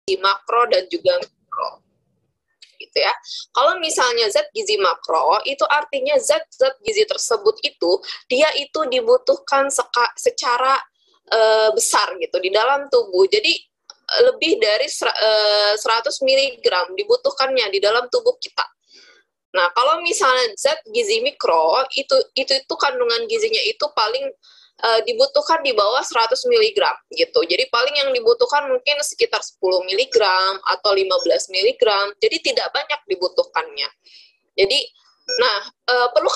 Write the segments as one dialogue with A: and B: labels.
A: makro dan juga mikro. Gitu ya. Kalau misalnya zat gizi makro, itu artinya zat-zat gizi tersebut itu dia itu dibutuhkan secara besar gitu di dalam tubuh. Jadi lebih dari 100 mg dibutuhkannya di dalam tubuh kita. Nah, kalau misalnya zat gizi mikro, itu kandungan gizinya itu paling dibutuhkan di bawah 100 mg gitu. Jadi paling yang dibutuhkan mungkin sekitar 10 mg atau 15 mg. Jadi tidak banyak dibutuhkannya. Jadi, nah, perlu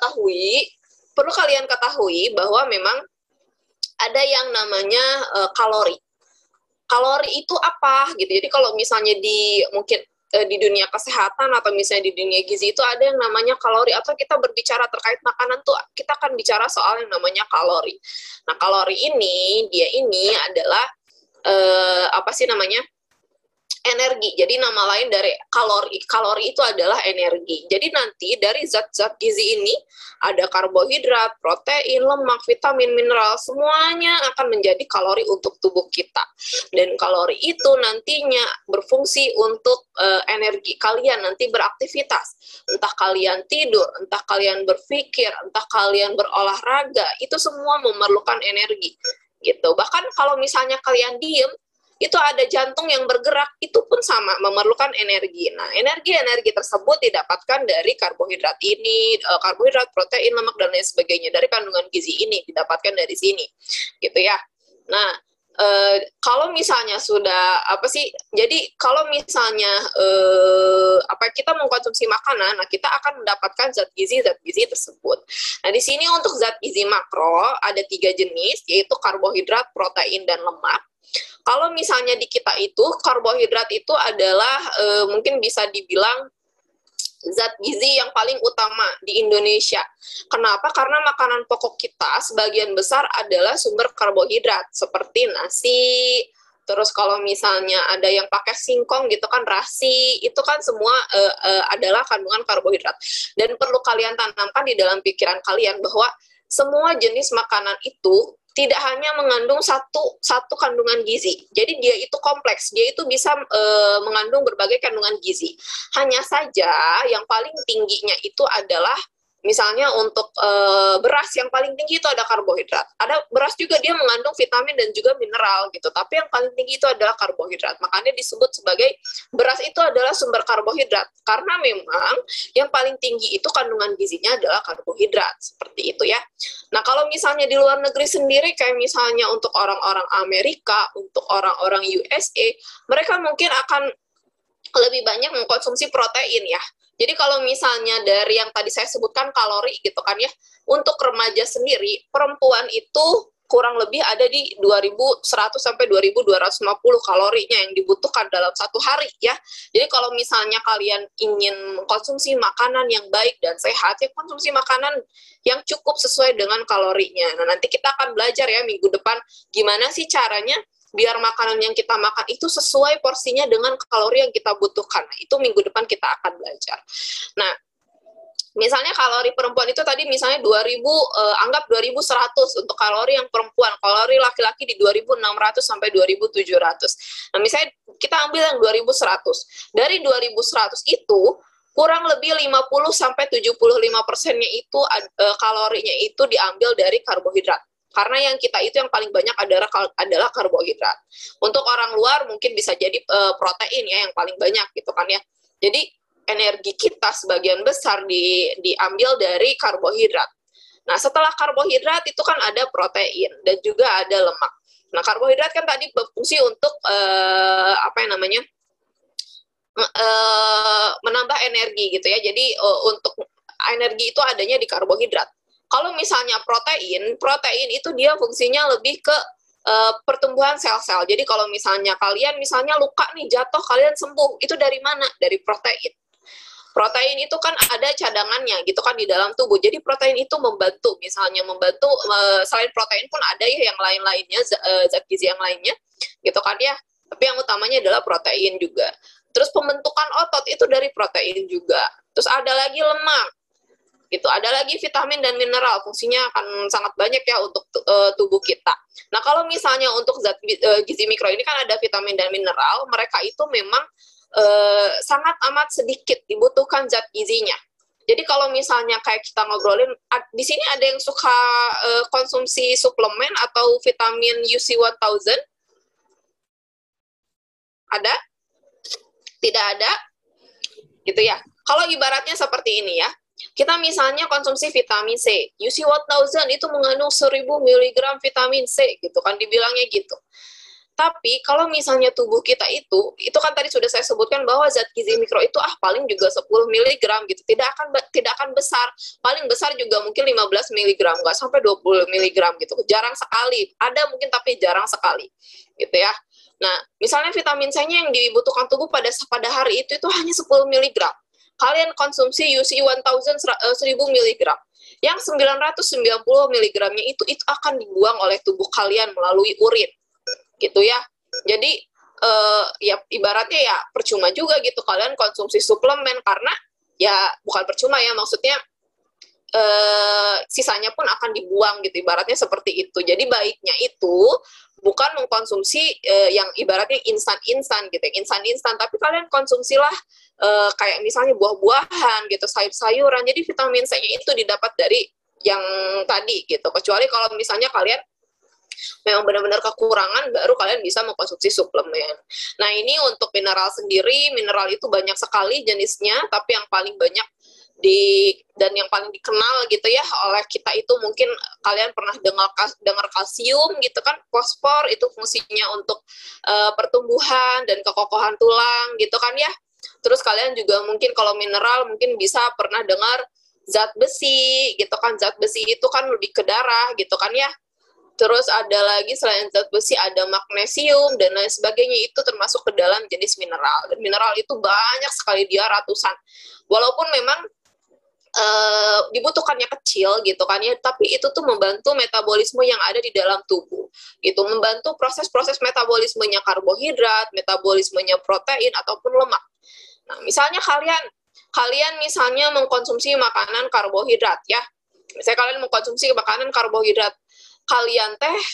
A: kalian ketahui bahwa memang ada yang namanya kalori. Kalori itu apa gitu. Jadi kalau misalnya mungkin di dunia kesehatan atau misalnya di dunia gizi itu ada yang namanya kalori, atau kita berbicara terkait makanan tuh kita akan bicara soal yang namanya kalori. Nah, kalori dia ini adalah apa sih namanya? Energi. Jadi nama lain dari kalori itu adalah energi. Jadi nanti dari zat-zat gizi ini ada karbohidrat, protein, lemak, vitamin, mineral, semuanya akan menjadi kalori untuk tubuh kita. Dan kalori itu nantinya berfungsi untuk energi kalian nanti beraktivitas. Entah kalian tidur, entah kalian berpikir, entah kalian berolahraga, itu semua memerlukan energi. Gitu. Bahkan kalau misalnya kalian diem, itu ada jantung yang bergerak, itu pun sama memerlukan energi. Nah, energi tersebut didapatkan dari karbohidrat ini, karbohidrat, protein, lemak, dan lain sebagainya. Dari kandungan gizi ini didapatkan dari sini, gitu ya. Nah, kalau misalnya jadi kalau misalnya kita mengkonsumsi makanan, nah kita akan mendapatkan zat gizi tersebut. Nah, di sini untuk zat gizi makro ada 3 jenis, yaitu karbohidrat, protein, dan lemak. Kalau misalnya di kita itu karbohidrat itu adalah mungkin bisa dibilang zat gizi yang paling utama di Indonesia. Kenapa? Karena makanan pokok kita sebagian besar adalah sumber karbohidrat seperti nasi. Terus kalau misalnya ada yang pakai singkong gitu kan, rasi, itu kan semua adalah kandungan karbohidrat. Dan perlu kalian tanamkan di dalam pikiran kalian bahwa semua jenis makanan itu tidak hanya mengandung satu kandungan gizi. Jadi dia itu kompleks, dia itu bisa mengandung berbagai kandungan gizi. Hanya saja yang paling tingginya itu adalah misalnya untuk beras, yang paling tinggi itu ada karbohidrat. Ada beras juga dia mengandung vitamin dan juga mineral gitu. Tapi yang paling tinggi itu adalah karbohidrat. Makanya disebut sebagai beras itu adalah sumber karbohidrat. Karena memang yang paling tinggi itu kandungan gizinya adalah karbohidrat. Seperti itu ya. Nah, kalau misalnya di luar negeri sendiri, kayak misalnya untuk orang-orang Amerika, untuk orang-orang USA, mereka mungkin akan lebih banyak mengkonsumsi protein ya. Jadi kalau misalnya dari yang tadi saya sebutkan kalori gitu kan ya, untuk remaja sendiri, perempuan itu kurang lebih ada di 2.100 sampai 2.250 kalorinya yang dibutuhkan dalam satu hari ya. Jadi kalau misalnya kalian ingin mengkonsumsi makanan yang baik dan sehat, ya konsumsi makanan yang cukup sesuai dengan kalorinya. Nah, nanti kita akan belajar ya minggu depan gimana sih caranya biar makanan yang kita makan itu sesuai porsinya dengan kalori yang kita butuhkan. Nah, itu minggu depan kita akan belajar. Nah, misalnya kalori perempuan itu tadi misalnya 2.000, anggap 2.100 untuk kalori yang perempuan. Kalori laki-laki di 2.600 sampai 2.700. Nah, misalnya kita ambil yang 2.100. Dari 2.100 itu kurang lebih 50 sampai 75%-nya itu kalorinya itu diambil dari karbohidrat. Karena yang kita itu yang paling banyak adalah karbohidrat. Untuk orang luar mungkin bisa jadi protein ya yang paling banyak gitu kan ya. Jadi energi kita sebagian besar diambil dari karbohidrat. Nah, setelah karbohidrat itu kan ada protein dan juga ada lemak. Nah, karbohidrat kan tadi berfungsi untuk menambah energi gitu ya. Jadi untuk energi itu adanya di karbohidrat. Kalau misalnya protein itu dia fungsinya lebih ke pertumbuhan sel-sel. Jadi kalau misalnya kalian luka nih, jatuh, kalian sembuh, itu dari mana? Dari protein. Protein itu kan ada cadangannya gitu kan di dalam tubuh. Jadi protein itu membantu selain protein pun ada ya yang lain-lainnya, zat gizi yang lainnya gitu kan ya. Tapi yang utamanya adalah protein juga. Terus pembentukan otot itu dari protein juga. Terus ada lagi lemak. gitu. Ada lagi vitamin dan mineral, fungsinya akan sangat banyak ya untuk tubuh kita. Nah, kalau misalnya untuk zat gizi mikro ini kan ada vitamin dan mineral, mereka itu memang sangat amat sedikit dibutuhkan zat gizinya. Jadi kalau misalnya kayak kita ngobrolin, di sini ada yang suka konsumsi suplemen atau vitamin UC1000? Ada? Tidak ada? Gitu ya. Kalau ibaratnya seperti ini ya, kita misalnya konsumsi vitamin C, UC1000 itu mengandung 1000 mg vitamin C, gitu kan, dibilangnya gitu. Tapi kalau misalnya tubuh kita itu kan tadi sudah saya sebutkan bahwa zat gizi mikro itu paling juga 10 mg gitu, tidak akan besar, paling besar juga mungkin 15 mg, nggak sampai 20 mg gitu, jarang sekali, ada mungkin tapi jarang sekali, gitu ya. Nah, misalnya vitamin C-nya yang dibutuhkan tubuh pada hari itu hanya 10 mg. Kalian konsumsi UC1000 1000 mg. Yang 990 mg-nya itu akan dibuang oleh tubuh kalian melalui urin. Gitu ya. Jadi ya ibaratnya ya percuma juga gitu kalian konsumsi suplemen, karena ya bukan percuma ya, maksudnya sisanya pun akan dibuang gitu, ibaratnya seperti itu. Jadi baiknya itu bukan mengkonsumsi yang ibaratnya instan-instan gitu, instan-instan, tapi kalian konsumsilah kayak misalnya buah-buahan gitu, sayur-sayuran. Jadi vitamin C-nya itu didapat dari yang tadi gitu. Kecuali kalau misalnya kalian memang benar-benar kekurangan, baru kalian bisa mengkonsumsi suplemen. Nah, ini untuk mineral sendiri, mineral itu banyak sekali jenisnya, tapi yang paling banyak dan yang paling dikenal gitu ya oleh kita itu mungkin kalian pernah dengar kalsium gitu kan, fosfor itu fungsinya untuk pertumbuhan dan kekokohan tulang gitu kan ya. Terus kalian juga mungkin kalau mineral mungkin bisa pernah dengar zat besi gitu kan, zat besi itu kan lebih ke darah gitu kan ya. Terus ada lagi selain zat besi ada magnesium dan lain sebagainya, itu termasuk ke dalam jenis mineral. Dan mineral itu banyak sekali, dia ratusan. Walaupun memang dibutuhkannya kecil gitu kan ya, tapi itu tuh membantu metabolisme yang ada di dalam tubuh gitu, membantu proses-proses metabolismenya karbohidrat, metabolismenya protein ataupun lemak. Nah, misalnya kalian misalnya mengkonsumsi makanan karbohidrat ya, misalnya kalian mengkonsumsi makanan karbohidrat, kalian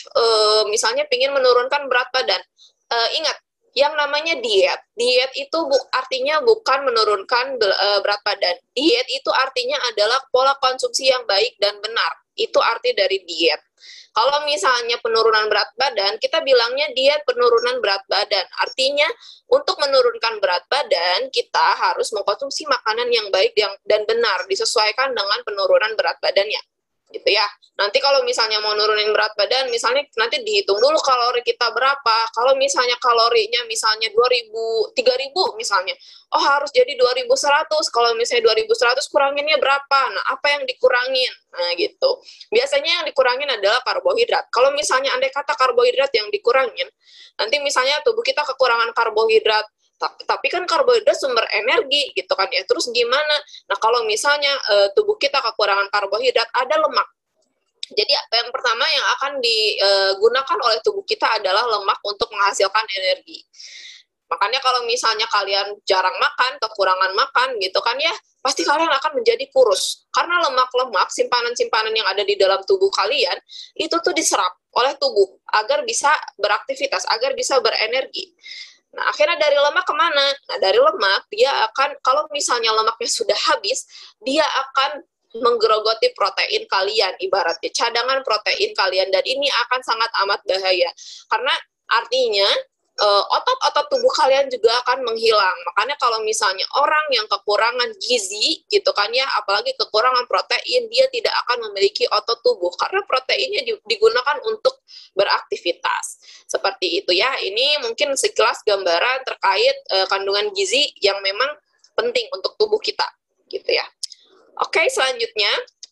A: misalnya ingin menurunkan berat badan, ingat yang namanya diet itu artinya bukan menurunkan berat badan. Diet itu artinya adalah pola konsumsi yang baik dan benar. Itu arti dari diet. Kalau misalnya penurunan berat badan, kita bilangnya diet penurunan berat badan. Artinya untuk menurunkan berat badan, kita harus mengkonsumsi makanan yang baik dan benar, disesuaikan dengan penurunan berat badannya. Gitu ya. Nanti kalau misalnya mau nurunin berat badan, misalnya nanti dihitung dulu kalori kita berapa. Kalau misalnya kalorinya misalnya 2000, 3000 misalnya, oh harus jadi 2100. Kalau misalnya 2100 kuranginnya berapa? Nah, apa yang dikurangin? Nah, gitu. Biasanya yang dikurangin adalah karbohidrat. Kalau misalnya andai kata karbohidrat yang dikurangin, nanti misalnya tubuh kita kekurangan karbohidrat, tapi kan karbohidrat sumber energi gitu kan ya, terus gimana? Nah, kalau misalnya tubuh kita kekurangan karbohidrat, ada lemak. Jadi yang pertama yang akan digunakan oleh tubuh kita adalah lemak untuk menghasilkan energi. Makanya kalau misalnya kalian jarang makan, kekurangan makan gitu kan ya, pasti kalian akan menjadi kurus. Karena lemak-lemak, simpanan-simpanan yang ada di dalam tubuh kalian, itu tuh diserap oleh tubuh agar bisa beraktivitas, agar bisa berenergi. Nah, akhirnya dari lemak kemana? Nah, dari lemak, dia akan, kalau misalnya lemaknya sudah habis, dia akan menggerogoti protein kalian, ibaratnya cadangan protein kalian, dan ini akan sangat amat bahaya. Karena artinya, otot-otot tubuh kalian juga akan menghilang. Makanya kalau misalnya orang yang kekurangan gizi, gitu kan ya, apalagi kekurangan protein, dia tidak akan memiliki otot tubuh, karena proteinnya digunakan untuk beraktivitas. Seperti itu ya, ini mungkin sekilas gambaran terkait kandungan gizi yang memang penting untuk tubuh kita, gitu ya. Oke, selanjutnya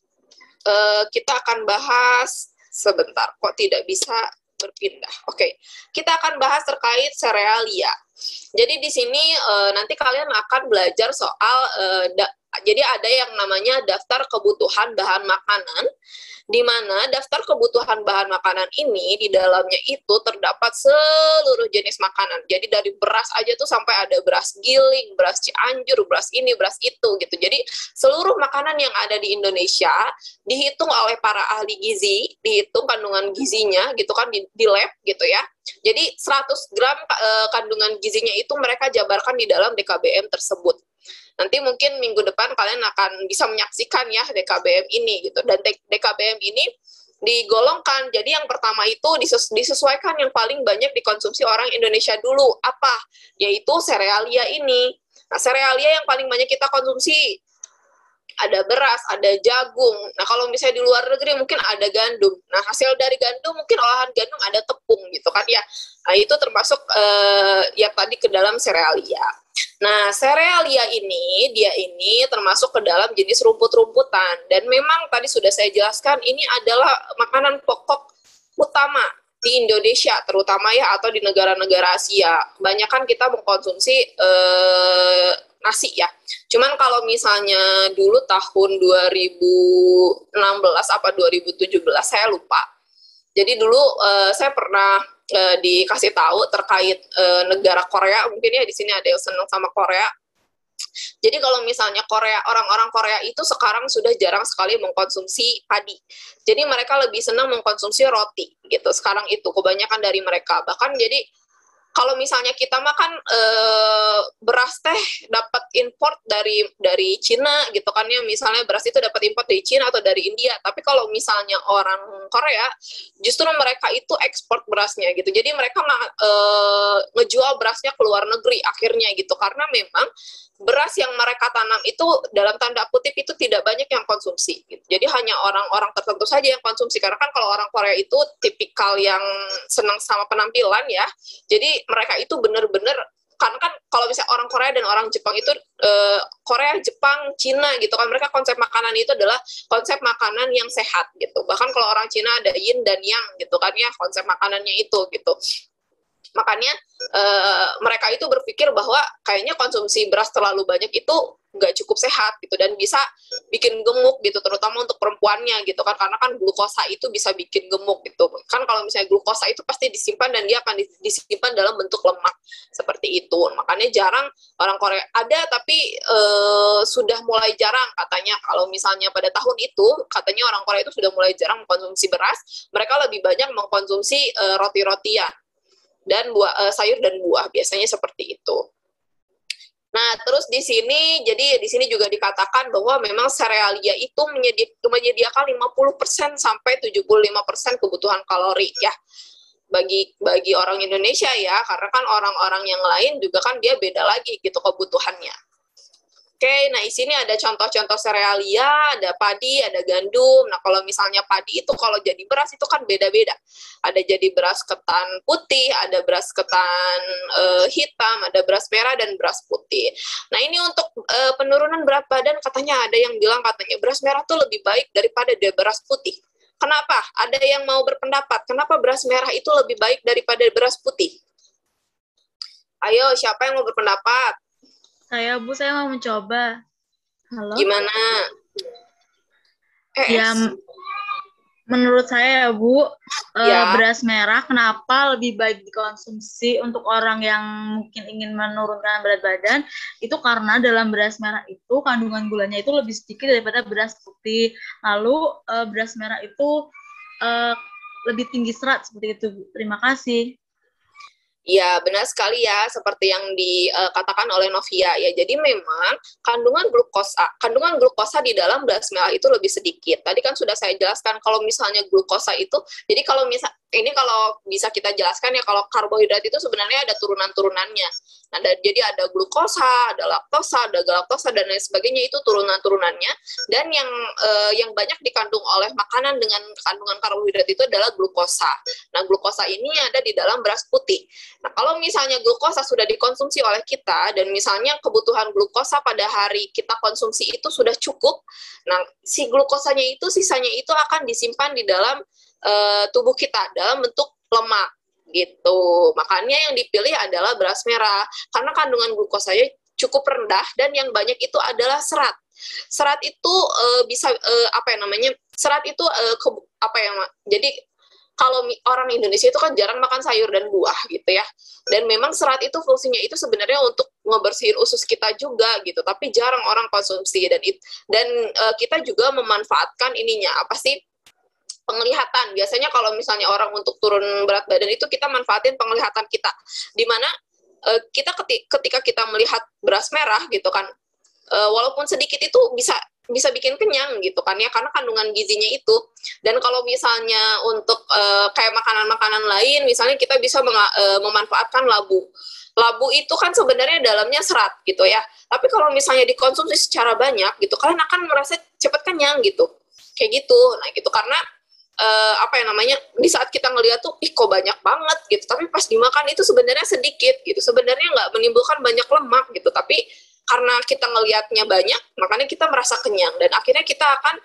A: kita akan bahas, sebentar, kok tidak bisa berpindah. Oke, kita akan bahas terkait serealia. Jadi di sini nanti kalian akan belajar soal Jadi ada yang namanya daftar kebutuhan bahan makanan, di mana daftar kebutuhan bahan makanan ini di dalamnya itu terdapat seluruh jenis makanan. Jadi dari beras aja tuh sampai ada beras giling, beras Cianjur, beras ini, beras itu gitu. Jadi seluruh makanan yang ada di Indonesia dihitung oleh para ahli gizi, dihitung kandungan gizinya gitu kan di lab gitu ya. Jadi 100 gram kandungan gizinya itu mereka jabarkan di dalam DKBM tersebut. Nanti mungkin minggu depan kalian akan bisa menyaksikan ya DKBM ini gitu. Dan DKBM ini digolongkan. Jadi yang pertama itu disesuaikan yang paling banyak dikonsumsi orang Indonesia dulu. Apa? Yaitu serealia ini. Nah, serealia yang paling banyak kita konsumsi ada beras, ada jagung. Nah, kalau misalnya di luar negeri mungkin ada gandum. Nah, hasil dari gandum mungkin olahan gandum ada tepung gitu kan ya. Nah, itu termasuk yang tadi ke dalam serealia. Nah, serealia ini, dia ini termasuk ke dalam jenis rumput-rumputan. Dan memang tadi sudah saya jelaskan, ini adalah makanan pokok utama di Indonesia, terutama ya, atau di negara-negara Asia. Kebanyakan kita mengkonsumsi nasi ya. Cuman kalau misalnya dulu tahun 2016 apa 2017, saya lupa. Jadi dulu saya pernah dikasih tahu terkait negara Korea, mungkin ya di sini ada yang senang sama Korea. Jadi kalau misalnya orang-orang Korea itu sekarang sudah jarang sekali mengkonsumsi padi. Jadi mereka lebih senang mengkonsumsi roti gitu. Sekarang itu kebanyakan dari mereka. Bahkan jadi kalau misalnya kita makan beras teh dapat import dari Cina gitu kan ya, misalnya beras itu dapat import dari Cina atau dari India. Tapi kalau misalnya orang Korea justru mereka itu ekspor berasnya gitu. Jadi mereka ngejual berasnya ke luar negeri akhirnya gitu, karena memang beras yang mereka tanam itu dalam tanda kutip itu tidak banyak yang konsumsi gitu. Jadi hanya orang-orang tertentu saja yang konsumsi, karena kan kalau orang Korea itu tipikal yang senang sama penampilan ya. Jadi mereka itu benar-benar, karena kan kalau misalnya orang Korea dan orang Jepang itu Korea, Jepang, Cina gitu kan, mereka konsep makanan itu adalah konsep makanan yang sehat gitu. Bahkan kalau orang Cina ada yin dan yang gitu kan ya, konsep makanannya itu gitu. Makanya mereka itu berpikir bahwa kayaknya konsumsi beras terlalu banyak itu nggak cukup sehat gitu, dan bisa bikin gemuk gitu, terutama untuk perempuannya gitu kan, karena kan glukosa itu bisa bikin gemuk gitu kan. Kalau misalnya glukosa itu pasti disimpan dan dia akan disimpan dalam bentuk lemak seperti itu. Makanya jarang orang Korea ada, tapi sudah mulai jarang katanya. Kalau misalnya pada tahun itu katanya orang Korea itu sudah mulai jarang mengkonsumsi beras, mereka lebih banyak mengkonsumsi roti-rotian dan sayur dan buah, biasanya seperti itu. Nah, terus di sini juga dikatakan bahwa memang serealia itu menyediakan 50% sampai 75% kebutuhan kalori ya bagi orang Indonesia ya, karena kan orang-orang yang lain juga kan dia beda lagi gitu kebutuhannya. Oke, nah di sini ada contoh-contoh serealia, ada padi, ada gandum. Nah, kalau misalnya padi itu kalau jadi beras itu kan beda-beda. Ada jadi beras ketan putih, ada beras ketan hitam, ada beras merah dan beras putih. Nah, ini untuk penurunan berat badan katanya ada yang bilang katanya beras merah tuh lebih baik daripada beras putih. Kenapa? Ada yang mau berpendapat, kenapa beras merah itu lebih baik daripada beras putih? Ayo, siapa yang mau berpendapat?
B: Saya, Bu, saya mau mencoba. Halo?
A: Gimana?
B: Ya, menurut saya ya, Bu,
A: ya.
B: Beras merah kenapa lebih baik dikonsumsi untuk orang yang mungkin ingin menurunkan berat badan, itu karena dalam beras merah itu kandungan gulanya itu lebih sedikit daripada beras putih. Lalu beras merah itu lebih tinggi serat, seperti itu, Bu. Terima kasih.
A: Ya, benar sekali ya, seperti yang dikatakan oleh Novia ya. Jadi memang kandungan glukosa di dalam beras merah itu lebih sedikit. Tadi kan sudah saya jelaskan kalau misalnya glukosa itu, jadi kalau bisa kita jelaskan ya, kalau karbohidrat itu sebenarnya ada turunan-turunannya. Nah, jadi ada glukosa, ada laktosa, ada galaktosa dan lain sebagainya, itu turunan-turunannya. Dan yang banyak dikandung oleh makanan dengan kandungan karbohidrat itu adalah glukosa. Nah, glukosa ini ada di dalam beras putih. Nah, kalau misalnya glukosa sudah dikonsumsi oleh kita dan misalnya kebutuhan glukosa pada hari kita konsumsi itu sudah cukup, nah si glukosanya itu sisanya itu akan disimpan di dalam tubuh kita dalam bentuk lemak gitu. Makanya yang dipilih adalah beras merah karena kandungan glukosanya cukup rendah dan yang banyak itu adalah serat. Serat itu bisa serat itu jadi kalau orang Indonesia itu kan jarang makan sayur dan buah gitu ya. Dan memang serat itu fungsinya itu sebenarnya untuk ngebersihin usus kita juga gitu, tapi jarang orang konsumsi. Dan kita juga memanfaatkan ininya penglihatan. Biasanya kalau misalnya orang untuk turun berat badan itu kita manfaatin penglihatan kita, dimana kita ketika kita melihat beras merah gitu kan, walaupun sedikit itu bisa bikin kenyang gitu kan ya, karena kandungan gizinya itu. Dan kalau misalnya untuk kayak makanan-makanan lain, misalnya kita bisa memanfaatkan labu. Labu itu kan sebenarnya dalamnya serat gitu ya, tapi kalau misalnya dikonsumsi secara banyak gitu, kalian akan merasa cepat kenyang gitu, kayak gitu. Nah gitu, karena di saat kita ngeliat tuh, kok banyak banget gitu, tapi pas dimakan itu sebenarnya sedikit gitu, sebenarnya nggak menimbulkan banyak lemak gitu, tapi karena kita ngelihatnya banyak, makanya kita merasa kenyang, dan akhirnya kita akan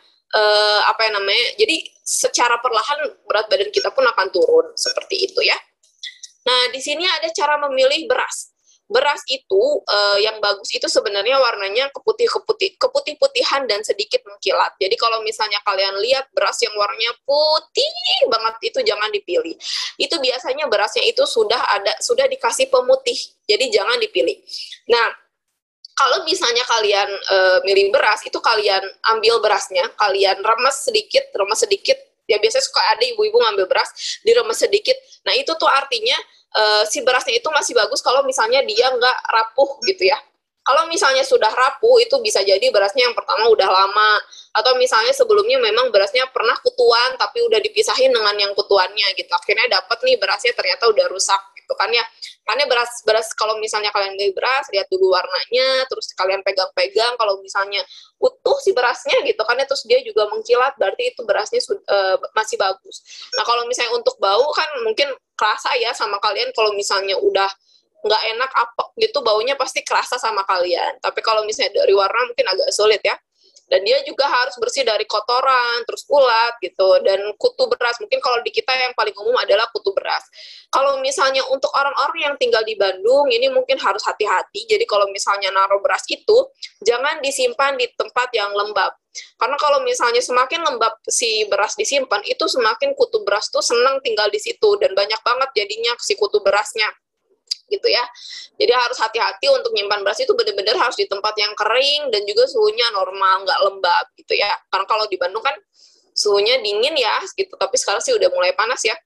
A: jadi secara perlahan berat badan kita pun akan turun, seperti itu ya. Nah, di sini ada cara memilih beras. Beras itu yang bagus itu sebenarnya warnanya keputih-putihan dan sedikit mengkilat. Jadi kalau misalnya kalian lihat beras yang warnanya putih banget itu jangan dipilih. Itu biasanya berasnya itu sudah dikasih pemutih. Jadi jangan dipilih. Nah, kalau misalnya kalian milih beras, itu kalian ambil berasnya, kalian remes sedikit, ya biasanya suka ada ibu-ibu ngambil beras, diremes sedikit. Nah itu tuh artinya si berasnya itu masih bagus kalau misalnya dia nggak rapuh gitu ya. Kalau misalnya sudah rapuh, itu bisa jadi berasnya yang pertama udah lama, atau misalnya sebelumnya memang berasnya pernah kutuan, tapi udah dipisahin dengan yang kutuannya gitu. Akhirnya dapat nih berasnya ternyata udah rusak gitu kan ya. Karena beras kalau misalnya kalian beli beras, lihat dulu warnanya, terus kalian pegang-pegang, kalau misalnya utuh si berasnya gitu kan ya, terus dia juga mengkilat, berarti itu berasnya masih bagus. Nah kalau misalnya untuk bau kan mungkin kerasa ya sama kalian, kalau misalnya udah nggak enak apa gitu, baunya pasti kerasa sama kalian. Tapi kalau misalnya dari warna mungkin agak sulit ya. Dan dia juga harus bersih dari kotoran, terus ulat gitu, dan kutu beras. Mungkin kalau di kita yang paling umum adalah kutu beras. Kalau misalnya untuk orang-orang yang tinggal di Bandung, ini mungkin harus hati-hati. Jadi kalau misalnya naruh beras itu, jangan disimpan di tempat yang lembab. Karena kalau misalnya semakin lembab si beras disimpan, itu semakin kutu beras tuh senang tinggal di situ, dan banyak banget jadinya si kutu berasnya. Gitu ya. Jadi harus hati-hati untuk nyimpan beras itu benar-benar harus di tempat yang kering dan juga suhunya normal, nggak lembab gitu ya. Karena kalau di Bandung kan suhunya dingin ya gitu, tapi sekarang sih udah mulai panas ya.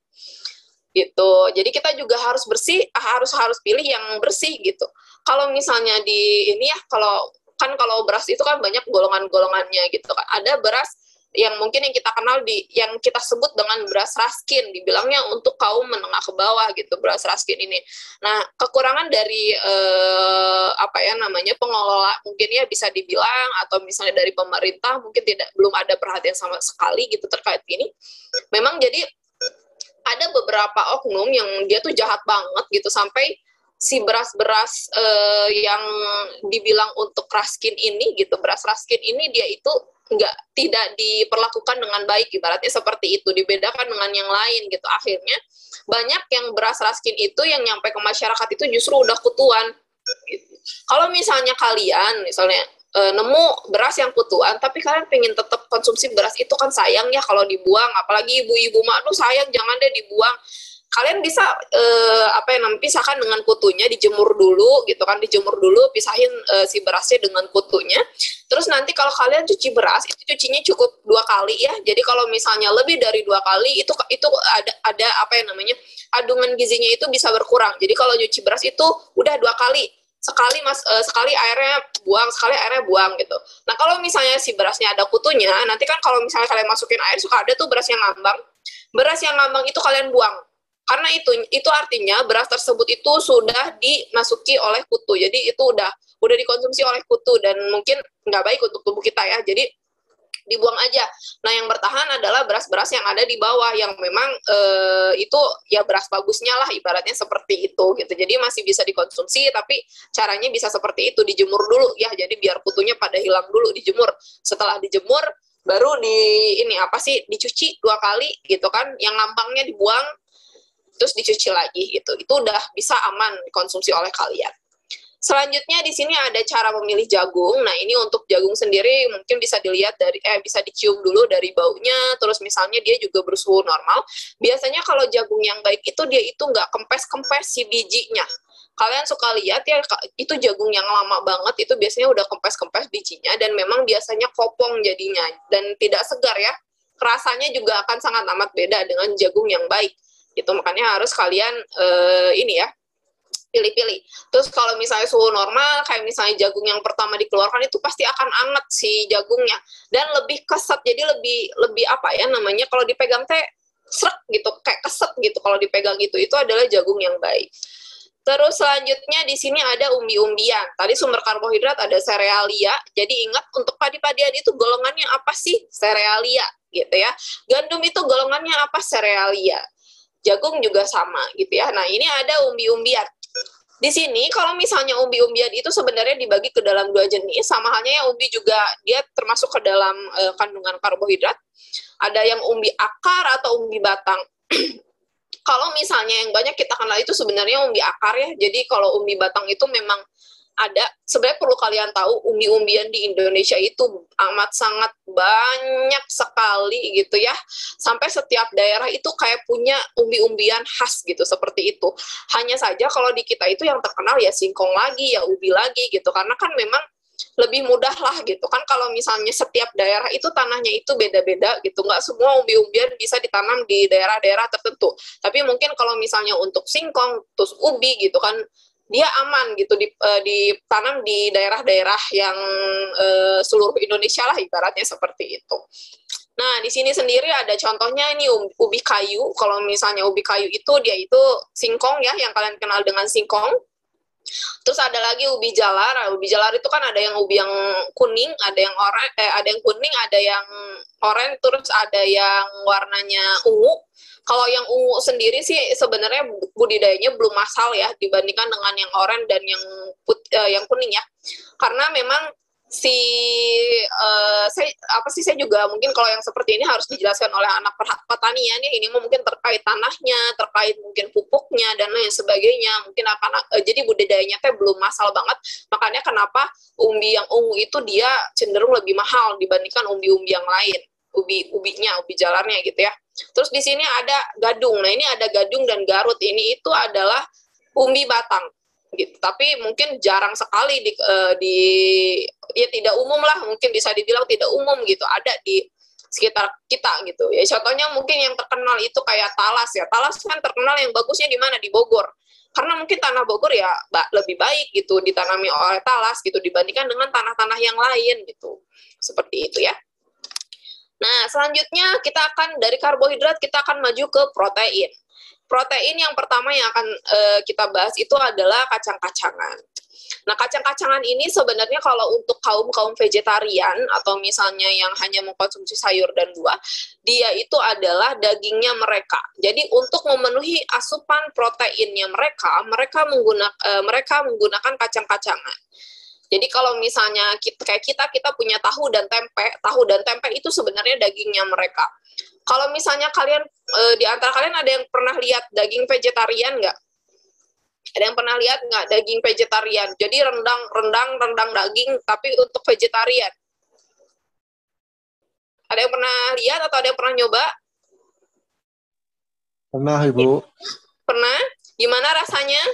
A: Gitu. Jadi kita juga harus harus pilih yang bersih gitu. Kalau misalnya di ini ya, kalau beras itu kan banyak golongan-golongannya gitu kan. Ada beras yang mungkin yang kita kenal yang kita sebut dengan beras Raskin, dibilangnya untuk kaum menengah ke bawah gitu, beras Raskin ini. Nah, kekurangan dari pengelola mungkin ya bisa dibilang, atau misalnya dari pemerintah mungkin belum ada perhatian sama sekali gitu terkait ini. Memang jadi ada beberapa oknum yang dia tuh jahat banget gitu, sampai si beras-beras yang dibilang untuk Raskin ini gitu, beras Raskin ini dia itu tidak diperlakukan dengan baik, ibaratnya seperti itu, dibedakan dengan yang lain gitu. Akhirnya banyak yang beras Raskin itu yang nyampe ke masyarakat itu justru udah kutuan gitu. Kalau misalnya kalian nemu beras yang kutuan, tapi kalian pengen tetap konsumsi beras itu, kan sayang ya kalau dibuang, apalagi ibu-ibu mah, aduh sayang, jangan deh dibuang. Kalian bisa pisahkan dengan kutunya, dijemur dulu gitu kan, pisahin si berasnya dengan kutunya. Terus nanti kalau kalian cuci beras, itu cucinya cukup 2 kali ya. Jadi kalau misalnya lebih dari 2 kali, itu ada kandungan gizinya itu bisa berkurang. Jadi kalau cuci beras itu udah 2 kali. Sekali airnya buang gitu. Nah kalau misalnya si berasnya ada kutunya, nanti kan kalau misalnya kalian masukin air, suka ada tuh beras yang ngambang. Beras yang ngambang itu kalian buang. Karena itu artinya beras tersebut itu sudah dimasuki oleh kutu. Jadi itu udah dikonsumsi oleh kutu, dan mungkin nggak baik untuk tubuh kita ya. Jadi dibuang aja. Nah, yang bertahan adalah beras-beras yang ada di bawah, yang memang itu ya beras bagusnya lah, ibaratnya seperti itu gitu. Jadi masih bisa dikonsumsi, tapi caranya bisa seperti itu, dijemur dulu ya. Jadi biar kutunya pada hilang dulu, dijemur. Setelah dijemur baru dicuci 2 kali gitu kan. Yang ngambangnya dibuang, terus dicuci lagi gitu. Itu udah bisa aman dikonsumsi oleh kalian. Selanjutnya di sini ada cara memilih jagung. Nah, ini untuk jagung sendiri mungkin bisa dilihat dari bisa dicium dulu dari baunya, terus misalnya dia juga bersuhu normal. Biasanya kalau jagung yang baik itu dia itu nggak kempes-kempes si bijinya. Kalian suka lihat ya, itu jagung yang lama banget itu biasanya udah kempes-kempes bijinya dan memang biasanya kopong jadinya dan tidak segar ya. Rasanya juga akan sangat amat beda dengan jagung yang baik. Gitu, makanya harus kalian ini ya, pilih-pilih. Terus kalau misalnya suhu normal, kayak misalnya jagung yang pertama dikeluarkan itu pasti akan anget si jagungnya dan lebih keset. Jadi lebih apa ya namanya, kalau dipegang teh srek gitu, kayak keset gitu kalau dipegang gitu. Itu adalah jagung yang baik. Terus selanjutnya di sini ada umbi-umbian. Tadi sumber karbohidrat ada serealia. Jadi ingat untuk padi-padian itu golongannya apa sih? Serealia gitu ya. Gandum itu golongannya apa? Serealia. Jagung juga sama gitu ya. Nah, ini ada umbi-umbian. Di sini kalau misalnya umbi-umbian itu sebenarnya dibagi ke dalam 2 jenis, sama halnya ya umbi juga dia termasuk ke dalam kandungan karbohidrat. Ada yang umbi akar atau umbi batang. Kalau misalnya yang banyak kita kenal itu sebenarnya umbi akar ya. Jadi kalau umbi batang itu memang ada. Sebenarnya perlu kalian tahu umbi-umbian di Indonesia itu amat sangat banyak sekali gitu ya. Sampai setiap daerah itu kayak punya umbi-umbian khas gitu, seperti itu. Hanya saja kalau di kita itu yang terkenal ya singkong lagi, ya ubi lagi gitu. Karena kan memang lebih mudah lah gitu kan, kalau misalnya setiap daerah itu tanahnya itu beda-beda gitu, nggak semua umbi-umbian bisa ditanam di daerah-daerah tertentu. Tapi mungkin kalau misalnya untuk singkong terus ubi gitu kan, dia aman gitu ditanam di daerah-daerah yang seluruh Indonesia lah ibaratnya seperti itu. Nah, di sini sendiri ada contohnya ini ubi kayu. Kalau misalnya ubi kayu itu dia itu singkong ya, yang kalian kenal dengan singkong. Terus ada lagi ubi jalar. Ubi jalar itu kan ada yang ubi yang kuning, ada yang ada yang kuning, ada yang oranye, terus ada yang warnanya ungu. Kalau yang ungu sendiri sih sebenarnya budidayanya belum massal ya dibandingkan dengan yang oranye dan yang kuning ya. Karena memang saya juga mungkin kalau yang seperti ini harus dijelaskan oleh anak pertanian ya, ini mungkin terkait tanahnya, terkait mungkin pupuknya dan lain sebagainya, mungkin akan jadi budidayanya teh belum massal banget, makanya kenapa umbi yang ungu itu dia cenderung lebih mahal dibandingkan umbi-umbi yang lain, ubi jalarnya gitu ya. Terus di sini ada gadung. Nah, ini ada gadung dan garut, ini itu adalah umbi batang gitu, tapi mungkin jarang sekali ya tidak umum lah, mungkin bisa dibilang tidak umum gitu, ada di sekitar kita gitu ya. Contohnya mungkin yang terkenal itu kayak talas ya. Talas kan terkenal yang bagusnya di mana? Di Bogor. Karena mungkin tanah Bogor ya lebih baik gitu ditanami oleh talas gitu dibandingkan dengan tanah-tanah yang lain gitu. Seperti itu ya. Nah, selanjutnya kita akan dari karbohidrat kita akan maju ke protein. Protein yang pertama yang akan kita bahas itu adalah kacang-kacangan. Nah, kacang-kacangan ini sebenarnya kalau untuk kaum vegetarian atau misalnya yang hanya mengkonsumsi sayur dan buah, dia itu adalah dagingnya mereka. Jadi untuk memenuhi asupan proteinnya mereka menggunakan kacang-kacangan. Jadi kalau misalnya kita punya tahu dan tempe itu sebenarnya dagingnya mereka. Kalau misalnya kalian di antara kalian ada yang pernah lihat daging vegetarian nggak? Ada yang pernah lihat nggak daging vegetarian? Jadi rendang daging tapi untuk vegetarian. Ada yang pernah lihat atau ada yang pernah nyoba?
C: Pernah, Ibu.
A: Pernah? Gimana rasanya?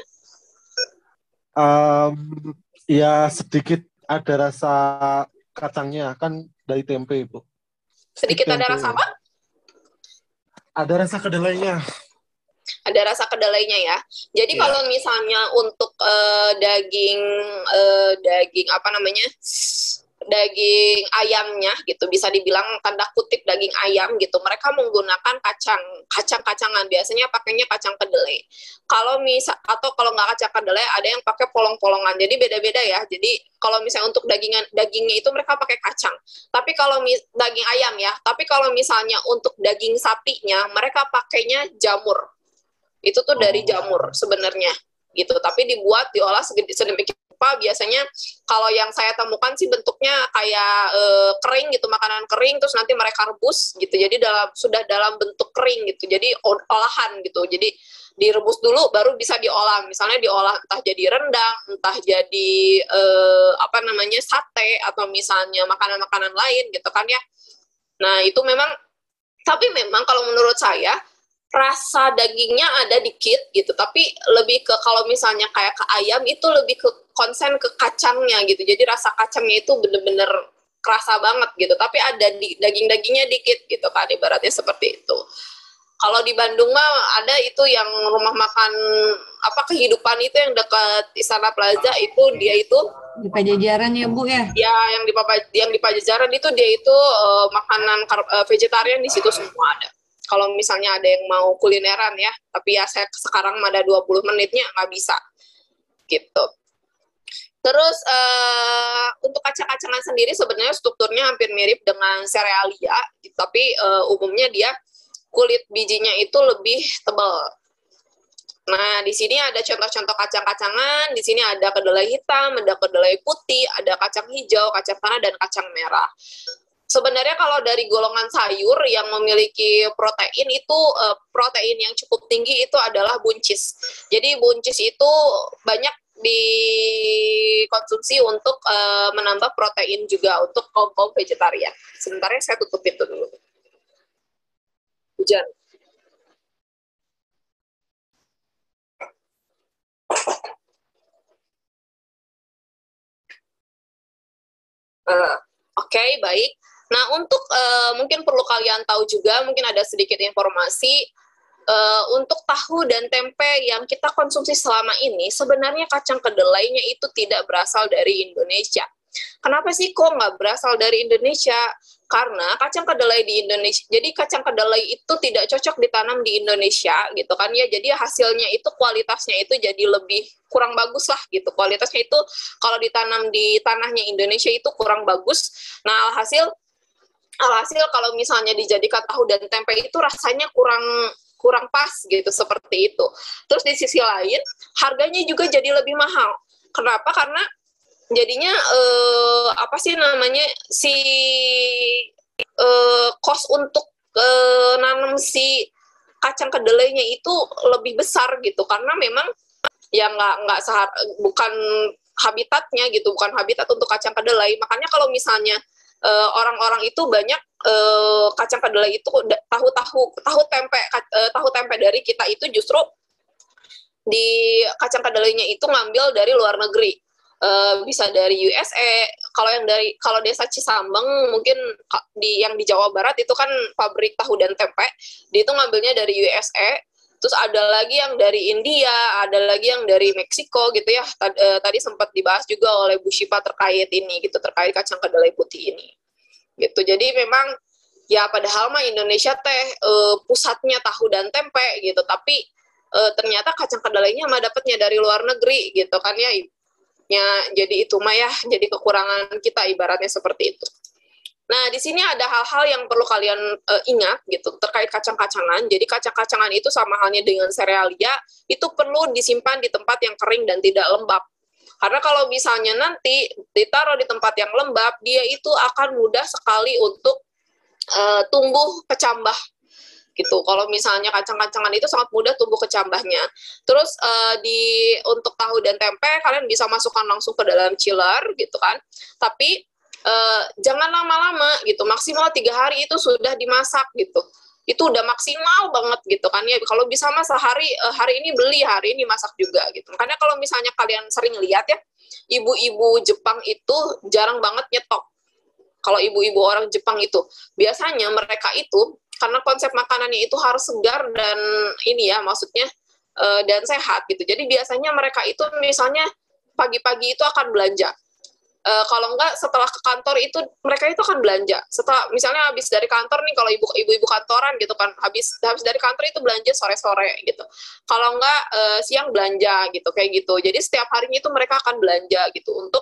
C: Ya sedikit ada rasa kacangnya, kan dari tempe, Ibu.
A: Sedikit
C: tempe.
A: ada rasa apa?
C: Ada rasa kedelainya.
A: Ada rasa kedelainya ya. Jadi kalau misalnya untuk daging apa namanya? Daging ayamnya gitu, bisa dibilang tanda kutip daging ayam gitu, mereka menggunakan kacang-kacangan, biasanya pakainya kacang kedelai. Kalau nggak kacang kedelai, ada yang pakai polong-polongan, jadi beda-beda ya. Jadi kalau misalnya untuk dagingnya itu mereka pakai kacang, tapi kalau daging ayam ya, tapi kalau misalnya untuk daging sapinya mereka pakainya jamur. Itu tuh dari jamur sebenarnya gitu, tapi diolah sedemikian berupa biasanya kalau yang saya temukan sih bentuknya kayak kering gitu, makanan kering terus nanti mereka rebus gitu. Jadi sudah dalam bentuk kering gitu. Jadi olahan gitu. Jadi direbus dulu baru bisa diolah. Misalnya diolah entah jadi rendang, entah jadi sate atau misalnya makanan-makanan lain gitu kan ya. Nah, itu memang, tapi memang kalau menurut saya rasa dagingnya ada dikit gitu, tapi lebih ke kalau misalnya kayak ke ayam itu lebih ke konsen ke kacangnya gitu. Jadi rasa kacangnya itu bener-bener kerasa banget gitu, tapi ada daging-dagingnya dikit gitu kan, ibaratnya seperti itu. Kalau di Bandung mah ada itu yang rumah makan kehidupan itu yang dekat Istana Plaza itu, dia itu
D: Di Pajajaran ya Bu ya?
A: ya yang di Pajajaran itu dia itu makanan vegetarian di situ semua ada. Kalau misalnya ada yang mau kulineran ya, tapi ya saya sekarang ada 20 menitnya nggak bisa gitu. Terus untuk kacang-kacangan sendiri sebenarnya strukturnya hampir mirip dengan serealia, tapi umumnya dia kulit bijinya itu lebih tebal. Nah, di sini ada contoh-contoh kacang-kacangan. Di sini ada kedelai hitam, ada kedelai putih, ada kacang hijau, kacang tanah, dan kacang merah. Sebenarnya kalau dari golongan sayur yang memiliki protein itu, protein yang cukup tinggi itu adalah buncis. Jadi buncis itu banyak dikonsumsi untuk menambah protein juga untuk kaum vegetarian. Sebentar ya, saya tutup itu dulu. Hujan. Oke, baik. Nah, untuk mungkin perlu kalian tahu juga, mungkin ada sedikit informasi, untuk tahu dan tempe yang kita konsumsi selama ini, sebenarnya kacang kedelainya itu tidak berasal dari Indonesia. Kenapa sih kok nggak berasal dari Indonesia? Karena kacang kedelai di Indonesia, jadi kacang kedelai itu tidak cocok ditanam di Indonesia gitu kan ya, jadi hasilnya itu kualitasnya itu jadi lebih kurang bagus lah gitu, kualitasnya itu kalau ditanam di tanahnya Indonesia itu kurang bagus. Nah, alhasil kalau misalnya dijadikan tahu dan tempe itu rasanya kurang pas gitu, seperti itu. Terus di sisi lain harganya juga jadi lebih mahal. Kenapa? Karena jadinya cost untuk nanam si kacang kedelainya itu lebih besar gitu, karena memang ya bukan habitatnya gitu, bukan habitat untuk kacang kedelai. Makanya kalau misalnya orang-orang itu banyak kacang kedelai itu tahu tempe dari kita itu justru di kacang kedelainya itu ngambil dari luar negeri. Bisa dari USA. Kalau desa Cisambeng mungkin yang di Jawa Barat itu kan pabrik tahu dan tempe, dia itu ngambilnya dari USA. Terus ada lagi yang dari India, ada lagi yang dari Meksiko gitu ya. Tadi sempat dibahas juga oleh Bu Syifa terkait ini gitu, terkait kacang kedelai putih ini gitu. Jadi memang ya padahal mah Indonesia teh pusatnya tahu dan tempe gitu, tapi ternyata kacang kedelainya mah dapatnya dari luar negeri gitu kan ya. Ya, jadi itu mah ya, jadi kekurangan kita ibaratnya seperti itu. Nah, di sini ada hal-hal yang perlu kalian ingat gitu terkait kacang-kacangan. Jadi kacang-kacangan itu sama halnya dengan serealia, itu perlu disimpan di tempat yang kering dan tidak lembab. Karena kalau misalnya nanti ditaruh di tempat yang lembab, dia itu akan mudah sekali untuk tumbuh kecambah gitu. Kalau misalnya kacang-kacangan itu sangat mudah tumbuh kecambahnya. Terus untuk tahu dan tempe kalian bisa masukkan langsung ke dalam chiller gitu kan. Tapi jangan lama-lama gitu. Maksimal 3 hari itu sudah dimasak gitu. Itu udah maksimal banget gitu kan ya. Kalau bisa mah sehari, hari ini beli, hari ini masak juga gitu. Makanya kalau misalnya kalian sering lihat ya, ibu-ibu Jepang itu jarang banget nyetok. Kalau ibu-ibu orang Jepang itu biasanya mereka itu karena konsep makanannya itu harus segar dan ini ya, maksudnya dan sehat gitu. Jadi biasanya mereka itu misalnya pagi-pagi itu akan belanja. Kalau enggak setelah ke kantor itu mereka itu akan belanja. Setelah misalnya habis dari kantor nih, kalau ibu-ibu kantoran gitu kan, habis dari kantor itu belanja sore-sore gitu. Kalau enggak siang belanja gitu, kayak gitu. Jadi setiap harinya itu mereka akan belanja gitu untuk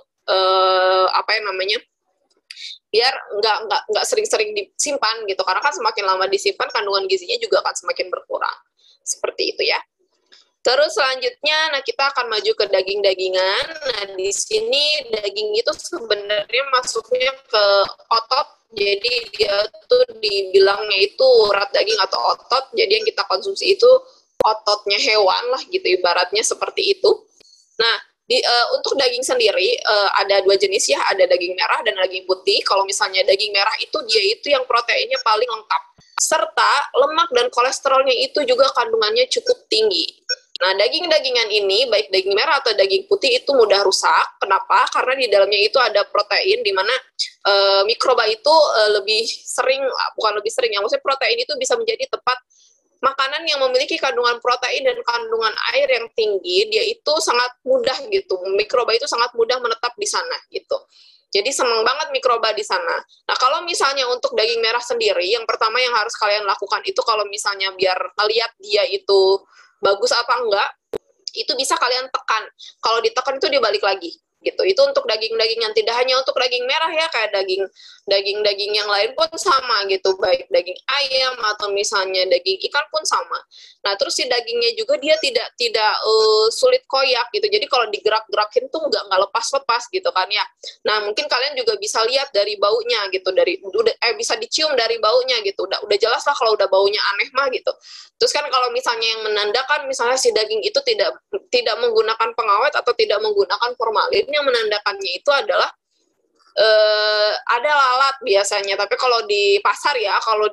A: biar nggak sering-sering disimpan gitu, karena kan semakin lama disimpan kandungan gizinya juga akan semakin berkurang, seperti itu ya. Terus selanjutnya, nah kita akan maju ke daging-dagingan. Nah di sini daging itu sebenarnya masuknya ke otot. Jadi dia tuh dibilangnya itu urat daging atau otot. Jadi yang kita konsumsi itu ototnya hewan lah gitu, ibaratnya seperti itu. Nah untuk daging sendiri ada dua jenis ya, ada daging merah dan daging putih. Kalau misalnya daging merah itu dia itu yang proteinnya paling lengkap, serta lemak dan kolesterolnya itu juga kandungannya cukup tinggi. Nah, daging-dagingan ini, baik daging merah atau daging putih, itu mudah rusak. Kenapa? Karena di dalamnya itu ada protein, di mana mikroba itu lebih sering, bukan lebih sering, ya, maksudnya protein itu bisa menjadi tempat makanan yang memiliki kandungan protein dan kandungan air yang tinggi, dia itu sangat mudah gitu. Mikroba itu sangat mudah menetap di sana gitu. Jadi senang banget mikroba di sana. Nah, kalau misalnya untuk daging merah sendiri, yang pertama yang harus kalian lakukan itu kalau misalnya biar ngeliat dia itu bagus apa enggak, itu bisa kalian tekan. Kalau ditekan itu dia balik lagi gitu. Itu untuk daging-daging yang tidak hanya untuk daging merah ya, kayak daging-daging yang lain pun sama gitu, baik daging ayam atau misalnya daging ikan pun sama. Nah, terus si dagingnya juga dia tidak sulit koyak gitu. Jadi kalau digerak-gerakin tuh nggak lepas-lepas gitu kan ya. Nah, mungkin kalian juga bisa lihat dari baunya gitu, bisa dicium dari baunya gitu. Udah jelas lah kalau udah baunya aneh mah gitu. Terus kan kalau misalnya yang menandakan misalnya si daging itu tidak menggunakan pengawet atau tidak menggunakan formalin, yang menandakannya itu adalah ada lalat biasanya. Tapi kalau di pasar ya, kalau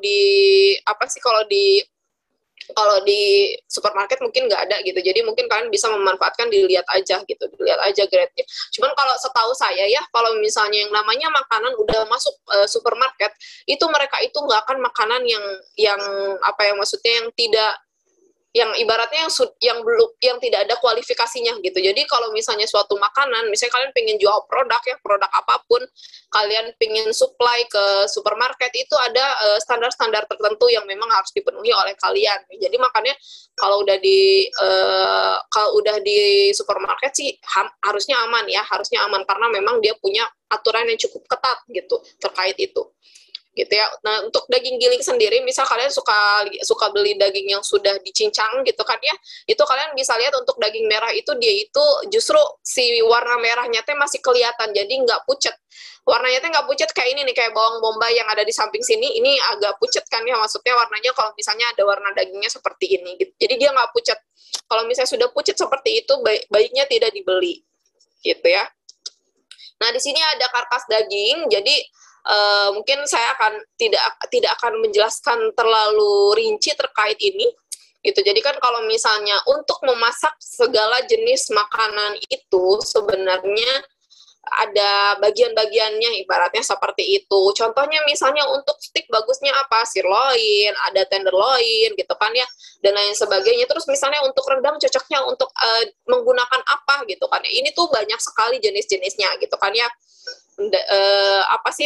A: di supermarket mungkin nggak ada gitu. Jadi mungkin kalian bisa memanfaatkan, dilihat aja gitu, dilihat aja grade-nya. Cuman kalau setahu saya ya, kalau misalnya yang namanya makanan udah masuk supermarket, itu mereka itu nggak akan makanan yang apa ya, maksudnya yang tidak, yang ibaratnya yang tidak ada kualifikasinya gitu. Jadi kalau misalnya suatu makanan, misalnya kalian pengen jual produk apapun, kalian pengen supply ke supermarket, itu ada standar-standar tertentu yang memang harus dipenuhi oleh kalian. Jadi makanya kalau udah di supermarket sih harusnya aman ya, harusnya aman karena memang dia punya aturan yang cukup ketat gitu terkait itu. Gitu ya. Nah, untuk daging giling sendiri, misal kalian suka beli daging yang sudah dicincang gitu kan ya, itu kalian bisa lihat untuk daging merah itu dia itu justru si warna merahnya teh masih kelihatan, jadi nggak pucet. Warnanya teh nggak pucet kayak ini nih, kayak bawang bombay yang ada di samping sini, ini agak pucet kan ya, maksudnya warnanya kalau misalnya ada warna dagingnya seperti ini gitu. Jadi dia nggak pucet. Kalau misalnya sudah pucet seperti itu, baiknya tidak dibeli gitu ya. Nah, di sini ada karkas daging, jadi mungkin saya tidak akan menjelaskan terlalu rinci terkait ini gitu. Jadi kan kalau misalnya untuk memasak segala jenis makanan itu sebenarnya ada bagian-bagiannya, ibaratnya seperti itu. Contohnya misalnya untuk steak bagusnya apa? Sirloin, ada tenderloin gitu kan ya, dan lain sebagainya. Terus misalnya untuk rendang cocoknya untuk menggunakan apa gitu kan ya. Ini tuh banyak sekali jenis-jenisnya gitu kan ya. Apa sih?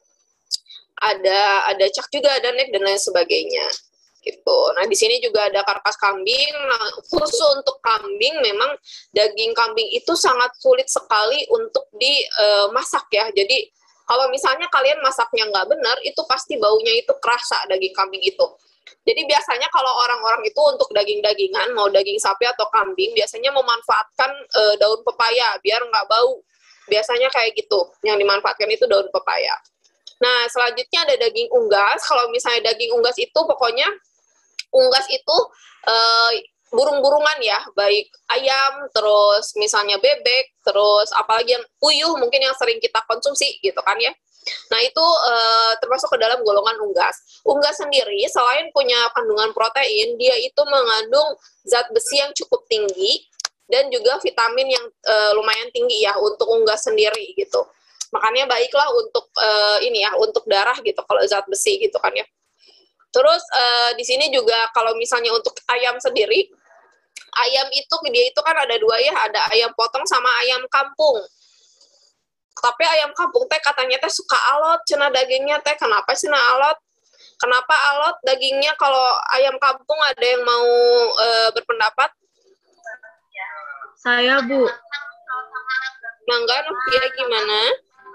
A: Ada cak juga, ada neck dan lain sebagainya gitu. Nah, di sini juga ada karkas kambing. Nah, khusus untuk kambing, memang daging kambing itu sangat sulit sekali untuk dimasak ya. Jadi kalau misalnya kalian masaknya nggak benar, itu pasti baunya itu kerasa daging kambing itu. Jadi biasanya kalau orang-orang itu untuk daging-dagingan, mau daging sapi atau kambing, biasanya memanfaatkan daun pepaya biar nggak bau. Biasanya kayak gitu, yang dimanfaatkan itu daun pepaya. Nah, selanjutnya ada daging unggas. Kalau misalnya daging unggas itu, pokoknya unggas itu burung-burungan ya, baik ayam, terus misalnya bebek, terus apalagi yang puyuh mungkin yang sering kita konsumsi gitu kan ya. Nah, itu termasuk ke dalam golongan unggas. Unggas sendiri, selain punya kandungan protein, dia itu mengandung zat besi yang cukup tinggi dan juga vitamin yang lumayan tinggi ya untuk unggas sendiri gitu. Makanya baiklah untuk untuk darah gitu kalau zat besi gitu kan ya. Terus di sini juga kalau misalnya untuk ayam sendiri, ayam itu dia itu kan ada dua ya, ada ayam potong sama ayam kampung. Tapi ayam kampung teh katanya teh suka alot cenah dagingnya teh. Kenapa sih alot? Kenapa alot dagingnya? Kalau ayam kampung ada yang mau berpendapat?
B: Saya, Bu.
A: Mangga, Novia gimana?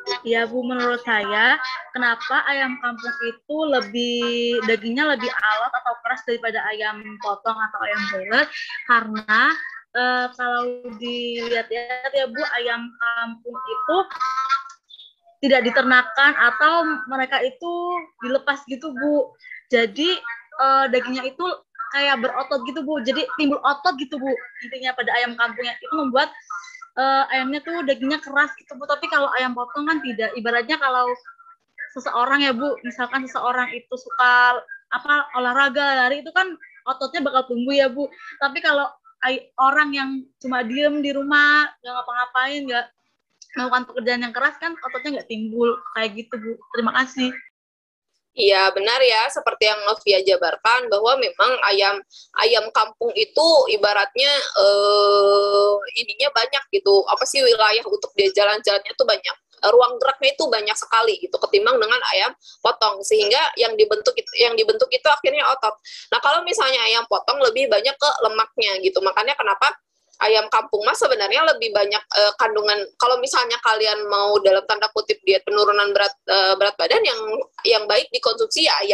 B: Ya Bu, menurut saya kenapa ayam kampung itu dagingnya lebih alot atau keras daripada ayam potong atau ayam broiler, karena kalau dilihat-lihat ya Bu, ayam kampung itu tidak diternakan atau mereka itu dilepas gitu Bu. Jadi dagingnya itu kayak berotot gitu Bu. Jadi timbul otot gitu Bu. Intinya pada ayam kampungnya itu membuat ayamnya tuh dagingnya keras gitu Bu. Tapi kalau ayam potong kan tidak. Ibaratnya kalau seseorang ya Bu, misalkan seseorang itu suka olahraga lari, itu kan ototnya bakal tumbuh ya Bu. Tapi kalau orang yang cuma diem di rumah nggak ngapa-ngapain, nggak melakukan pekerjaan yang keras, kan ototnya nggak timbul kayak gitu Bu. Terima kasih.
A: Iya, benar ya, seperti yang Novia jabarkan bahwa memang ayam kampung itu ibaratnya ininya banyak gitu. Apa sih, wilayah untuk dia jalan-jalannya tuh banyak. Ruang geraknya itu banyak sekali gitu ketimbang dengan ayam potong, sehingga yang dibentuk itu akhirnya otot. Nah, kalau misalnya ayam potong lebih banyak ke lemaknya gitu. Makanya kenapa ayam kampung mas sebenarnya lebih banyak kandungan. Kalau misalnya kalian mau dalam tanda kutip diet penurunan berat badan, yang baik dikonsumsi ya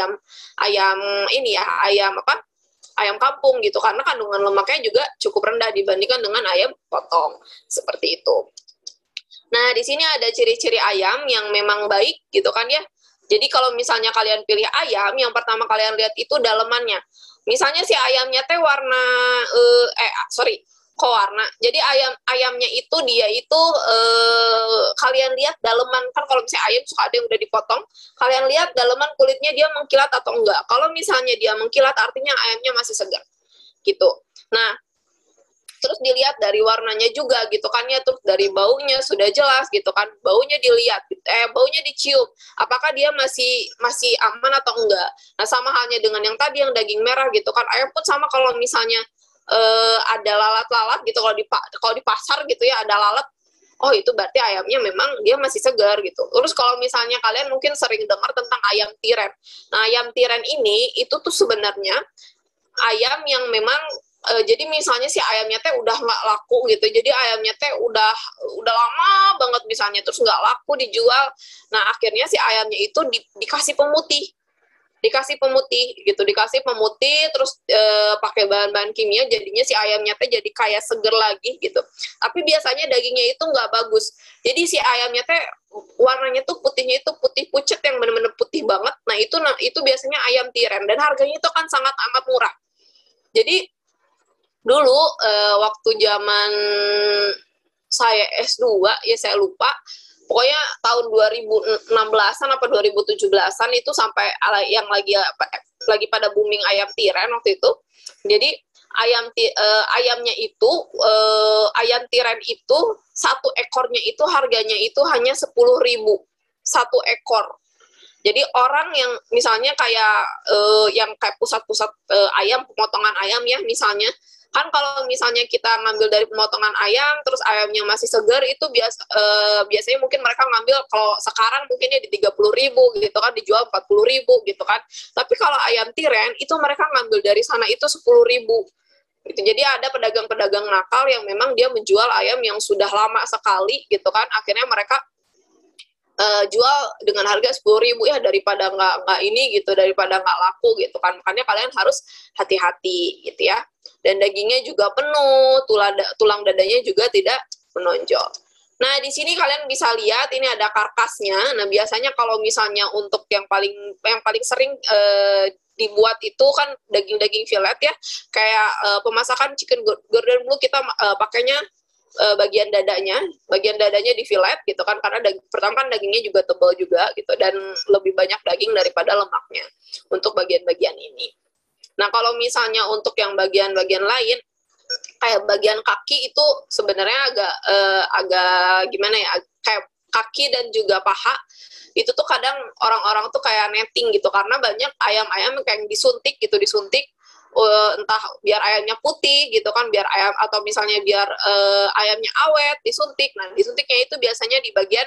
A: ayam kampung gitu, karena kandungan lemaknya juga cukup rendah dibandingkan dengan ayam potong seperti itu. Nah, di sini ada ciri-ciri ayam yang memang baik gitu kan ya. Jadi kalau misalnya kalian pilih ayam, yang pertama kalian lihat itu dalemannya. Misalnya si ayamnya teh warna warna. Jadi ayamnya itu kalian lihat daleman, kan kalau misalnya ayam suka ada yang udah dipotong, kalian lihat daleman kulitnya dia mengkilat atau enggak. Kalau misalnya dia mengkilat artinya ayamnya masih segar gitu. Nah, terus dilihat dari warnanya juga gitu kan ya, terus dari baunya sudah jelas gitu kan, baunya dilihat, baunya dicium, apakah dia masih aman atau enggak. Nah, sama halnya dengan yang tadi yang daging merah gitu kan, ayam pun sama, kalau misalnya ada lalat-lalat gitu, kalau di pasar gitu ya ada lalat, oh itu berarti ayamnya memang dia masih segar gitu. Terus kalau misalnya kalian mungkin sering dengar tentang ayam tiren. Nah, ayam tiren ini itu tuh sebenarnya ayam yang memang jadi misalnya si ayamnya teh udah nggak laku gitu, jadi ayamnya teh udah lama banget misalnya, terus nggak laku dijual. Nah, akhirnya si ayamnya itu dikasih pemutih terus pakai bahan-bahan kimia, jadinya si ayamnya teh jadi kayak seger lagi gitu. Tapi biasanya dagingnya itu nggak bagus, jadi si ayamnya teh warnanya tuh putihnya itu putih pucet yang bener-bener putih banget. Nah, itu biasanya ayam tiren, dan harganya itu kan sangat amat murah. Jadi dulu waktu zaman saya S2 ya, saya lupa, pokoknya tahun 2016-an apa 2017-an itu sampai yang lagi pada booming ayam tiren waktu itu. Jadi ayamnya itu ayam tiren itu satu ekornya itu harganya itu hanya 10.000 satu ekor. Jadi orang yang misalnya kayak yang kayak pusat-pusat ayam, pemotongan ayam ya misalnya, kan kalau misalnya kita ngambil dari pemotongan ayam terus ayamnya masih segar, itu biasanya mungkin mereka ngambil, kalau sekarang mungkinnya di 30.000 gitu kan, dijual 40.000 gitu kan. Tapi kalau ayam tiren itu mereka ngambil dari sana itu 10.000 gitu. Jadi ada pedagang-pedagang nakal yang memang dia menjual ayam yang sudah lama sekali gitu kan, akhirnya mereka jual dengan harga 10.000 ya, daripada nggak ini gitu, daripada nggak laku gitu kan. Makanya kalian harus hati-hati gitu ya. Dan dagingnya juga penuh, tulang dadanya juga tidak menonjol. Nah, di sini kalian bisa lihat ini ada karkasnya. Nah, biasanya kalau misalnya untuk yang paling sering dibuat itu kan daging fillet ya. Kayak pemasakan chicken Gordon Blue kita pakainya bagian dadanya di fillet gitu kan, karena pertama kan dagingnya juga tebal juga gitu, dan lebih banyak daging daripada lemaknya untuk bagian-bagian ini. Nah, kalau misalnya untuk yang bagian-bagian lain kayak bagian kaki itu sebenarnya agak gimana ya, kayak kaki dan juga paha itu tuh kadang orang-orang tuh kayak netting gitu, karena banyak ayam-ayam kayak disuntik entah biar ayamnya putih gitu kan, biar ayam, atau misalnya biar ayamnya awet disuntik. Nah, disuntiknya itu biasanya di bagian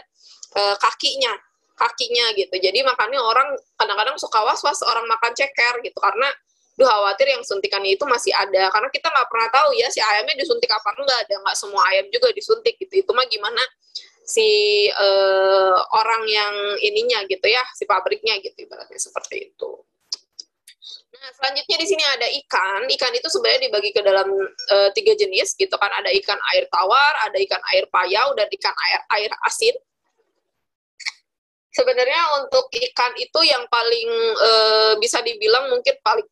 A: kakinya gitu. Jadi makanya orang kadang-kadang suka was-was orang makan ceker gitu, karena khawatir yang suntikannya itu masih ada, karena kita nggak pernah tahu ya si ayamnya disuntik apa enggak, ada nggak semua ayam juga disuntik gitu. Itu mah gimana orang yang ininya gitu ya, si pabriknya gitu ibaratnya seperti itu. Nah, selanjutnya di sini ada ikan. Ikan itu sebenarnya dibagi ke dalam 3 jenis gitu kan. Ada ikan air tawar, ada ikan air payau, dan ikan air asin. Sebenarnya untuk ikan itu yang paling bisa dibilang mungkin paling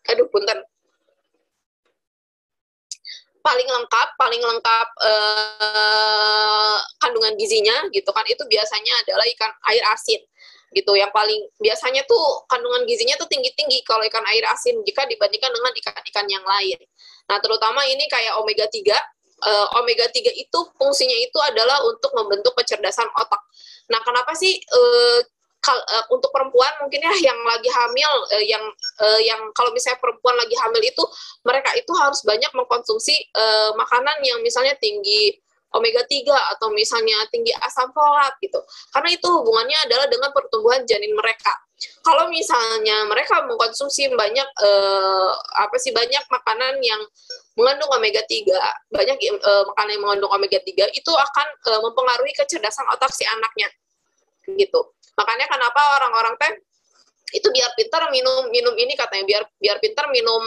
A: paling lengkap kandungan gizinya gitu kan, itu biasanya adalah ikan air asin gitu, yang paling biasanya tuh kandungan gizinya tuh tinggi-tinggi kalau ikan air asin jika dibandingkan dengan ikan-ikan yang lain. Nah, terutama ini kayak omega 3. Omega 3 itu fungsinya itu adalah untuk membentuk kecerdasan otak. Nah, kenapa sih untuk perempuan mungkin ya yang lagi hamil, yang kalau misalnya perempuan lagi hamil itu mereka itu harus banyak mengkonsumsi makanan yang misalnya tinggi omega 3 atau misalnya tinggi asam folat gitu. Karena itu hubungannya adalah dengan pertumbuhan janin mereka. Kalau misalnya mereka mengkonsumsi banyak banyak makanan yang mengandung omega 3, banyak makanan yang mengandung omega 3 itu akan mempengaruhi kecerdasan otak si anaknya. Gitu. Makanya kenapa orang-orang teh itu biar pintar minum ini katanya, biar pintar minum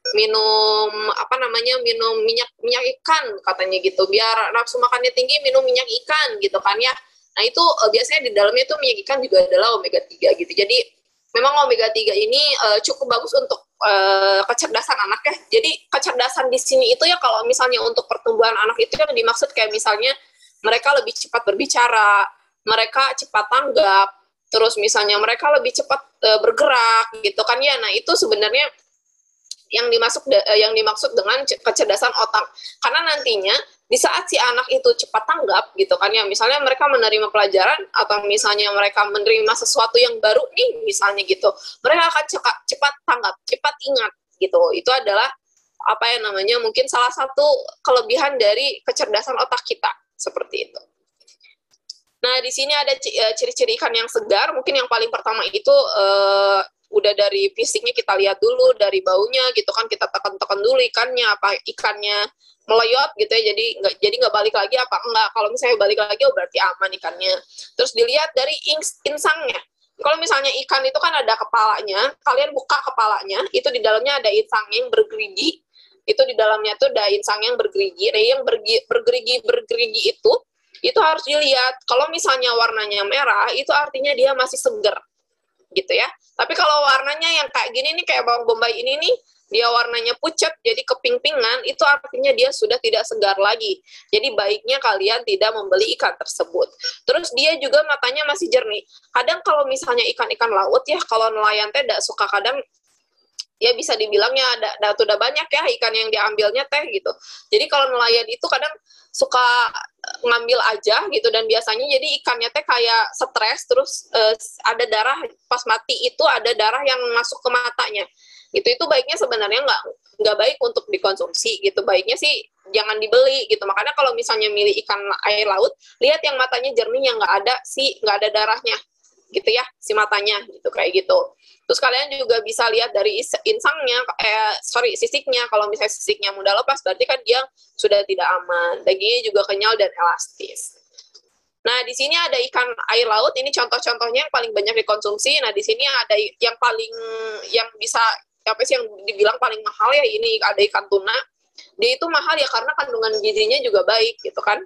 A: minyak ikan katanya gitu, biar nafsu makannya tinggi minum minyak ikan gitu kan ya. Nah, itu biasanya di dalamnya itu minyak ikan juga adalah omega 3 gitu. Jadi memang omega 3 ini cukup bagus untuk kecerdasan anak ya. Jadi kecerdasan di sini itu ya kalau misalnya untuk pertumbuhan anak itu kan dimaksud kayak misalnya mereka lebih cepat berbicara, mereka cepat tanggap, terus misalnya mereka lebih cepat bergerak gitu kan ya. Nah, itu sebenarnya yang dimaksud dengan kecerdasan otak. Karena nantinya di saat si anak itu cepat tanggap gitu kan ya, misalnya mereka menerima pelajaran atau misalnya mereka menerima sesuatu yang baru nih misalnya gitu, mereka akan cepat tanggap, cepat ingat gitu. Itu adalah mungkin salah satu kelebihan dari kecerdasan otak kita seperti itu. Nah, di sini ada ciri-ciri ikan yang segar. Mungkin yang paling pertama itu udah dari fisiknya kita lihat dulu, dari baunya gitu kan, kita tekan-tekan dulu ikannya, apa ikannya meleyot gitu ya, jadi nggak balik lagi apa enggak. Kalau misalnya balik lagi berarti aman ikannya. Terus dilihat dari insangnya. Kalau misalnya ikan itu kan ada kepalanya, kalian buka kepalanya, itu di dalamnya ada insangnya yang bergerigi. Itu di dalamnya tuh ada insangnya yang bergerigi. Nah, yang bergerigi itu harus dilihat. Kalau misalnya warnanya merah, itu artinya dia masih segar, gitu ya. Tapi kalau warnanya yang kayak gini nih, kayak bawang bombay ini nih, dia warnanya pucat, jadi keping-pingan, itu artinya dia sudah tidak segar lagi. Jadi baiknya kalian tidak membeli ikan tersebut. Terus dia juga matanya masih jernih. Kadang kalau misalnya ikan-ikan laut ya, kalau nelayan teh tidak suka kadang, ya bisa dibilangnya udah banyak ya ikan yang diambilnya teh gitu. Jadi kalau nelayan itu kadang suka ngambil aja gitu, dan biasanya jadi ikannya teh kayak stres, terus ada darah pas mati itu, ada darah yang masuk ke matanya gitu. Itu baiknya sebenarnya nggak baik untuk dikonsumsi gitu. Baiknya sih jangan dibeli gitu. Makanya kalau misalnya milih ikan air laut, lihat yang matanya jernih, yang nggak ada darahnya gitu ya, si matanya gitu, kayak gitu. Terus kalian juga bisa lihat dari insangnya, sisiknya. Kalau misalnya sisiknya mudah lepas, berarti kan dia sudah tidak aman. Dagingnya juga kenyal dan elastis. Nah, di sini ada ikan air laut. Ini contoh-contohnya yang paling banyak dikonsumsi. Nah, di sini ada yang dibilang paling mahal ya, ini ada ikan tuna. Dia itu mahal ya karena kandungan gizinya juga baik gitu kan.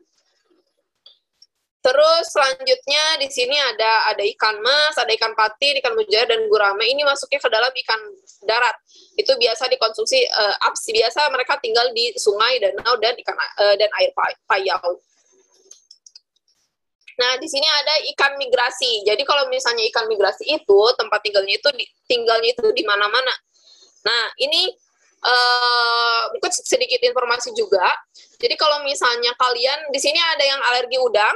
A: Terus selanjutnya di sini ada ikan mas, ada ikan patin, ikan mujair, dan gurame. Ini masuknya ke dalam ikan darat. Itu biasa dikonsumsi biasa mereka tinggal di sungai, danau, dan air payau. Nah, di sini ada ikan migrasi. Jadi kalau misalnya ikan migrasi itu tempat tinggalnya itu di mana-mana. Nah, ini mungkin sedikit informasi juga. Jadi kalau misalnya kalian di sini ada yang alergi udang.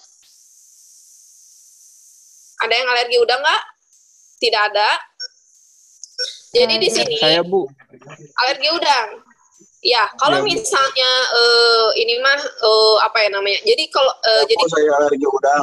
A: Ada yang alergi udang nggak? Tidak ada. Jadi di sini
E: saya, Bu.
A: Alergi udang. Ya, kalau misalnya ini mah Jadi kalau jadi
E: saya alergi udang.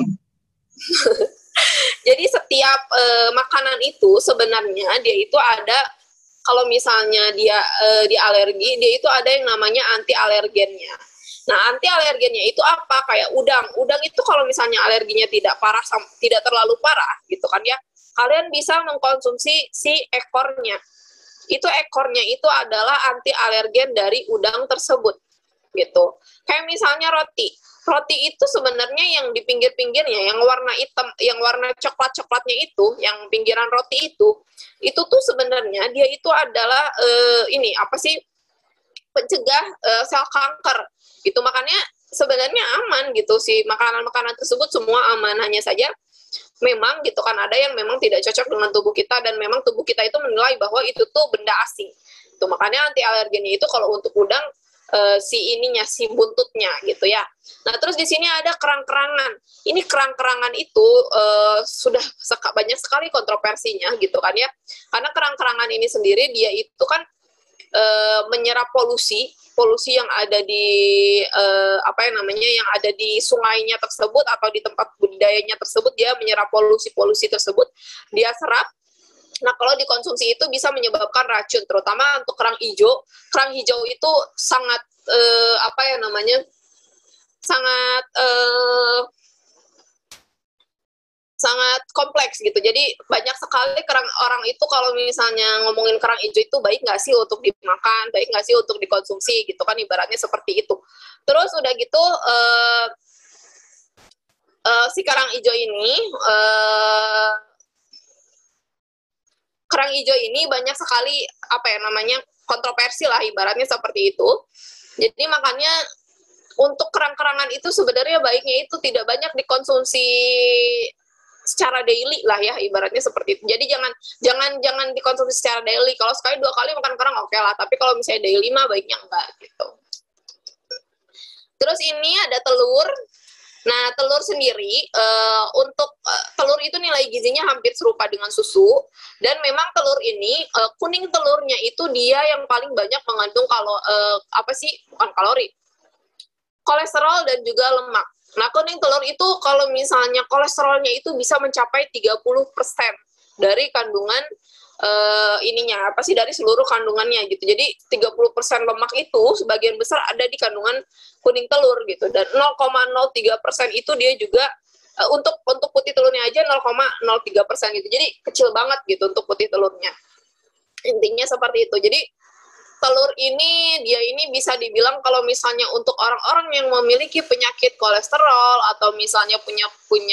A: Jadi setiap makanan itu sebenarnya dia itu ada, kalau misalnya dia alergi, dia itu ada yang namanya anti alergennya. Nah, anti alergennya itu apa? Kayak udang. Udang itu kalau misalnya alerginya tidak parah, tidak terlalu parah gitu kan ya, kalian bisa mengkonsumsi si ekornya. Itu ekornya itu adalah anti alergen dari udang tersebut gitu. Kayak misalnya roti. Roti itu sebenarnya yang di pinggir-pinggirnya, yang warna hitam, yang warna coklat-coklatnya itu, yang pinggiran roti itu tuh sebenarnya dia itu adalah ini apa sih, pencegah sel kanker gitu. Makanya sebenarnya aman gitu sih makanan-makanan tersebut, semua aman, hanya saja memang gitu kan ada yang memang tidak cocok dengan tubuh kita, dan memang tubuh kita itu menilai bahwa itu tuh benda asing. Itu makanya anti alergennya itu kalau untuk udang si buntutnya gitu ya. Nah, terus di sini ada kerang-kerangan. Ini kerang-kerangan itu sudah banyak sekali kontroversinya gitu kan ya. Karena kerang-kerangan ini sendiri dia itu kan menyerap polusi yang ada di yang ada di sungainya tersebut atau di tempat budidayanya tersebut, dia menyerap polusi tersebut, dia serap. Nah, kalau dikonsumsi itu bisa menyebabkan racun, terutama untuk kerang hijau. Kerang hijau itu sangat sangat kompleks gitu. Jadi banyak sekali orang itu kalau misalnya ngomongin kerang hijau itu baik nggak sih untuk dimakan, baik nggak sih untuk dikonsumsi gitu kan, ibaratnya seperti itu. Terus udah gitu si kerang hijau ini banyak sekali kontroversi lah, ibaratnya seperti itu. Jadi makanya untuk kerang-kerangan itu sebenarnya baiknya itu tidak banyak dikonsumsi secara daily lah ya, ibaratnya seperti itu. Jadi jangan dikonsumsi secara daily. Kalau sekali 2 kali makan kerang oke lah, tapi kalau misalnya daily mah baiknya enggak gitu. Terus ini ada telur. Nah, telur sendiri untuk telur itu nilai gizinya hampir serupa dengan susu, dan memang telur ini kuning telurnya itu dia yang paling banyak mengandung kolesterol dan juga lemak. Nah, kuning telur itu kalau misalnya kolesterolnya itu bisa mencapai 30% dari kandungan dari seluruh kandungannya gitu. Jadi 30% lemak itu sebagian besar ada di kandungan kuning telur gitu, dan 0,03% itu dia juga untuk putih telurnya aja 0,03% gitu. Jadi kecil banget gitu untuk putih telurnya. Intinya seperti itu. Jadi telur ini bisa dibilang kalau misalnya untuk orang-orang yang memiliki penyakit kolesterol atau misalnya punya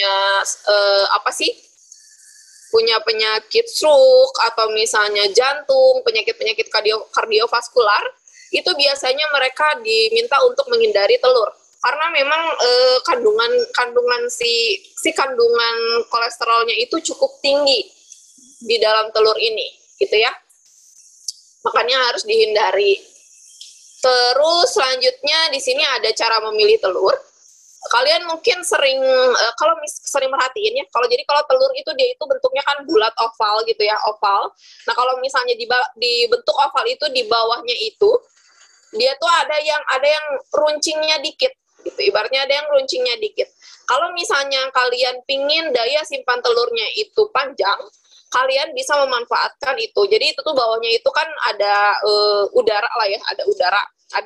A: penyakit stroke atau misalnya jantung, penyakit-penyakit kardiovaskular, itu biasanya mereka diminta untuk menghindari telur. Karena memang kandungan kolesterolnya itu cukup tinggi di dalam telur ini, gitu ya. Makanya harus dihindari. Terus selanjutnya di sini ada cara memilih telur. Kalian mungkin sering merhatiin ya, kalau telur itu dia itu bentuknya kan bulat oval gitu ya, oval. Nah, kalau misalnya di bentuk oval itu di bawahnya itu dia tuh ada yang runcingnya dikit gitu, ibaratnya ada yang runcingnya dikit. Kalau misalnya kalian pingin daya simpan telurnya itu panjang, kalian bisa memanfaatkan itu. Jadi itu tuh bawahnya itu kan ada udara lah ya, ada udara,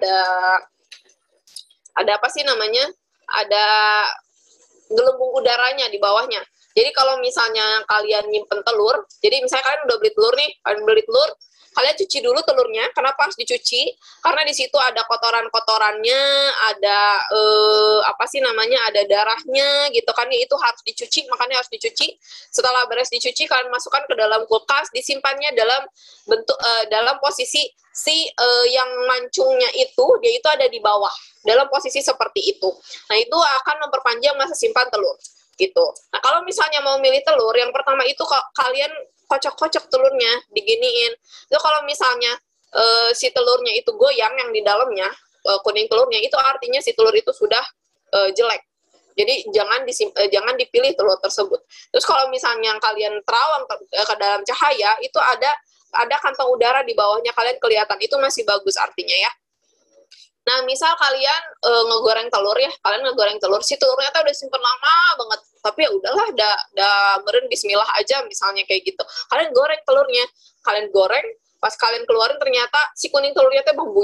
A: ada apa sih namanya? Ada gelembung udaranya di bawahnya. Jadi kalau misalnya kalian nyimpen telur, jadi misalnya kalian udah beli telur, kalian cuci dulu telurnya. Kenapa harus dicuci? Karena di situ ada kotoran-kotorannya, ada ada darahnya gitu kan. Itu harus dicuci, makanya harus dicuci. Setelah beres dicuci, kalian masukkan ke dalam kulkas, disimpannya dalam posisi yang mancungnya itu dia itu ada di bawah, dalam posisi seperti itu. Nah, itu akan memperpanjang masa simpan telur gitu. Nah, kalau misalnya mau milih telur, yang pertama itu kalian kocok-kocok telurnya, diginiin. Itu kalau misalnya si telurnya itu goyang, yang di dalamnya kuning telurnya, itu artinya si telur itu sudah jelek. Jadi jangan dipilih telur tersebut. Terus kalau misalnya kalian terawang ke dalam cahaya, itu ada kantong udara di bawahnya, kalian kelihatan, itu masih bagus artinya ya. Nah, misal kalian ngegoreng telur, si telurnya tuh udah simpen lama banget, tapi ya udahlah, meren bismillah aja misalnya kayak gitu. Kalian goreng telurnya, pas kalian keluarin ternyata si kuning telurnya tuh membuyar.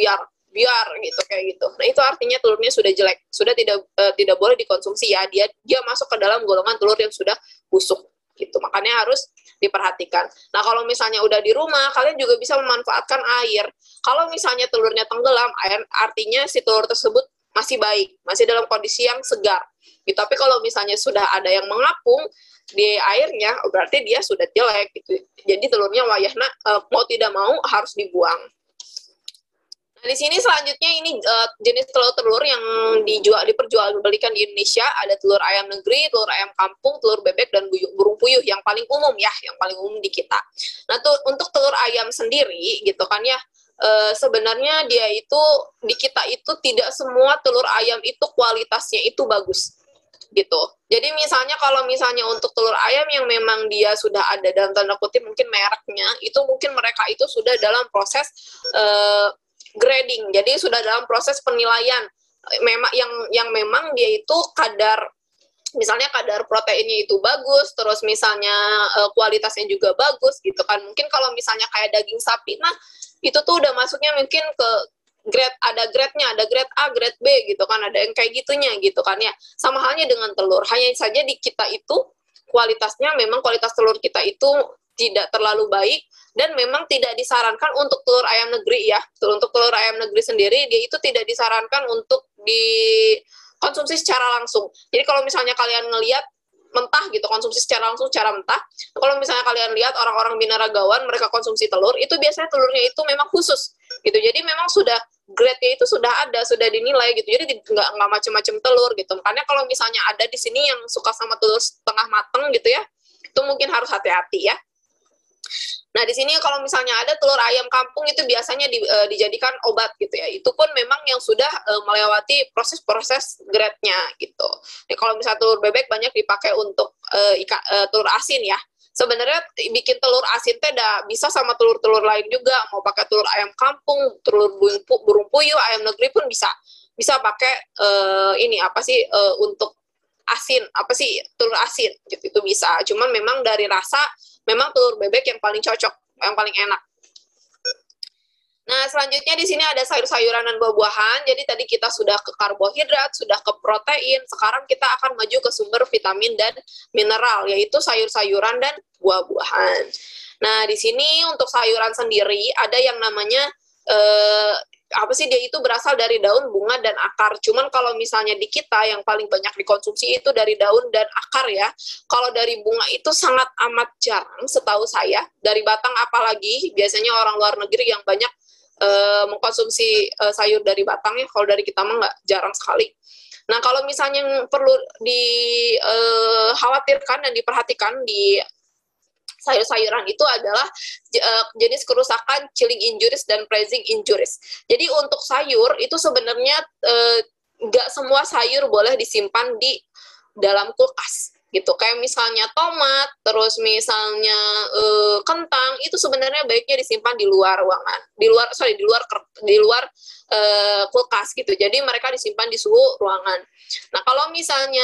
A: biar gitu kayak gitu. Nah itu artinya telurnya sudah jelek, sudah tidak boleh dikonsumsi ya. Dia masuk ke dalam golongan telur yang sudah busuk gitu. Makanya harus diperhatikan. Nah kalau misalnya udah di rumah, kalian juga bisa memanfaatkan air. Kalau misalnya telurnya tenggelam, artinya si telur tersebut masih baik, masih dalam kondisi yang segar. Gitu. Tapi kalau misalnya sudah ada yang mengapung di airnya, berarti dia sudah jelek gitu. Jadi telurnya wayahna mau tidak mau harus dibuang. Nah, di sini selanjutnya ini jenis telur-telur yang diperjualbelikan di Indonesia. Ada telur ayam negeri, telur ayam kampung, telur bebek, dan burung puyuh yang paling umum ya, yang paling umum di kita. Nah, untuk telur ayam sendiri gitu kan ya, sebenarnya dia itu di kita itu tidak semua telur ayam itu kualitasnya itu bagus gitu. Jadi misalnya kalau misalnya untuk telur ayam yang memang dia sudah ada dalam tanda kutip mungkin mereknya, itu mungkin mereka itu sudah dalam proses grading. Jadi sudah dalam proses penilaian. Memang yang memang dia itu misalnya kadar proteinnya itu bagus, terus misalnya kualitasnya juga bagus gitu kan. Mungkin kalau misalnya kayak daging sapi, nah itu tuh udah masuknya mungkin ke grade, ada grade-nya, ada grade A, grade B gitu kan, ada yang kayak gitunya gitu kan ya. Sama halnya dengan telur, hanya saja di kita itu kualitasnya memang kualitas telur kita itu tidak terlalu baik dan memang tidak disarankan untuk telur ayam negeri ya. Untuk telur ayam negeri sendiri dia itu tidak disarankan untuk dikonsumsi secara langsung. Jadi kalau misalnya kalian ngelihat mentah gitu, konsumsi secara langsung, secara mentah. Kalau misalnya kalian lihat orang-orang binaragawan, mereka konsumsi telur, itu biasanya telurnya itu memang khusus gitu. Jadi memang sudah grade-nya itu sudah ada, sudah dinilai gitu. Jadi nggak macam-macam telur gitu. Makanya kalau misalnya ada di sini yang suka sama telur setengah mateng gitu ya, itu mungkin harus hati-hati ya. Nah, di sini kalau misalnya ada telur ayam kampung itu biasanya dijadikan obat gitu ya. Itu pun memang yang sudah melewati proses-proses grade-nya gitu. Nah, kalau misalnya telur bebek banyak dipakai untuk telur asin ya. Sebenarnya bikin telur asin teh bisa sama telur-telur lain juga. Mau pakai telur ayam kampung, telur burung puyuh, ayam negeri pun bisa. Bisa pakai untuk asin, telur asin gitu, itu bisa. Cuman memang dari rasa memang telur bebek yang paling cocok, yang paling enak. Nah, selanjutnya di sini ada sayur-sayuran dan buah-buahan. Jadi tadi kita sudah ke karbohidrat, sudah ke protein. Sekarang kita akan maju ke sumber vitamin dan mineral, yaitu sayur-sayuran dan buah-buahan. Nah, di sini untuk sayuran sendiri ada yang namanya dia itu berasal dari daun, bunga, dan akar. Cuman kalau misalnya di kita yang paling banyak dikonsumsi itu dari daun dan akar ya. Kalau dari bunga itu sangat amat jarang setahu saya. Dari batang apalagi, biasanya orang luar negeri yang banyak mengkonsumsi sayur dari batangnya. Kalau dari kita mah nggak, jarang sekali. Nah, kalau misalnya yang perlu dikhawatirkan dan diperhatikan di sayur-sayuran itu adalah jenis kerusakan chilling injuries dan freezing injuries. Jadi untuk sayur itu sebenarnya nggak semua sayur boleh disimpan di dalam kulkas gitu. Kayak misalnya tomat, terus misalnya kentang, itu sebenarnya baiknya disimpan di luar ruangan, di luar kulkas gitu. Jadi mereka disimpan di suhu ruangan. Nah kalau misalnya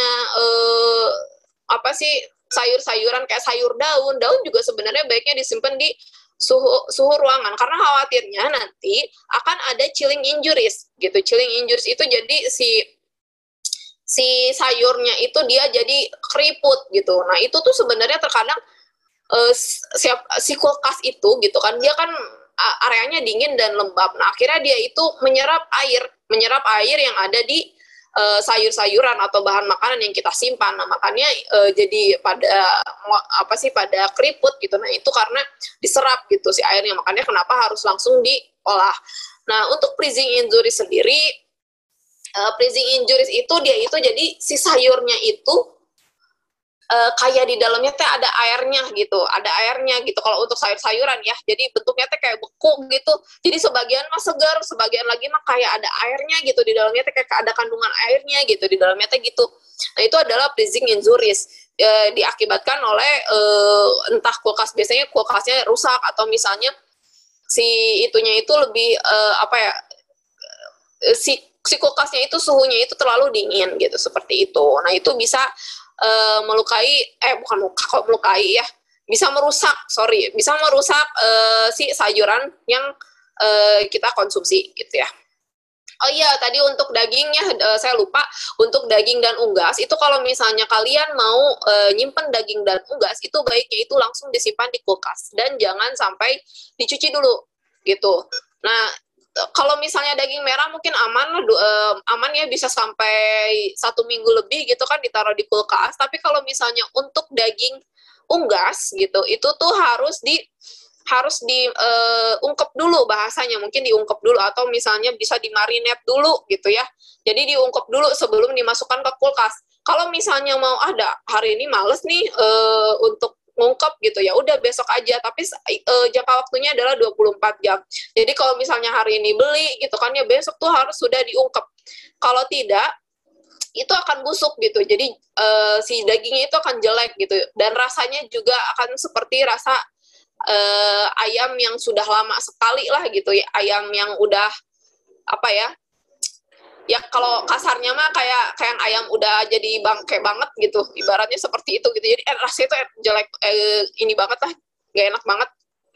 A: sayur-sayuran kayak sayur daun juga sebenarnya baiknya disimpan di suhu ruangan karena khawatirnya nanti akan ada chilling injuries gitu. Chilling injuries itu jadi si sayurnya itu dia jadi keriput gitu. Nah, itu tuh sebenarnya terkadang si kulkas itu gitu kan, dia kan areanya dingin dan lembab. Nah, akhirnya dia itu menyerap air yang ada di sayur-sayuran atau bahan makanan yang kita simpan. Nah, makanya jadi pada keriput gitu. Nah, itu karena diserap gitu si airnya. Makanya kenapa harus langsung diolah. Nah, untuk freezing injuries sendiri, freezing injuries itu dia itu jadi si sayurnya itu kayak di dalamnya teh ada airnya gitu, kalau untuk sayur-sayuran ya. Jadi bentuknya teh kayak beku gitu. Jadi sebagian mah segar, sebagian lagi mah kayak ada airnya gitu di dalamnya teh, kayak ada kandungan airnya gitu di dalamnya teh gitu. Nah, itu adalah freezing injuries diakibatkan oleh entah biasanya kulkasnya rusak atau misalnya si itunya itu lebih si kulkasnya itu suhunya itu terlalu dingin gitu, seperti itu. Nah, itu bisa bisa merusak si sayuran yang kita konsumsi gitu ya. Oh iya, tadi untuk dagingnya saya lupa. Untuk daging dan unggas itu kalau misalnya kalian mau nyimpen daging dan unggas itu baiknya itu langsung disimpan di kulkas dan jangan sampai dicuci dulu gitu. Nah, kalau misalnya daging merah mungkin aman ya bisa sampai 1 minggu lebih gitu kan ditaruh di kulkas. Tapi kalau misalnya untuk daging unggas gitu itu tuh harus diungkep dulu bahasanya, mungkin diungkep dulu atau misalnya bisa dimarinate dulu gitu ya. Jadi diungkep dulu sebelum dimasukkan ke kulkas. Kalau misalnya mau ada hari ini males nih untuk ngungkep gitu ya, udah besok aja. Tapi jangka waktunya adalah 24 jam. Jadi kalau misalnya hari ini beli gitu kan ya besok tuh harus sudah diungkep. Kalau tidak itu akan busuk gitu. Jadi si dagingnya itu akan jelek gitu dan rasanya juga akan seperti rasa ayam yang sudah lama sekali lah gitu ya, ayam yang udah apa ya kalau kasarnya mah kayak ayam udah jadi bangke banget gitu, ibaratnya seperti itu gitu. Jadi rasanya itu jelek, ini banget lah, gak enak banget.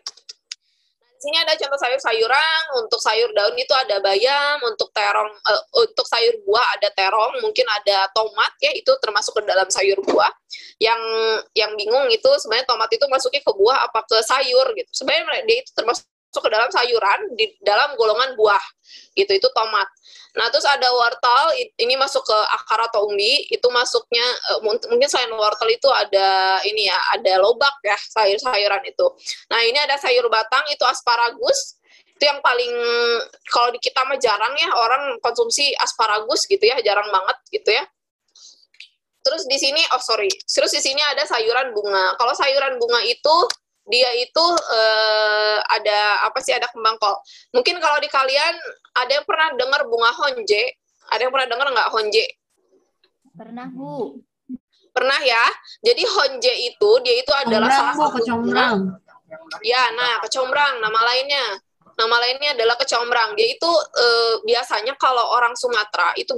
A: Di sini ada contoh sayur-sayuran. Untuk sayur daun itu ada bayam, untuk terong, untuk sayur buah ada terong, mungkin ada tomat ya, itu termasuk ke dalam sayur buah. Yang bingung itu sebenarnya tomat itu masuknya ke buah apa ke sayur gitu. Sebenarnya dia itu termasuk ke dalam sayuran di dalam golongan buah gitu, itu tomat. Nah, terus ada wortel, ini masuk ke akar atau umbi, itu masuknya mungkin selain wortel itu ada ini ya, ada lobak ya, sayur-sayuran itu. Nah, ini ada sayur batang, itu asparagus. Itu yang paling, kalau di kita mah jarang ya orang konsumsi asparagus gitu ya, jarang banget gitu ya. Terus di sini, terus di sini ada sayuran bunga. Kalau sayuran bunga itu dia itu ada apa sih, ada kembang kol. Mungkin kalau di kalian ada yang pernah dengar bunga honje? Ada yang pernah dengar nggak honje?
E: Pernah, Bu.
A: Pernah ya. Jadi honje itu dia itu adalah salah satu
D: kecombrang.
A: Ya, nah kecombrang nama lainnya. Nama lainnya adalah kecombrang. Dia itu biasanya kalau orang Sumatera itu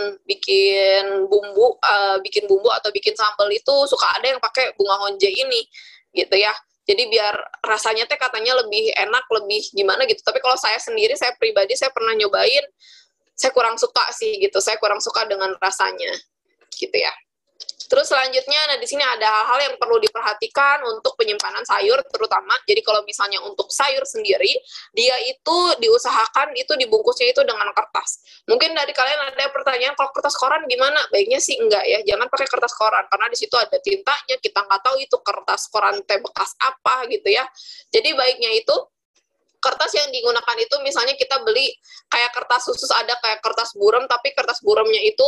A: bikin bumbu atau bikin sambal itu suka ada yang pakai bunga honje ini gitu ya. Jadi biar rasanya teh katanya lebih enak, lebih gimana gitu. Tapi kalau saya sendiri, saya pribadi, saya pernah nyobain, saya kurang suka sih gitu. Saya kurang suka dengan rasanya gitu ya. Terus selanjutnya, nah di sini ada hal-hal yang perlu diperhatikan untuk penyimpanan sayur terutama. Jadi kalau misalnya untuk sayur sendiri, dia itu diusahakan itu dibungkusnya itu dengan kertas. Mungkin dari kalian ada pertanyaan, kalau kertas koran gimana? Baiknya sih enggak ya, jangan pakai kertas koran karena di situ ada tintanya, kita nggak tahu itu kertas koran teh bekas apa gitu ya. Jadi baiknya itu kertas yang digunakan itu misalnya kita beli kayak kertas khusus, ada kayak kertas burem, tapi kertas buremnya itu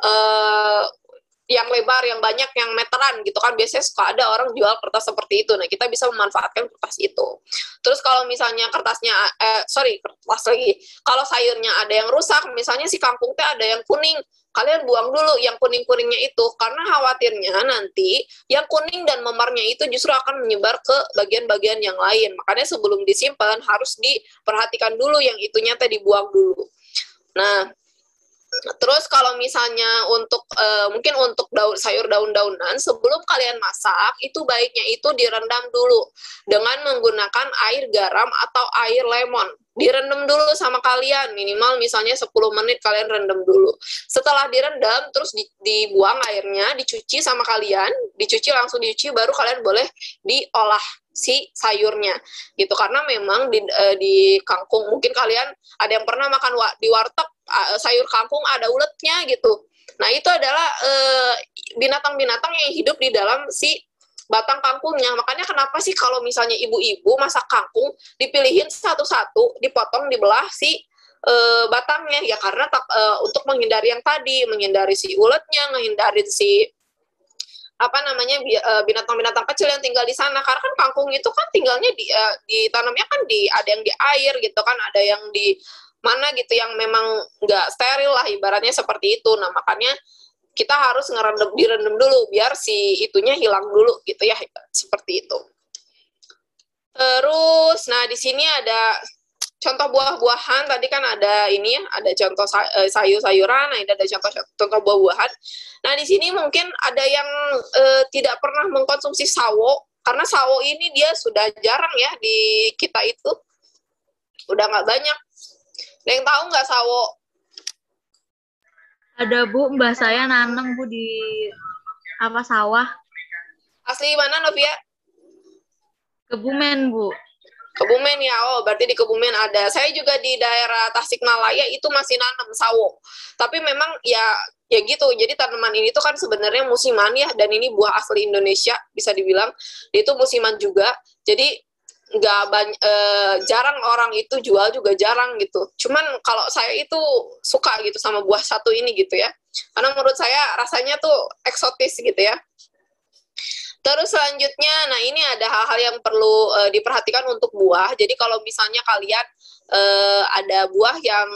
A: yang lebar, yang banyak, yang meteran gitu kan, biasanya suka ada orang jual kertas seperti itu. Nah, kita bisa memanfaatkan kertas itu. Terus kalau misalnya kertasnya, kertas lagi, kalau sayurnya ada yang rusak, misalnya si kangkung teh ada yang kuning, kalian buang dulu yang kuning-kuningnya itu, karena khawatirnya nanti yang kuning dan memarnya itu justru akan menyebar ke bagian-bagian yang lain. Makanya sebelum disimpan harus diperhatikan dulu yang itunya teh dibuang dulu. Nah, terus kalau misalnya untuk mungkin untuk sayur daun-daunan, sebelum kalian masak itu baiknya itu direndam dulu dengan menggunakan air garam atau air lemon. Direndam dulu sama kalian, minimal misalnya 10 menit kalian rendam dulu. Setelah direndam terus dibuang airnya, dicuci sama kalian, langsung dicuci, baru kalian boleh diolah si sayurnya gitu. Karena memang di kangkung, mungkin kalian ada yang pernah makan di warteg sayur kangkung ada uletnya gitu. Nah, itu adalah binatang-binatang yang hidup di dalam si batang kangkungnya. Makanya kenapa sih kalau misalnya ibu-ibu masak kangkung dipilihin satu-satu, dipotong, dibelah si batangnya ya, karena untuk menghindari yang tadi, menghindari si uletnya, menghindari si binatang-binatang kecil yang tinggal di sana. Karena kan kangkung itu kan tinggalnya ditanamnya kan ada yang di air gitu kan, ada yang di mana gitu yang memang nggak steril lah, ibaratnya seperti itu. Nah, makanya kita harus direndam dulu biar si itunya hilang dulu gitu ya, seperti itu. Terus, nah di sini ada contoh buah-buahan. Tadi kan ada ini ya, ada contoh sayur-sayuran. Nah, ini ada contoh buah-buahan. Nah, di sini mungkin ada yang tidak pernah mengkonsumsi sawo, karena sawo ini dia sudah jarang ya di kita itu, udah nggak banyak. Ada yang tahu nggak sawo?
B: Ada Bu, mbah saya nanam Bu di sawah.
A: Asli mana Novia?
B: Kebumen Bu.
A: Kebumen ya, oh berarti di Kebumen ada. Saya juga di daerah Tasikmalaya itu masih nanam sawo. Tapi memang ya gitu. Jadi tanaman ini tuh kan sebenarnya musiman ya, dan ini buah asli Indonesia bisa dibilang. Itu musiman juga. Jadi nggak jarang orang itu jual, juga jarang gitu. Cuman kalau saya itu suka gitu sama buah satu ini gitu ya. Karena menurut saya rasanya tuh eksotis gitu ya. Terus selanjutnya, nah ini ada hal-hal yang perlu diperhatikan untuk buah. Jadi kalau misalnya kalian ada buah yang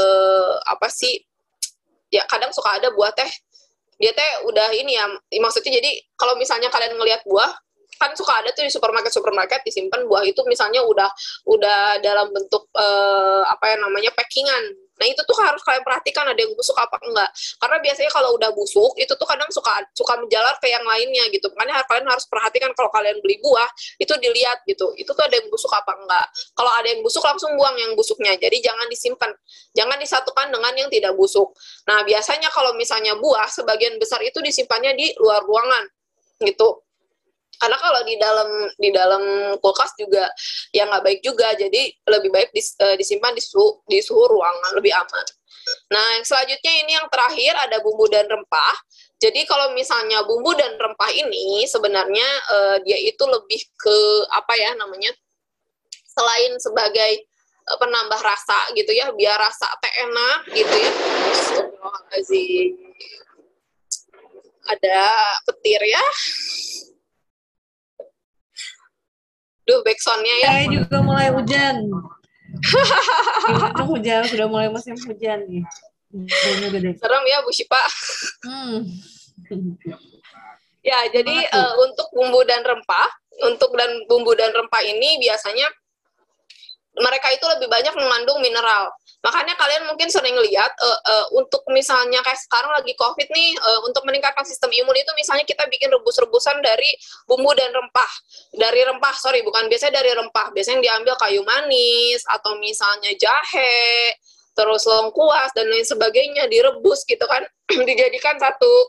A: ya kadang suka ada buah teh, dia teh udah ini ya, maksudnya jadi kalau misalnya kalian ngelihat buah, kan suka ada tuh di supermarket disimpan buah itu misalnya udah dalam bentuk packingan. Nah itu tuh harus kalian perhatikan ada yang busuk apa enggak, karena biasanya kalau udah busuk itu tuh kadang suka menjalar ke yang lainnya gitu. Makanya kalian harus perhatikan kalau kalian beli buah itu dilihat gitu, itu tuh ada yang busuk apa enggak. Kalau ada yang busuk langsung buang yang busuknya, jadi jangan disimpan, jangan disatukan dengan yang tidak busuk. Nah biasanya kalau misalnya buah sebagian besar itu disimpannya di luar ruangan gitu. Karena kalau di dalam kulkas juga ya nggak baik juga, jadi lebih baik disimpan di suhu ruangan, lebih aman. Nah, yang selanjutnya ini yang terakhir ada bumbu dan rempah. Jadi kalau misalnya bumbu dan rempah ini sebenarnya dia itu lebih ke selain sebagai penambah rasa gitu ya, biar rasa teh enak gitu ya. Astagfirullahaladzim. Ada petir ya. Duh, backsound-nya ya.
D: Saya juga mulai hujan. Hujan, sudah mulai musim hujan nih.
A: Serem ya Bu Syifa. Ya, jadi untuk bumbu dan rempah ini biasanya mereka itu lebih banyak mengandung mineral. Makanya kalian mungkin sering lihat untuk misalnya kayak sekarang lagi COVID nih, untuk meningkatkan sistem imun itu misalnya kita bikin rebus-rebusan dari bumbu dan rempah. Biasanya dari rempah. Biasanya yang diambil kayu manis atau misalnya jahe, terus lengkuas dan lain sebagainya direbus gitu kan, dijadikan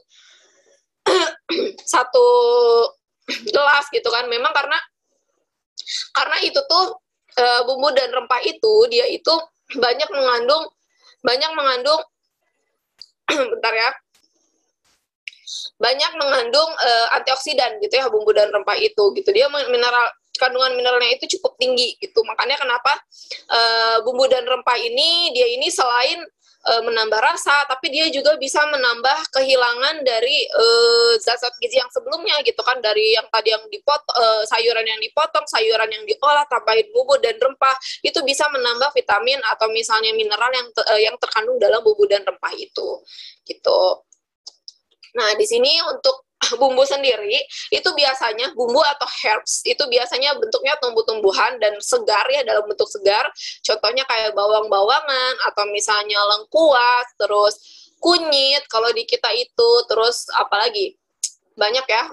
A: satu gelas gitu kan. Memang karena itu tuh bumbu dan rempah itu dia itu banyak mengandung bentar ya, banyak mengandung antioksidan gitu ya, bumbu dan rempah itu gitu. Dia kandungan mineralnya itu cukup tinggi gitu. Makanya kenapa bumbu dan rempah ini dia ini selain menambah rasa, tapi dia juga bisa menambah kehilangan dari zat-zat gizi yang sebelumnya gitu kan, dari yang tadi yang sayuran yang dipotong, sayuran yang diolah, tambahin bumbu dan rempah, itu bisa menambah vitamin atau misalnya mineral yang terkandung dalam bumbu dan rempah itu gitu. Nah, di sini untuk bumbu sendiri, itu biasanya bumbu atau herbs, itu biasanya bentuknya tumbuh-tumbuhan dan segar ya, dalam bentuk segar. Contohnya kayak bawang-bawangan, atau misalnya lengkuas, terus kunyit, kalau di kita itu, terus apalagi? Banyak ya,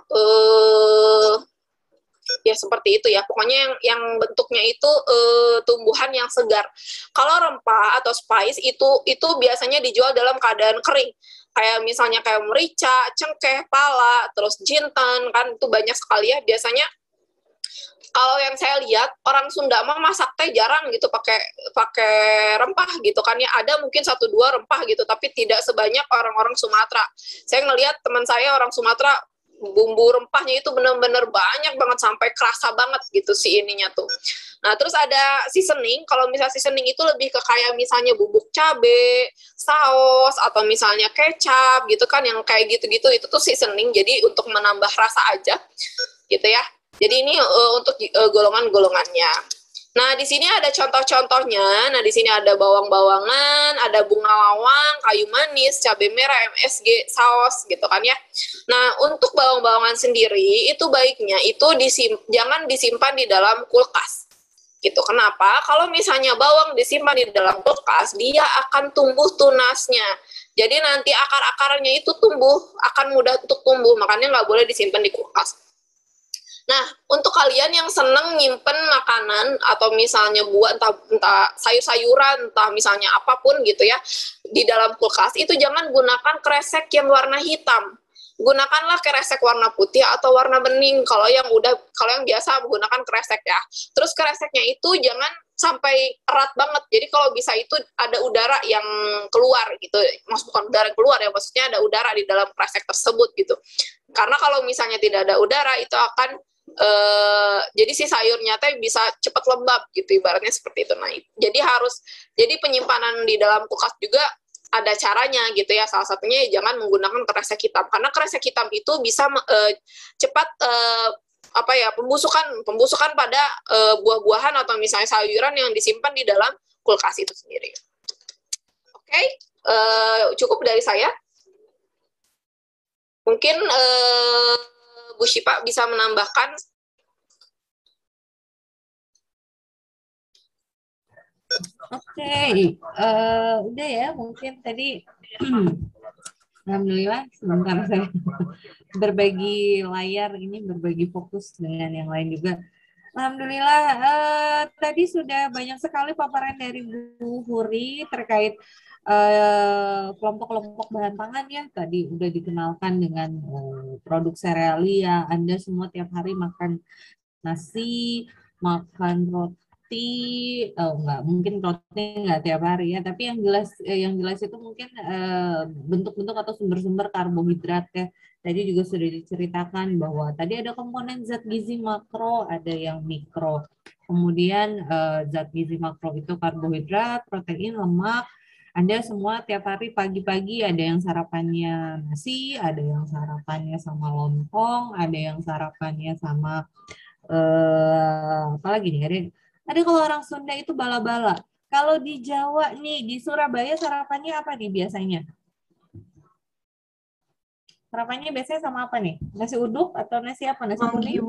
A: ya seperti itu ya. Pokoknya yang bentuknya itu tumbuhan yang segar. Kalau rempah atau spice itu biasanya dijual dalam keadaan kering. Kayak misalnya kayak merica, cengkeh, pala, terus jintan, kan itu banyak sekali ya. Biasanya kalau yang saya lihat orang Sunda mah masak teh jarang gitu pakai rempah gitu kan ya. Ada mungkin 1-2 rempah gitu, tapi tidak sebanyak orang-orang Sumatera. Saya ngelihat teman saya orang Sumatera, bumbu rempahnya itu benar-benar banyak banget sampai kerasa banget gitu si ininya tuh. Nah, terus ada seasoning. Kalau misalnya seasoning itu lebih ke kayak misalnya bubuk cabe, saus, atau misalnya kecap gitu kan, yang kayak gitu-gitu itu tuh seasoning. Jadi untuk menambah rasa aja gitu ya. Jadi ini untuk golongan-golongannya. Nah, di sini ada contoh-contohnya. Nah, di sini ada bawang-bawangan, ada bunga lawang, kayu manis, cabai merah, MSG, saus gitu kan ya. Nah, untuk bawang-bawangan sendiri itu baiknya itu jangan disimpan di dalam kulkas. Gitu. Kenapa? Kalau misalnya bawang disimpan di dalam kulkas, dia akan tumbuh tunasnya. Jadi nanti akar-akarnya itu akan mudah untuk tumbuh, makanya nggak boleh disimpan di kulkas. Nah, untuk kalian yang seneng nyimpen makanan atau misalnya buat entah sayur-sayuran, entah misalnya apapun gitu ya, di dalam kulkas, itu jangan gunakan kresek yang warna hitam. Gunakanlah kresek warna putih atau warna bening kalau yang biasa menggunakan kresek ya. Terus kreseknya itu jangan sampai erat banget. Jadi kalau bisa itu ada udara yang keluar gitu. Maksud bukan udara yang keluar ya, maksudnya ada udara di dalam kresek tersebut gitu. Karena kalau misalnya tidak ada udara itu akan jadi si sayurnya teh bisa cepat lembab gitu, ibaratnya seperti itu. Nah, jadi penyimpanan di dalam kulkas juga ada caranya gitu ya. Salah satunya jangan menggunakan kresek hitam, karena kresek hitam itu bisa cepat pembusukan pada buah-buahan atau misalnya sayuran yang disimpan di dalam kulkas itu sendiri. Oke, cukup dari saya. Mungkin Bu Syifa bisa menambahkan.
D: Oke, udah ya, mungkin tadi alhamdulillah sebentar saya berbagi layar ini, berbagi fokus dengan yang lain juga. Alhamdulillah tadi sudah banyak sekali paparan dari Bu Huri terkait kelompok-kelompok bahan pangan ya. Tadi udah dikenalkan dengan produk serealia. Anda semua tiap hari makan nasi, makan roti, enggak, mungkin roti enggak tiap hari ya, tapi yang jelas itu mungkin bentuk-bentuk atau sumber-sumber karbohidrat ya. Tadi juga sudah diceritakan bahwa tadi ada komponen zat gizi makro, ada yang mikro. Kemudian zat gizi makro itu karbohidrat, protein, lemak. Anda semua tiap hari pagi-pagi ada yang sarapannya nasi, ada yang sarapannya sama lontong, ada yang sarapannya sama apa lagi nih? Ada kalau orang Sunda itu bala-bala. Kalau di Jawa nih, di Surabaya sarapannya apa nih biasanya? Sarapannya biasanya sama apa nih? Nasi uduk atau nasi apa? Nasi kuning?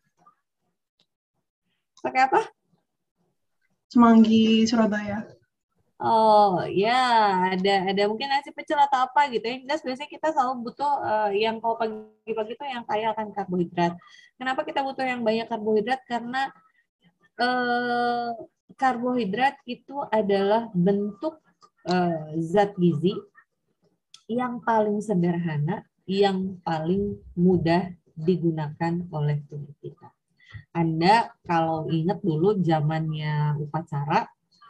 D: Pakai apa?
F: Semanggi Surabaya.
D: Oh ya, ada mungkin nasi pecel atau apa gitu ya. Jelas biasanya kita selalu butuh yang kalau pagi-pagi itu yang kaya akan karbohidrat. Kenapa kita butuh yang banyak karbohidrat? Karena karbohidrat itu adalah bentuk zat gizi yang paling sederhana, yang paling mudah digunakan oleh tubuh kita. Anda kalau ingat dulu zamannya upacara,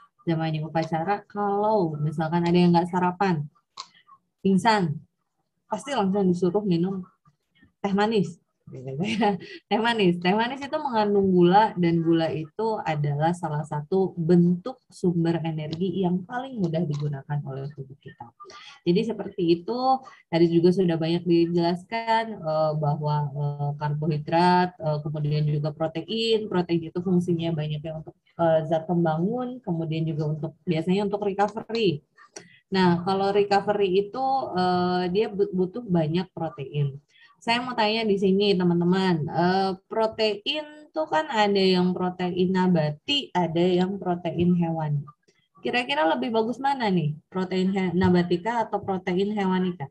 D: kalau misalkan ada yang nggak sarapan, pingsan, pasti langsung disuruh minum teh manis. Teh manis itu mengandung gula, dan gula itu adalah salah satu bentuk sumber energi yang paling mudah digunakan oleh tubuh kita. Jadi seperti itu, tadi juga sudah banyak dijelaskan bahwa karbohidrat, kemudian juga protein itu fungsinya banyaknya untuk zat pembangun, kemudian juga untuk biasanya untuk recovery. Nah, kalau recovery itu dia butuh banyak protein. Saya mau tanya di sini teman-teman, protein tuh kan ada yang protein nabati, ada yang protein hewani. Kira-kira lebih bagus mana nih? Protein nabatika atau protein hewanika?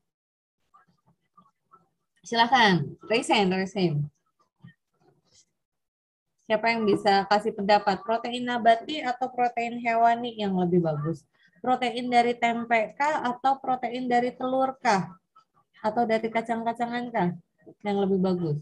D: Silakan, raise hand. Siapa yang bisa kasih pendapat? Protein nabati atau protein hewani yang lebih bagus? Protein dari tempe kah atau protein dari telur kah? Atau dari kacang-kacangan kah yang lebih bagus?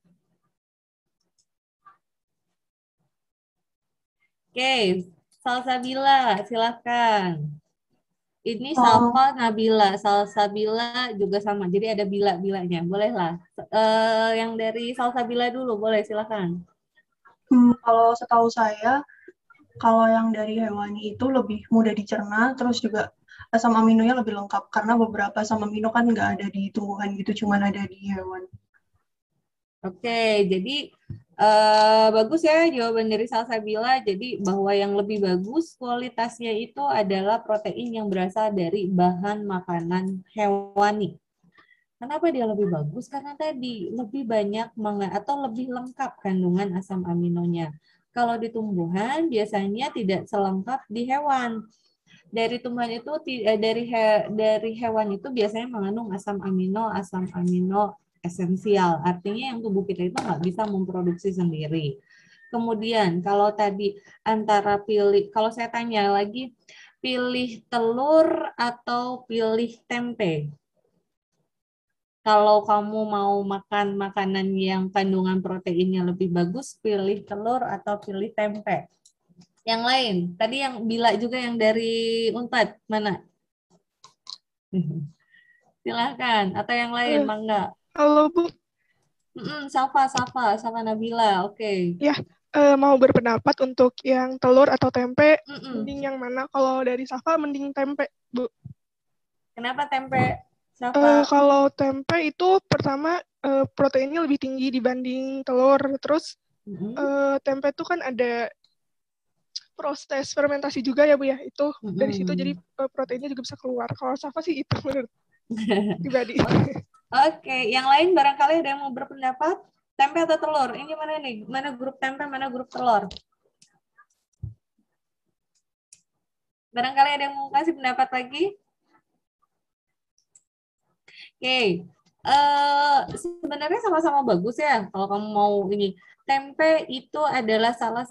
D: Oke, Salsabila, silakan. Ini Salsa Nabila, Salsabila juga sama. Jadi ada bila-bilanya. Bolehlah. Yang dari Salsabila dulu, boleh silakan.
F: Kalau setahu saya, kalau yang dari hewani itu lebih mudah dicerna, terus juga asam aminonya lebih lengkap, karena beberapa asam amino kan nggak ada di tumbuhan gitu, cuma ada di hewan.
D: Oke, jadi bagus ya jawaban dari Salsabila. Jadi bahwa yang lebih bagus kualitasnya itu adalah protein yang berasal dari bahan makanan hewani. Kenapa dia lebih bagus? Karena tadi lebih banyak atau lebih lengkap kandungan asam aminonya. Kalau di tumbuhan biasanya tidak selengkap di hewan. Dari tumbuhan itu dari hewan itu biasanya mengandung asam amino esensial, artinya yang tubuh kita itu nggak bisa memproduksi sendiri. Kemudian kalau tadi antara kalau saya tanya lagi, pilih telur atau pilih tempe? Kalau kamu mau makan makanan yang kandungan proteinnya lebih bagus, pilih telur atau pilih tempe? Yang lain, tadi yang Bila juga yang dari Unpad, mana? Silahkan, atau yang lain, Mangga.
G: Halo Bu,
D: Safa Nabila, oke.
G: ya mau berpendapat untuk yang telur atau tempe, mending yang mana? Kalau dari Safa mending tempe, Bu.
D: Kenapa tempe, Safa?
G: Kalau tempe itu pertama proteinnya lebih tinggi dibanding telur, terus tempe itu kan ada proses fermentasi juga ya Bu ya, itu dari situ jadi proteinnya juga bisa keluar. Kalau Safa sih itu menurut pribadi.
D: Oke, yang lain barangkali ada yang mau berpendapat? Tempe atau telur? Ini mana nih? Mana grup tempe, mana grup telur? Barangkali ada yang mau kasih pendapat lagi? Oke, sebenarnya sama-sama bagus ya kalau kamu mau ini. Tempe itu adalah salah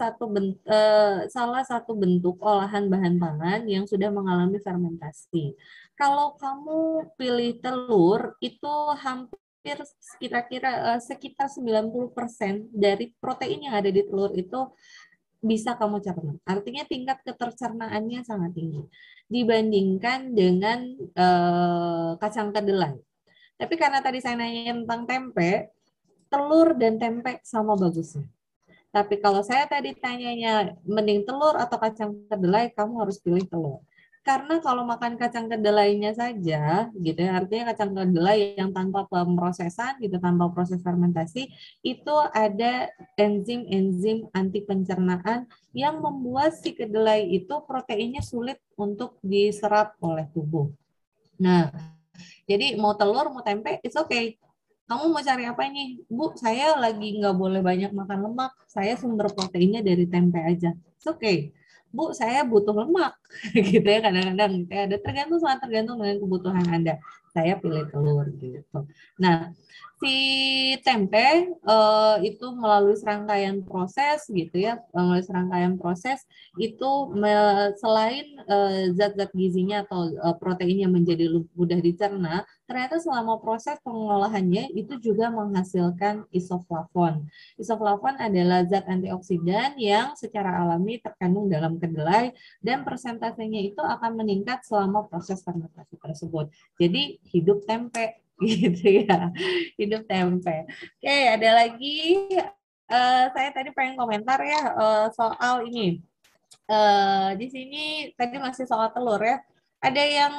D: satu bentuk olahan bahan pangan yang sudah mengalami fermentasi. Kalau kamu pilih telur, itu hampir sekitar 90% dari protein yang ada di telur itu bisa kamu cerna. Artinya tingkat ketercernaannya sangat tinggi dibandingkan dengan kacang kedelai. Tapi karena tadi saya nanya tentang tempe, telur dan tempe sama bagusnya. Tapi kalau saya tadi tanyanya mending telur atau kacang kedelai, kamu harus pilih telur. Karena kalau makan kacang kedelainya saja, gitu ya, artinya kacang kedelai yang tanpa pemrosesan, gitu, tanpa proses fermentasi, itu ada enzim-enzim anti pencernaan yang membuat si kedelai itu proteinnya sulit untuk diserap oleh tubuh. Nah, jadi mau telur, mau tempe, it's okay. Kamu mau cari apa ini? Bu, saya lagi nggak boleh banyak makan lemak. Saya sumber proteinnya dari tempe aja. It's okay. Bu, saya butuh lemak. Gitu ya, kadang-kadang. Ada sangat tergantung dengan kebutuhan Anda. Saya pilih telur gitu. Nah, si tempe itu melalui serangkaian proses gitu ya, melalui serangkaian proses itu selain zat-zat gizinya atau proteinnya menjadi mudah dicerna, ternyata selama proses pengolahannya itu juga menghasilkan isoflavon. Isoflavon adalah zat antioksidan yang secara alami terkandung dalam kedelai dan persentasenya itu akan meningkat selama proses fermentasi tersebut. Jadi hidup tempe gitu ya, hidup tempe. Oke, ada lagi saya tadi pengen komentar ya soal ini. Di sini tadi masih soal telur ya. Ada yang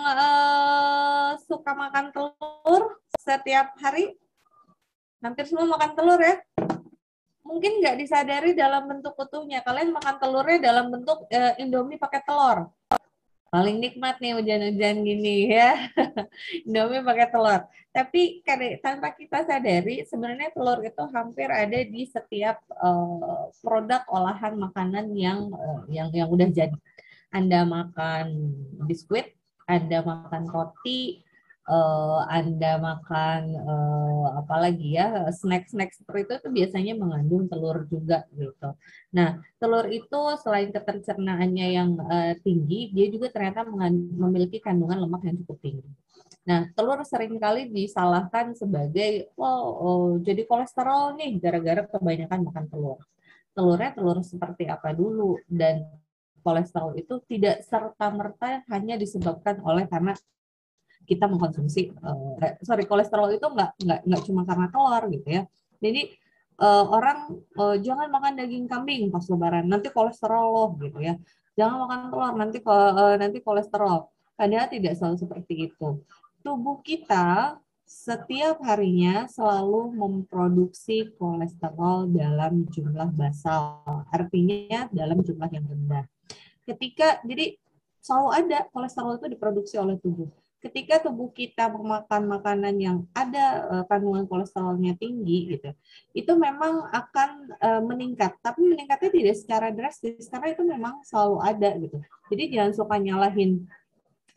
D: suka makan telur setiap hari? Hampir semua makan telur ya. Mungkin nggak disadari dalam bentuk utuhnya. Kalian makan telurnya dalam bentuk Indomie pakai telur. Paling nikmat nih hujan-hujan gini ya. Indomie pakai telur. Tapi tanpa kita sadari, sebenarnya telur itu hampir ada di setiap produk olahan makanan yang udah jadi. Anda makan biskuit, Anda makan roti, Anda makan apalagi ya, snack-snack seperti itu biasanya mengandung telur juga gitu. Nah, telur itu selain ketercernaannya yang tinggi, dia juga ternyata memiliki kandungan lemak yang cukup tinggi. Nah, telur seringkali disalahkan sebagai jadi kolesterol nih gara-gara kebanyakan makan telur. Telurnya telur seperti apa dulu, dan kolesterol itu tidak serta-merta hanya disebabkan oleh karena kita mengkonsumsi kolesterol itu nggak cuma karena telur gitu ya. Jadi orang jangan makan daging kambing pas lebaran, nanti kolesterol loh gitu ya. Jangan makan telur, nanti kolesterol. Padahal tidak selalu seperti itu. Tubuh kita setiap harinya selalu memproduksi kolesterol dalam jumlah basal, artinya dalam jumlah yang rendah. Jadi selalu ada kolesterol itu diproduksi oleh tubuh. Ketika tubuh kita memakan makanan yang ada kandungan kolesterolnya tinggi, gitu, itu memang akan meningkat. Tapi meningkatnya tidak secara drastis karena itu memang selalu ada, gitu. Jadi jangan suka nyalahin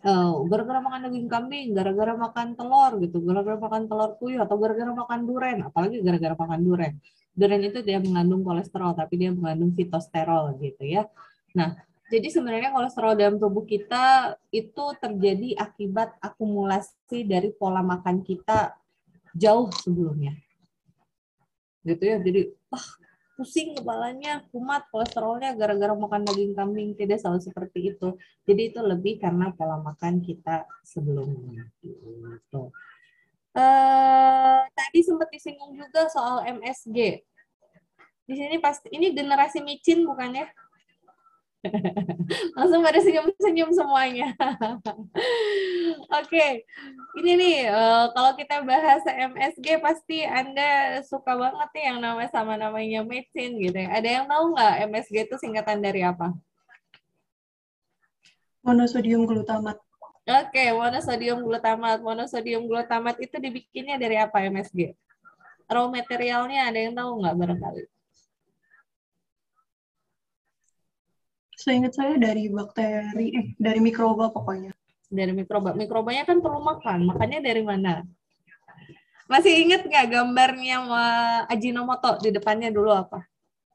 D: gara-gara makan daging kambing, gara-gara makan telur gitu, gara-gara makan telur puyuh atau gara-gara makan duren, apalagi gara-gara makan duren. Duren itu dia mengandung kolesterol, tapi dia mengandung fitosterol gitu ya. Nah, jadi sebenarnya kolesterol dalam tubuh kita itu terjadi akibat akumulasi dari pola makan kita jauh sebelumnya. Gitu ya. Jadi, pusing kepalanya, kumat, kolesterolnya gara-gara makan daging kambing, tidak selalu seperti itu. Jadi itu lebih karena pola makan kita sebelumnya. Gitu. Tadi sempat disinggung juga soal MSG. Di sini pasti ini generasi micin bukan ya? Langsung pada senyum-senyum semuanya. Oke, ini nih kalau kita bahas MSG pasti Anda suka banget nih yang namanya micin gitu ya. Ada yang tahu nggak MSG itu singkatan dari apa?
F: Monosodium glutamat.
D: Oke, monosodium glutamat. Monosodium glutamat itu dibikinnya dari apa MSG? Raw materialnya ada yang tahu nggak barangkali?
F: Seingat saya dari bakteri, dari mikroba pokoknya.
D: Dari mikroba. Mikrobanya kan perlu makan. Makannya dari mana? Masih ingat nggak gambarnya Ajinomoto di depannya dulu apa?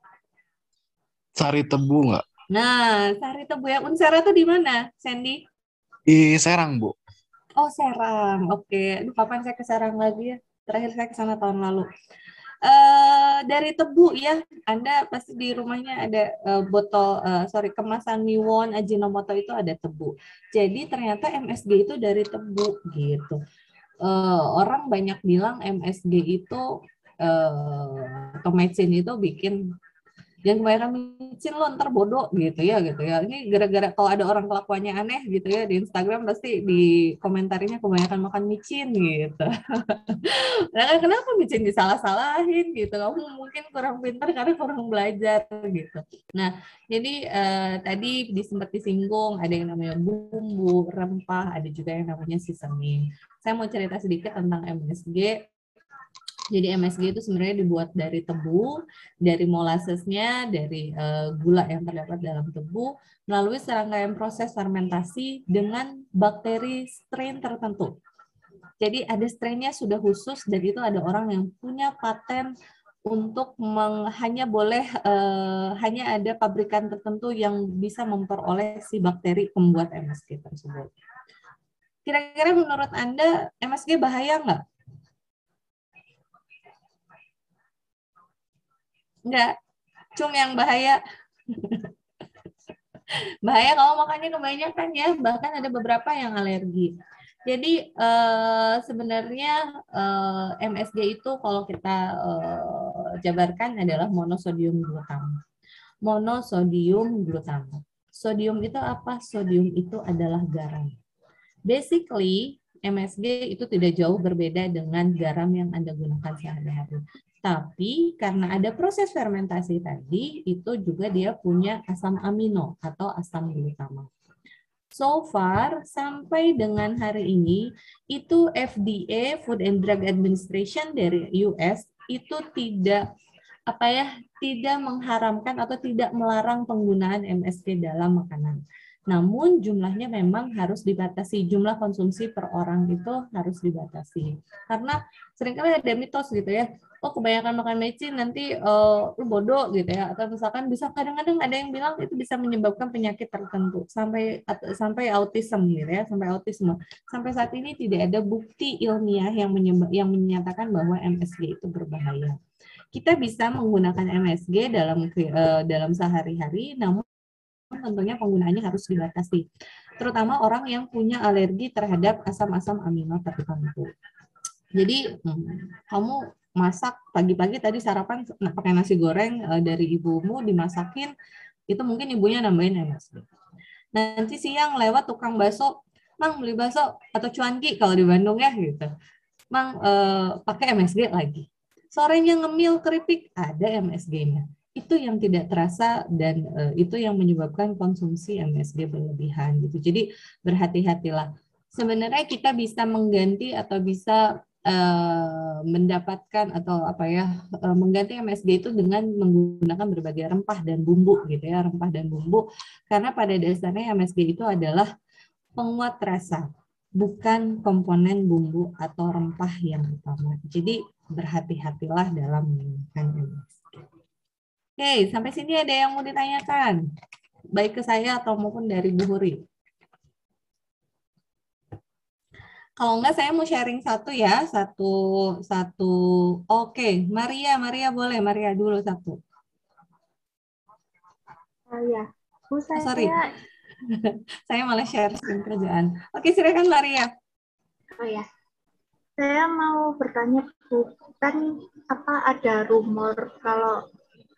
H: Sari tebu nggak?
D: Nah, sari tebu ya. Unsera tuh di mana, Sandy?
H: Di Serang, Bu.
D: Oh, Serang. Oke. Aduh, kapan saya ke Serang lagi ya? Terakhir saya ke sana tahun lalu. Dari tebu ya, Anda pasti di rumahnya ada kemasan Miwon Ajinomoto itu ada tebu. Jadi ternyata MSG itu dari tebu gitu. Orang banyak bilang MSG itu atau micin itu bikin yang kebanyakan micin lo ntar bodoh gitu ya. Ini gara-gara kalau ada orang kelakuannya aneh gitu ya di Instagram pasti di komentarinya kebanyakan makan micin gitu. Nah, kenapa micin disalah-salahin gitu? Kamu mungkin kurang pintar karena kurang belajar gitu. Nah, jadi tadi sempat disinggung ada yang namanya bumbu, rempah, ada juga yang namanya seasoning. Saya mau cerita sedikit tentang MSG. Jadi MSG itu sebenarnya dibuat dari tebu, dari molasesnya, dari gula yang terdapat dalam tebu, melalui serangkaian proses fermentasi dengan bakteri strain tertentu. Jadi ada strainnya sudah khusus dan itu ada orang yang punya paten untuk hanya ada pabrikan tertentu yang bisa memperoleh si bakteri pembuat MSG tersebut. Kira-kira menurut Anda MSG bahaya nggak? Enggak, Cung yang bahaya. Bahaya kalau makannya kebanyakan ya, bahkan ada beberapa yang alergi. Jadi sebenarnya MSG itu kalau kita jabarkan adalah monosodium glutamat. Monosodium glutamat. Sodium itu apa? Sodium itu adalah garam. Basically, MSG itu tidak jauh berbeda dengan garam yang Anda gunakan sehari-hari. Tapi karena ada proses fermentasi tadi, itu juga dia punya asam amino atau asam glutamat. So far, sampai dengan hari ini, itu FDA, Food and Drug Administration dari US, itu tidak mengharamkan atau tidak melarang penggunaan MSG dalam makanan. Namun jumlahnya memang harus dibatasi, jumlah konsumsi per orang itu harus dibatasi. Karena seringkali ada mitos gitu ya, kebanyakan makan micin nanti lu bodoh gitu ya, atau misalkan bisa kadang-kadang ada yang bilang itu bisa menyebabkan penyakit tertentu sampai autism gitu ya, sampai autisme. Sampai saat ini tidak ada bukti ilmiah yang menyatakan bahwa MSG itu berbahaya. Kita bisa menggunakan MSG dalam sehari-hari, namun tentunya penggunaannya harus dibatasi, terutama orang yang punya alergi terhadap asam-asam amino tertentu. Jadi kamu masak pagi-pagi tadi sarapan pakai nasi goreng dari ibumu dimasakin, itu mungkin ibunya nambahin MSG. Nanti siang lewat tukang bakso, Mang beli bakso atau cuanki kalau di Bandung ya gitu, Mang pakai MSG lagi. Sorenya ngemil keripik ada MSG-nya. Itu yang tidak terasa dan itu yang menyebabkan konsumsi MSG berlebihan gitu. Jadi berhati-hatilah. Sebenarnya kita bisa mengganti atau bisa mendapatkan atau mengganti MSG itu dengan menggunakan berbagai rempah dan bumbu gitu ya, rempah dan bumbu, karena pada dasarnya MSG itu adalah penguat rasa, bukan komponen bumbu atau rempah yang utama. Jadi berhati-hatilah dalam menggunakan MSG. Oke, sampai sini ada yang mau ditanyakan? Baik ke saya atau maupun dari Bu Huri. Kalau enggak saya mau sharing satu ya, satu. Oke, Maria boleh, Maria dulu satu.
E: Ya, Bu,
D: Sorry,
E: saya,
D: saya malah share screen kerjaan. Oke, silakan Maria.
E: oh ya, saya mau bertanya, Bu, kan ada rumor kalau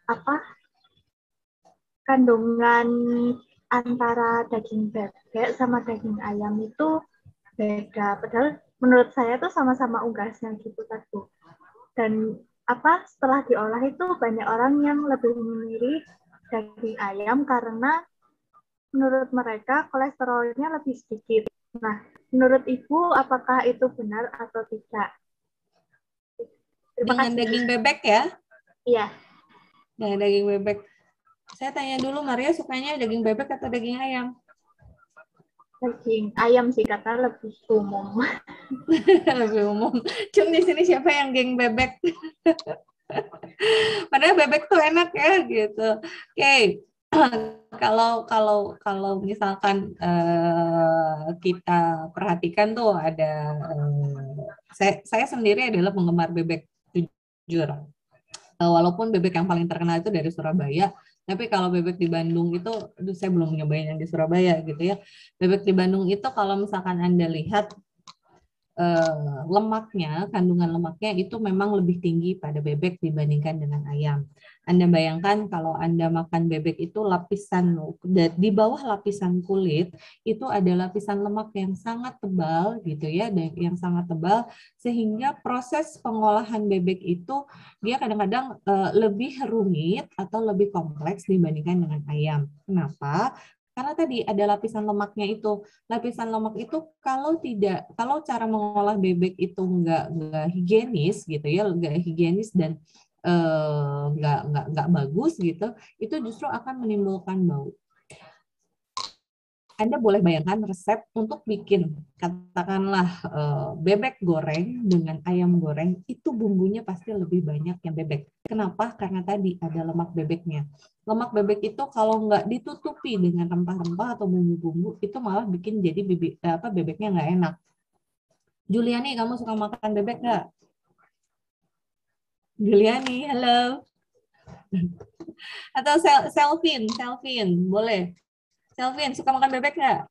E: kandungan antara daging bebek sama daging ayam itu beda. Padahal menurut saya tuh sama-sama unggasnya gitu kan, Bu. Dan setelah diolah itu banyak orang yang lebih memilih daging ayam karena menurut mereka kolesterolnya lebih sedikit. Nah, menurut Ibu apakah itu benar atau tidak? Terima
D: Dengan
E: kasih.
D: daging bebek ya?
E: Iya.
D: Nah, daging bebek. Saya tanya dulu, Maria sukanya daging bebek atau daging ayam?
E: Daging ayam sih, karena lebih umum.
D: Lebih umum. Cuma di sini siapa yang geng bebek? Padahal bebek tuh enak ya gitu. Oke. Kalau misalkan kita perhatikan tuh ada saya sendiri adalah penggemar bebek, jujur. Walaupun bebek yang paling terkenal itu dari Surabaya, tapi kalau bebek di Bandung itu, saya belum nyobain yang di Surabaya gitu ya. Bebek di Bandung itu kalau misalkan Anda lihat lemaknya, kandungan lemaknya itu memang lebih tinggi pada bebek dibandingkan dengan ayam. Anda bayangkan kalau Anda makan bebek itu lapisan, di bawah lapisan kulit itu ada lapisan lemak yang sangat tebal gitu ya, yang sangat tebal, sehingga proses pengolahan bebek itu dia kadang-kadang lebih rumit atau lebih kompleks dibandingkan dengan ayam. Kenapa? Karena tadi ada lapisan lemaknya itu. Lapisan lemak itu kalau cara mengolah bebek itu nggak higienis gitu ya, nggak higienis dan nggak bagus gitu, itu justru akan menimbulkan bau. Anda boleh bayangkan resep untuk bikin katakanlah bebek goreng dengan ayam goreng, itu bumbunya pasti lebih banyak yang bebek. Kenapa? Karena tadi ada lemak bebeknya. Lemak bebek itu kalau nggak ditutupi dengan rempah-rempah atau bumbu-bumbu, itu malah bikin jadi bebeknya nggak enak. Juliani, kamu suka makan bebek nggak? Juliani, halo. Atau Selvin, boleh. Selvin, suka makan bebek nggak?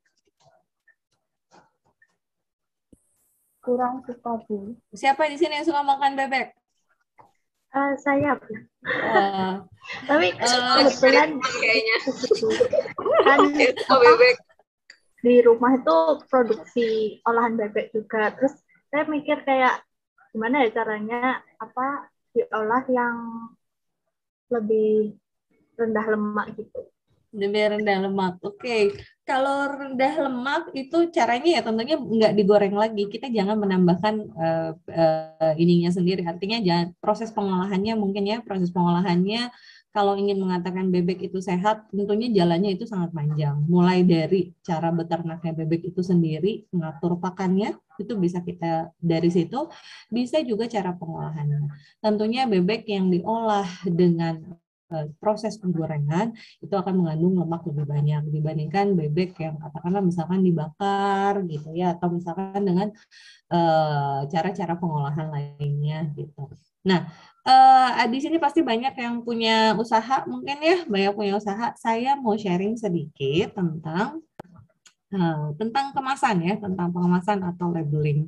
E: Kurang suka, Bu.
D: Siapa di sini yang suka makan bebek?
E: Saya, Bu. Tapi kebetulan
A: kayaknya
E: kan
A: bebek.
E: Di rumah itu produksi olahan bebek juga. Terus saya mikir kayak gimana ya caranya diolah yang lebih rendah lemak gitu.
D: Lebih rendah lemak. Oke. Kalau rendah lemak itu caranya ya tentunya nggak digoreng lagi. Kita jangan menambahkan ininya sendiri. Artinya proses pengolahannya mungkin ya, proses pengolahannya kalau ingin mengatakan bebek itu sehat, tentunya jalannya itu sangat panjang. Mulai dari cara beternaknya bebek itu sendiri, mengatur pakannya, itu bisa kita dari situ. Bisa juga cara pengolahannya. Tentunya bebek yang diolah dengan proses penggorengan itu akan mengandung lemak lebih banyak dibandingkan bebek yang katakanlah misalkan dibakar gitu ya, atau misalkan dengan cara-cara pengolahan lainnya gitu. Nah, di sini pasti banyak yang punya usaha, mungkin ya banyak punya usaha. Saya mau sharing sedikit tentang kemasan ya, tentang pengemasan atau labeling.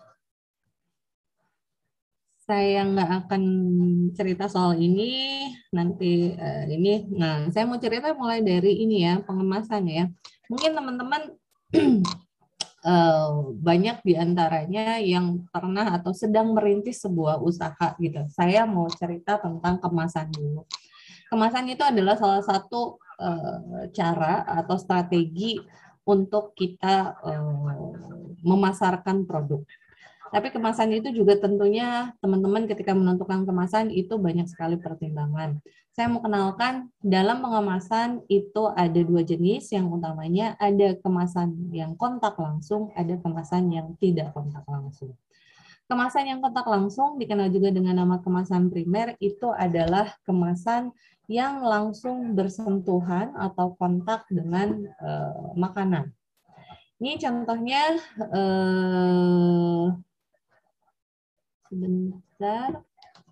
D: Saya nggak akan cerita soal ini nanti ini. Nah, saya mau cerita mulai dari ini ya, pengemasan ya. Mungkin teman-teman banyak diantaranya yang pernah atau sedang merintis sebuah usaha gitu. Saya mau cerita tentang kemasan dulu. Kemasan itu adalah salah satu cara atau strategi untuk kita memasarkan produk. Tapi kemasan itu juga tentunya teman-teman ketika menentukan kemasan itu banyak sekali pertimbangan. Saya mau kenalkan dalam pengemasan itu ada 2 jenis, yang utamanya ada kemasan yang kontak langsung, ada kemasan yang tidak kontak langsung. Kemasan yang kontak langsung dikenal juga dengan nama kemasan primer, itu adalah kemasan yang langsung bersentuhan atau kontak dengan makanan. Ini contohnya sebentar.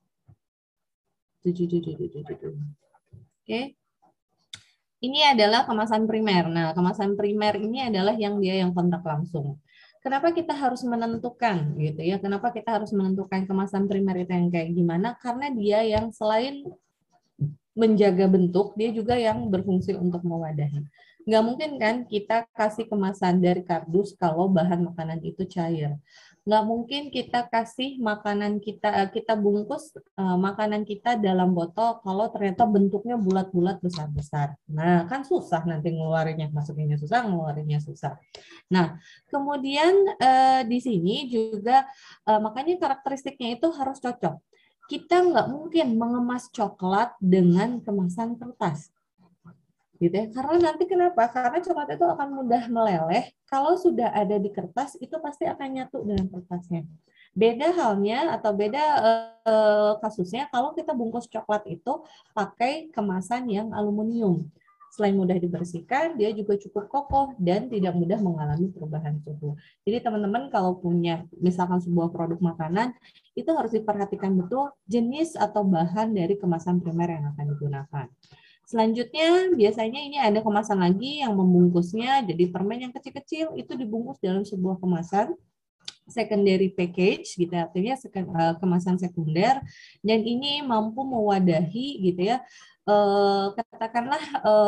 D: Oke. Ini adalah kemasan primer. Nah, kemasan primer ini adalah yang dia yang kontak langsung. Kenapa kita harus menentukan gitu ya? Kenapa kita harus menentukan kemasan primer itu yang kayak gimana? Karena dia yang selain menjaga bentuk, dia juga yang berfungsi untuk mewadahi. Nggak mungkin kan kita kasih kemasan dari kardus kalau bahan makanan itu cair. Nggak mungkin kita kasih makanan kita bungkus makanan kita dalam botol kalau ternyata bentuknya bulat-bulat besar-besar. Nah, kan susah nanti ngeluarinnya, masukinnya susah, ngeluarinnya susah. Nah, kemudian di sini juga makanya karakteristiknya itu harus cocok. Kita nggak mungkin mengemas coklat dengan kemasan kertas. Gitu ya. Karena nanti kenapa? Karena coklat itu akan mudah meleleh. Kalau sudah ada di kertas, itu pasti akan nyatu dengan kertasnya. Beda halnya atau beda kasusnya kalau kita bungkus coklat itu pakai kemasan yang aluminium. Selain mudah dibersihkan, dia juga cukup kokoh dan tidak mudah mengalami perubahan suhu. Jadi teman-teman kalau punya misalkan sebuah produk makanan, itu harus diperhatikan betul jenis atau bahan dari kemasan primer yang akan digunakan. Selanjutnya, biasanya ini ada kemasan lagi yang membungkusnya, jadi permen yang kecil-kecil itu dibungkus dalam sebuah kemasan secondary package, gitu artinya kemasan sekunder, dan ini mampu mewadahi, gitu ya, katakanlah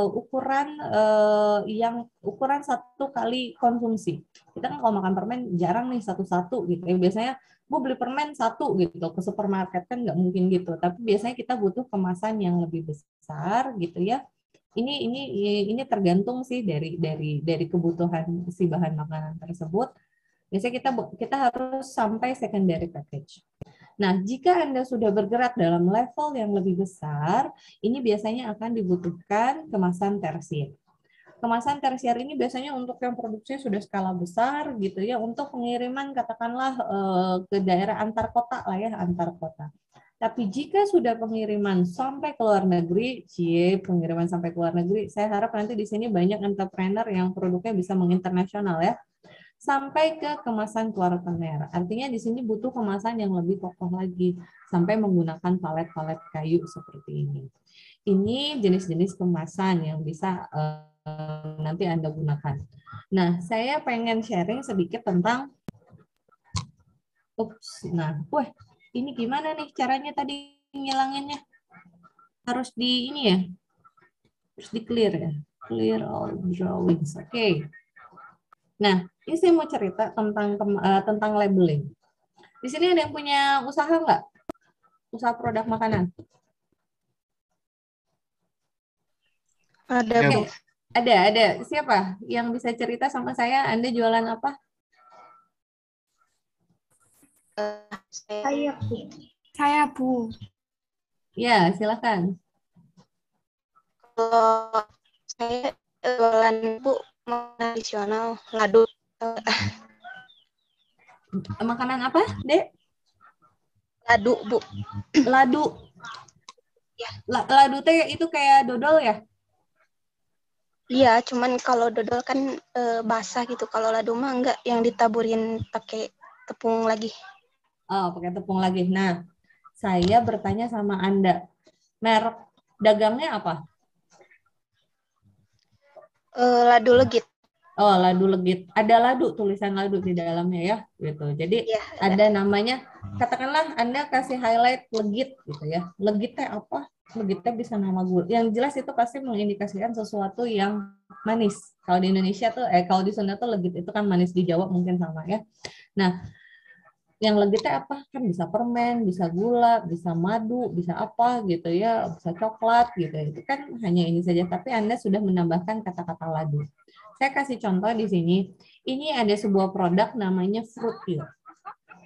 D: ukuran 1 kali konsumsi. Kita kan kalau makan permen jarang nih satu-satu, gitu ya. Biasanya gue beli permen 1 gitu ke supermarket kan nggak mungkin gitu, tapi biasanya kita butuh kemasan yang lebih besar gitu ya. Ini tergantung sih dari kebutuhan si bahan makanan tersebut. Biasanya kita harus sampai secondary package. Nah, jika Anda sudah bergerak dalam level yang lebih besar, ini biasanya akan dibutuhkan kemasan tersier. Kemasan tersier ini biasanya untuk yang produksinya sudah skala besar gitu ya, untuk pengiriman katakanlah ke daerah antar kota lah ya, antar kota. Tapi jika sudah pengiriman sampai ke luar negeri, pengiriman sampai ke luar negeri, saya harap nanti di sini banyak entrepreneur yang produknya bisa menginternasional ya, sampai ke kemasan kuartener. Artinya di sini butuh kemasan yang lebih kokoh lagi, sampai menggunakan palet-palet kayu seperti ini. Ini jenis-jenis kemasan yang bisa nanti Anda gunakan. Nah, saya pengen sharing sedikit tentang ini gimana nih caranya tadi ngilanginnya? Harus di ini ya. Harus di clear ya. Clear all drawings. Oke. Nah, ini saya mau cerita tentang labeling. Di sini ada yang punya usaha nggak? Usaha produk makanan?
G: Ada, Bu.
D: Ada. Siapa yang bisa cerita sama saya? Anda jualan apa?
E: Saya, Bu.
D: Ya, silakan.
I: Kalau saya jualan, Bu, tradisional, ladu.
D: Makanan apa, Dek?
I: Ladu, Bu.
D: Ladu.
I: Ya.
D: Ladu teh itu kayak dodol ya?
I: Iya, cuman kalau dodol kan basah gitu. Kalau ladu mah enggak, yang ditaburin pakai tepung lagi.
D: Oh, pakai tepung lagi. Nah, saya bertanya sama Anda, merek dagangnya apa?
I: Ladu legit.
D: Oh, ladu legit. Ada ladu, tulisan ladu di dalamnya ya, gitu. Jadi
I: Ya,
D: ada namanya, katakanlah Anda kasih highlight legit gitu ya. Legitnya apa? Legitnya bisa nama gula. Yang jelas itu pasti mengindikasikan sesuatu yang manis. Kalau di Indonesia tuh, kalau di Sunda tuh legit itu kan manis, di Jawa mungkin sama ya. Nah, yang legitnya apa? Kan bisa permen, bisa gula, bisa madu, bisa apa gitu ya, bisa coklat gitu. Itu kan hanya ini saja, tapi Anda sudah menambahkan kata-kata ladu. Saya kasih contoh di sini. Ini ada sebuah produk namanya Fruit Pure.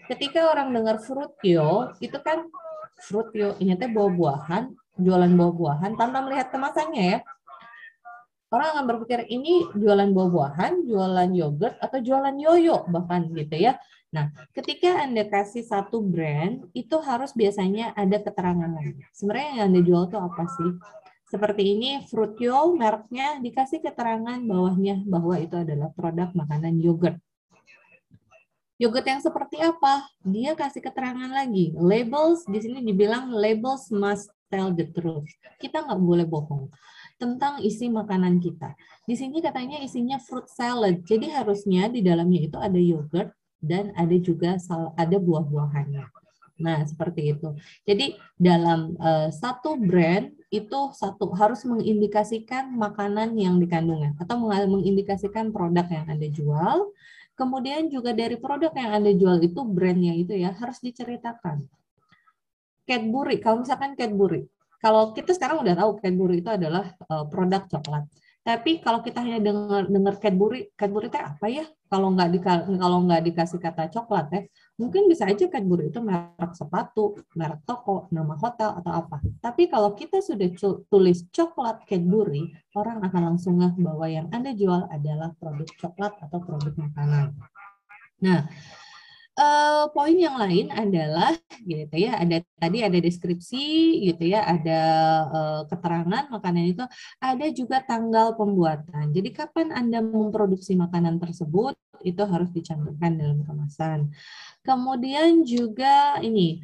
D: Ketika orang dengar frutio, itu kan frutio, ini teh buah-buahan, jualan buah-buahan tanpa melihat kemasannya ya. Orang akan berpikir ini jualan buah-buahan, jualan yogurt, atau jualan yoyo bahkan gitu ya. Nah, ketika Anda kasih satu brand, itu harus biasanya ada keterangan lagi. Sebenarnya yang Anda jual itu apa sih? Seperti ini, Frutio, mereknya dikasih keterangan bawahnya bahwa itu adalah produk makanan yogurt. Yogurt yang seperti apa? Dia kasih keterangan lagi. Labels, di sini dibilang labels must tell the truth. Kita nggak boleh bohong tentang isi makanan kita. Di sini katanya isinya fruit salad. Jadi harusnya di dalamnya itu ada yogurt dan ada juga ada buah-buahannya. Nah, seperti itu. Jadi dalam satu brand itu harus mengindikasikan makanan yang dikandungnya atau mengindikasikan produk yang Anda jual. Kemudian juga dari produk yang Anda jual itu brandnya itu ya harus diceritakan. Cadbury, kalau misalkan Cadbury, kalau kita sekarang udah tahu Cadbury itu adalah produk coklat. Tapi kalau kita hanya dengar Cadbury itu apa ya? Kalau nggak dikasih kata coklat ya, mungkin bisa aja Cadbury itu merek sepatu, merek toko, nama hotel atau apa. Tapi kalau kita sudah tulis coklat Cadbury, orang akan langsung ngeh bahwa yang Anda jual adalah produk coklat atau produk makanan. Nah, poin yang lain adalah gitu ya, tadi ada deskripsi gitu ya, ada keterangan makanan itu, ada juga tanggal pembuatan. Jadi kapan Anda memproduksi makanan tersebut itu harus dicantumkan dalam kemasan. Kemudian juga ini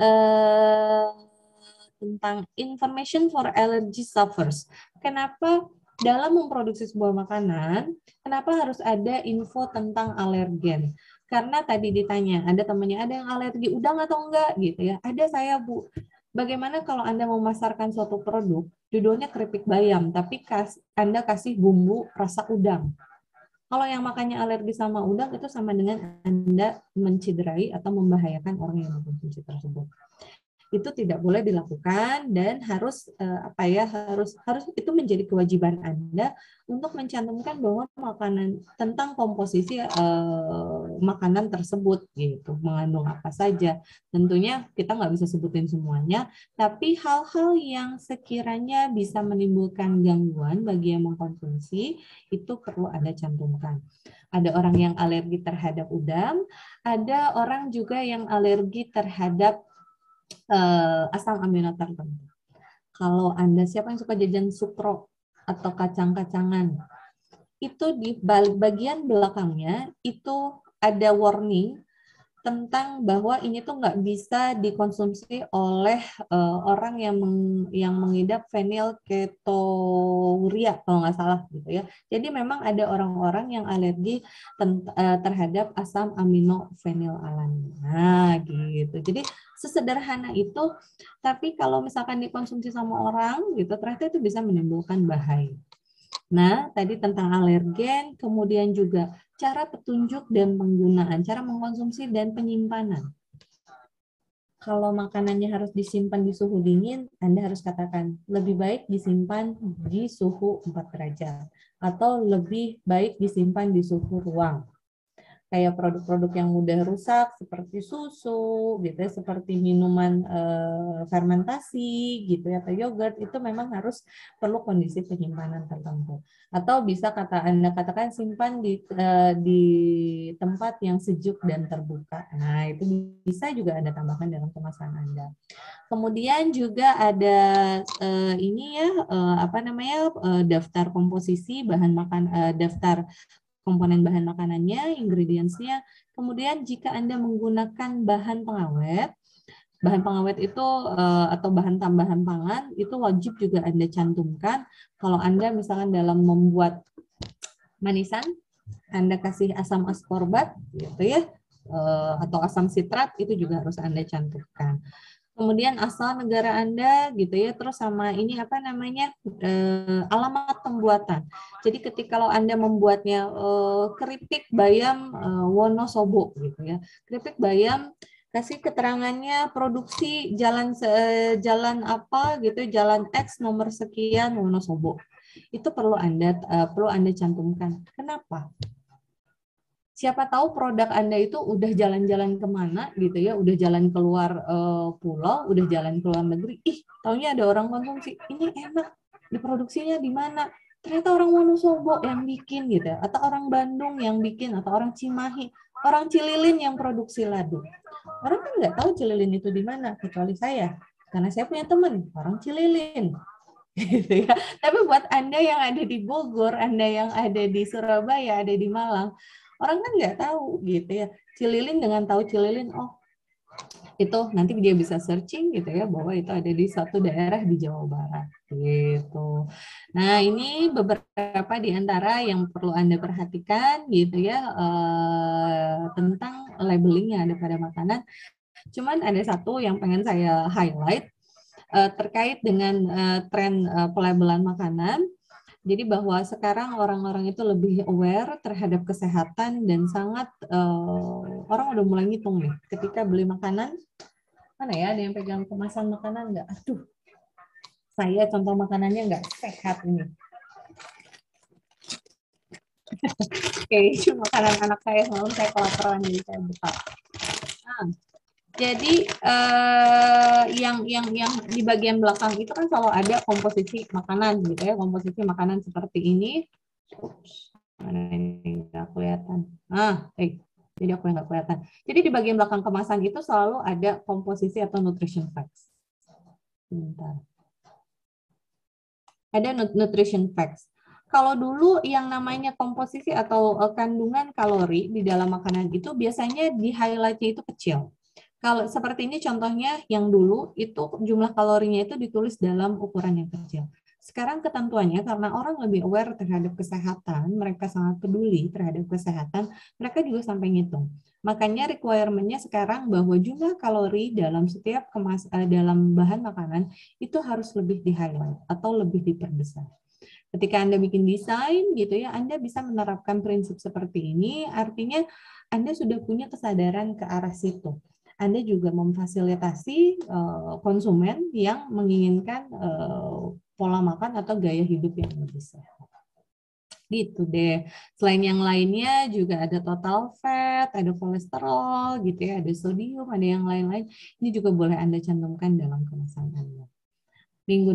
D: tentang information for allergy sufferers. Kenapa dalam memproduksi sebuah makanan, kenapa harus ada info tentang alergen? Karena tadi ditanya, ada temannya ada yang alergi udang atau enggak gitu ya. Ada saya, Bu. Bagaimana kalau Anda memasarkan suatu produk, judulnya keripik bayam, tapi Anda kasih bumbu rasa udang. Kalau yang makannya alergi sama udang, itu sama dengan Anda menciderai atau membahayakan orang yang mengkonsumsi tersebut. Itu tidak boleh dilakukan dan harus harus itu menjadi kewajiban Anda untuk mencantumkan bahwa makanan tentang komposisi makanan tersebut gitu, mengandung apa saja. Tentunya kita nggak bisa sebutin semuanya, tapi hal-hal yang sekiranya bisa menimbulkan gangguan bagi yang mengkonsumsi itu perlu Anda cantumkan. Ada orang yang alergi terhadap udang, ada orang juga yang alergi terhadap asam amino tertentu. Kalau Anda siapa yang suka jajan sukro atau kacang-kacangan, itu di bagian belakangnya itu ada warning tentang bahwa ini tuh nggak bisa dikonsumsi oleh orang yang mengidap fenilketonuria kalau nggak salah gitu ya. Jadi memang ada orang-orang yang alergi terhadap asam amino fenilalanina. Nah, gitu. Jadi sesederhana itu, tapi kalau misalkan dikonsumsi sama orang gitu, ternyata itu bisa menimbulkan bahaya. Nah, tadi tentang alergen, kemudian juga cara petunjuk dan penggunaan, cara mengkonsumsi dan penyimpanan. Kalau makanannya harus disimpan di suhu dingin, Anda harus katakan lebih baik disimpan di suhu 4 derajat atau lebih baik disimpan di suhu ruang. Kayak produk-produk yang mudah rusak seperti susu gitu ya, seperti minuman fermentasi gitu ya, atau yogurt, itu memang harus perlu kondisi penyimpanan tertentu. Atau bisa Anda katakan simpan di tempat yang sejuk dan terbuka. Nah, itu bisa juga Anda tambahkan dalam kemasan Anda. Kemudian juga ada daftar komposisi bahan daftar komponen bahan makanannya, ingredients-nya. Kemudian jika Anda menggunakan bahan pengawet itu atau bahan tambahan pangan itu wajib juga Anda cantumkan. Kalau Anda misalkan dalam membuat manisan, Anda kasih asam ascorbat gitu ya, atau asam sitrat, itu juga harus Anda cantumkan. Kemudian asal negara Anda gitu ya, terus sama ini alamat pembuatan. Jadi ketika kalau Anda membuatnya keripik bayam Wonosobo gitu ya, keripik bayam, kasih keterangannya produksi jalan apa gitu, jalan X nomor sekian Wonosobo. Itu perlu Anda cantumkan. Kenapa? Siapa tahu produk Anda itu udah jalan-jalan kemana gitu ya, udah jalan keluar pulau, udah jalan keluar negeri. Ih, taunya ada orang konsumsi, ini enak, diproduksinya di mana? Ternyata orang Wonosobo yang bikin gitu, atau orang Bandung yang bikin, atau orang Cimahi, orang Cililin yang produksi ladu. Orang kan nggak tahu Cililin itu di mana, kecuali saya, karena saya punya teman orang Cililin. Gitu ya. Tapi buat Anda yang ada di Bogor, Anda yang ada di Surabaya, ada di Malang, orang kan nggak tahu gitu ya. Cililin dengan tahu Cililin, oh itu nanti dia bisa searching gitu ya bahwa itu ada di suatu daerah di Jawa Barat gitu. Nah ini beberapa di antara yang perlu Anda perhatikan gitu ya tentang labeling yang ada pada makanan. Cuman ada satu yang pengen saya highlight terkait dengan tren pelabelan makanan. Jadi bahwa sekarang orang-orang itu lebih aware terhadap kesehatan dan sangat orang udah mulai ngitung nih. Ketika beli makanan, mana ya ada yang pegang kemasan makanan nggak? Aduh, saya contoh makanannya nggak sehat ini. Oke, itu makanan anak saya semalam saya kelaparan jadi saya buka. Nah, jadi yang di bagian belakang itu kan selalu ada komposisi makanan gitu ya, komposisi makanan seperti ini. Ups, mana ini nggak kelihatan. Jadi aku yang nggak kelihatan. Jadi di bagian belakang kemasan itu selalu ada komposisi atau nutrition facts. Bentar. Ada nutrition facts. Kalau dulu yang namanya komposisi atau kandungan kalori di dalam makanan itu biasanya di highlight-nya itu kecil. Kalau seperti ini contohnya yang dulu itu jumlah kalorinya itu ditulis dalam ukuran yang kecil. Sekarang ketentuannya karena orang lebih aware terhadap kesehatan, mereka sangat peduli terhadap kesehatan, mereka juga sampai ngitung. Makanya requirement-nya sekarang bahwa jumlah kalori dalam setiap dalam bahan makanan itu harus lebih di-highlight atau lebih diperbesar. Ketika Anda bikin desain gitu ya, Anda bisa menerapkan prinsip seperti ini, artinya Anda sudah punya kesadaran ke arah situ. Anda juga memfasilitasi konsumen yang menginginkan pola makan atau gaya hidup yang lebih sehat. Gitu deh. Selain yang lainnya juga ada total fat, ada kolesterol gitu ya, ada sodium, ada yang lain-lain. Ini juga boleh Anda cantumkan dalam kemasan Anda. Minggu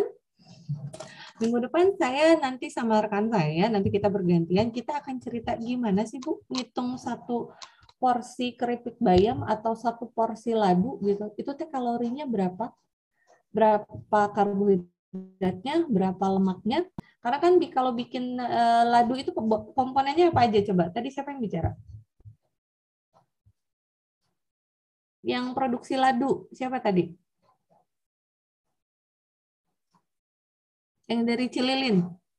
D: depan saya nanti sama rekan saya, nanti kita bergantian, kita akan cerita gimana sih Bu ngitung satu porsi keripik bayam atau satu porsi ladu gitu. Itu teh kalorinya berapa? Berapa karbohidratnya, berapa lemaknya? Karena kan kalau bikin ladu itu komponennya apa aja coba? Tadi siapa yang bicara? Yang produksi ladu, siapa tadi? Yang dari Cililin.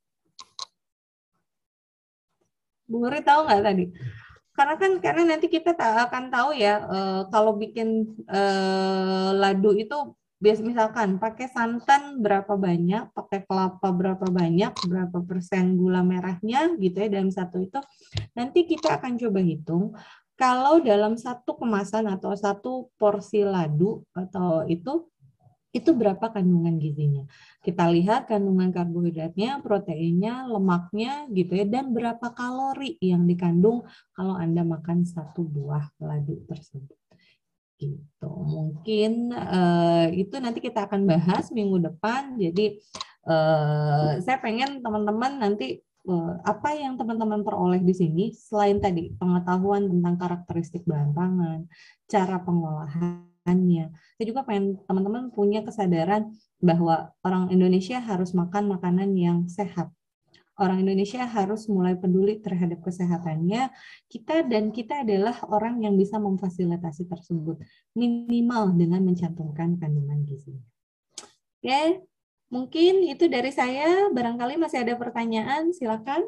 D: Bu Nuri tahu nggak tadi? Karena nanti kita akan tahu ya kalau bikin ladu itu misalkan pakai santan berapa banyak, pakai kelapa berapa banyak, berapa persen gula merahnya gitu ya dalam satu itu. Nanti kita akan coba hitung kalau dalam satu kemasan atau satu porsi ladu atau itu berapa kandungan gizinya. Kita lihat kandungan karbohidratnya, proteinnya, lemaknya gitu ya, dan berapa kalori yang dikandung kalau Anda makan satu buah ladu tersebut. Gitu. Mungkin itu nanti kita akan bahas minggu depan. Jadi saya pengen teman-teman nanti apa yang teman-teman peroleh di sini selain tadi pengetahuan tentang karakteristik bahan pangan, cara pengolahan. Saya juga pengen teman-teman punya kesadaran bahwa orang Indonesia harus makan makanan yang sehat. Orang Indonesia harus mulai peduli terhadap kesehatannya. Kita adalah orang yang bisa memfasilitasi tersebut. Minimal dengan mencantumkan kandungan gizi. Oke, mungkin itu dari saya. Barangkali masih ada pertanyaan, silakan.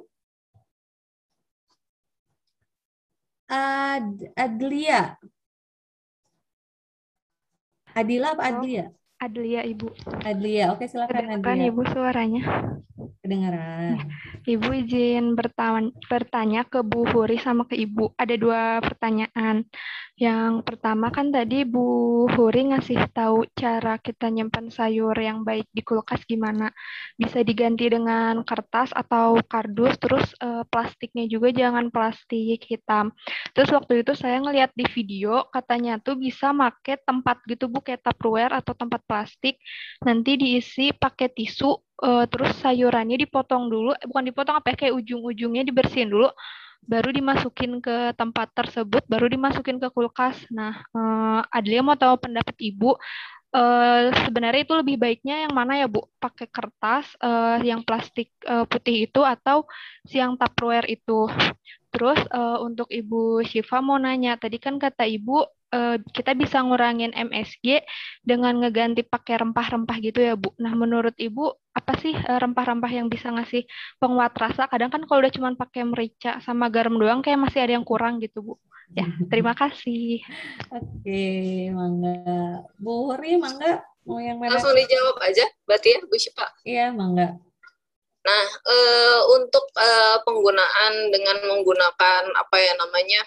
D: Adlia. Adila apa Adlia?
J: Adlia, Ibu.
D: Adlia, oke silakan
J: Kedengaran
D: Adlia.
J: Ibu suaranya.
D: Kedengaran.
J: Ibu izin bertanya ke Bu Huri sama ke Ibu. Ada 2 pertanyaan. Yang pertama kan tadi Bu Huri ngasih tahu cara kita nyimpan sayur yang baik di kulkas gimana. Bisa diganti dengan kertas atau kardus, terus plastiknya juga jangan plastik hitam. Terus waktu itu saya ngeliat di video, katanya tuh bisa pakai tempat gitu Bu, kayak Tupperware atau tempat plastik. Nanti diisi pakai tisu, terus sayurannya dipotong dulu, bukan dipotong apa ya, kayak ujung-ujungnya dibersihin dulu, baru dimasukin ke tempat tersebut, baru dimasukin ke kulkas. Nah, Adlia mau tahu pendapat Ibu, sebenarnya itu lebih baiknya yang mana ya Bu? Pakai kertas, yang plastik putih itu, atau yang Tupperware itu? Terus untuk Ibu Syifa mau nanya, tadi kan kata Ibu kita bisa ngurangin MSG dengan ngeganti pakai rempah-rempah gitu ya Bu. Nah menurut Ibu apa sih rempah-rempah yang bisa ngasih penguat rasa? Kadang kan kalau udah cuma pakai merica sama garam doang kayak masih ada yang kurang gitu Bu. Ya, terima kasih.
D: Oke, mangga. Bu Huri, mangga. Mau yang mana?
A: Langsung dijawab aja, berarti ya Bu Syifa.
D: Iya, mangga.
A: Nah, untuk penggunaan dengan menggunakan apa ya namanya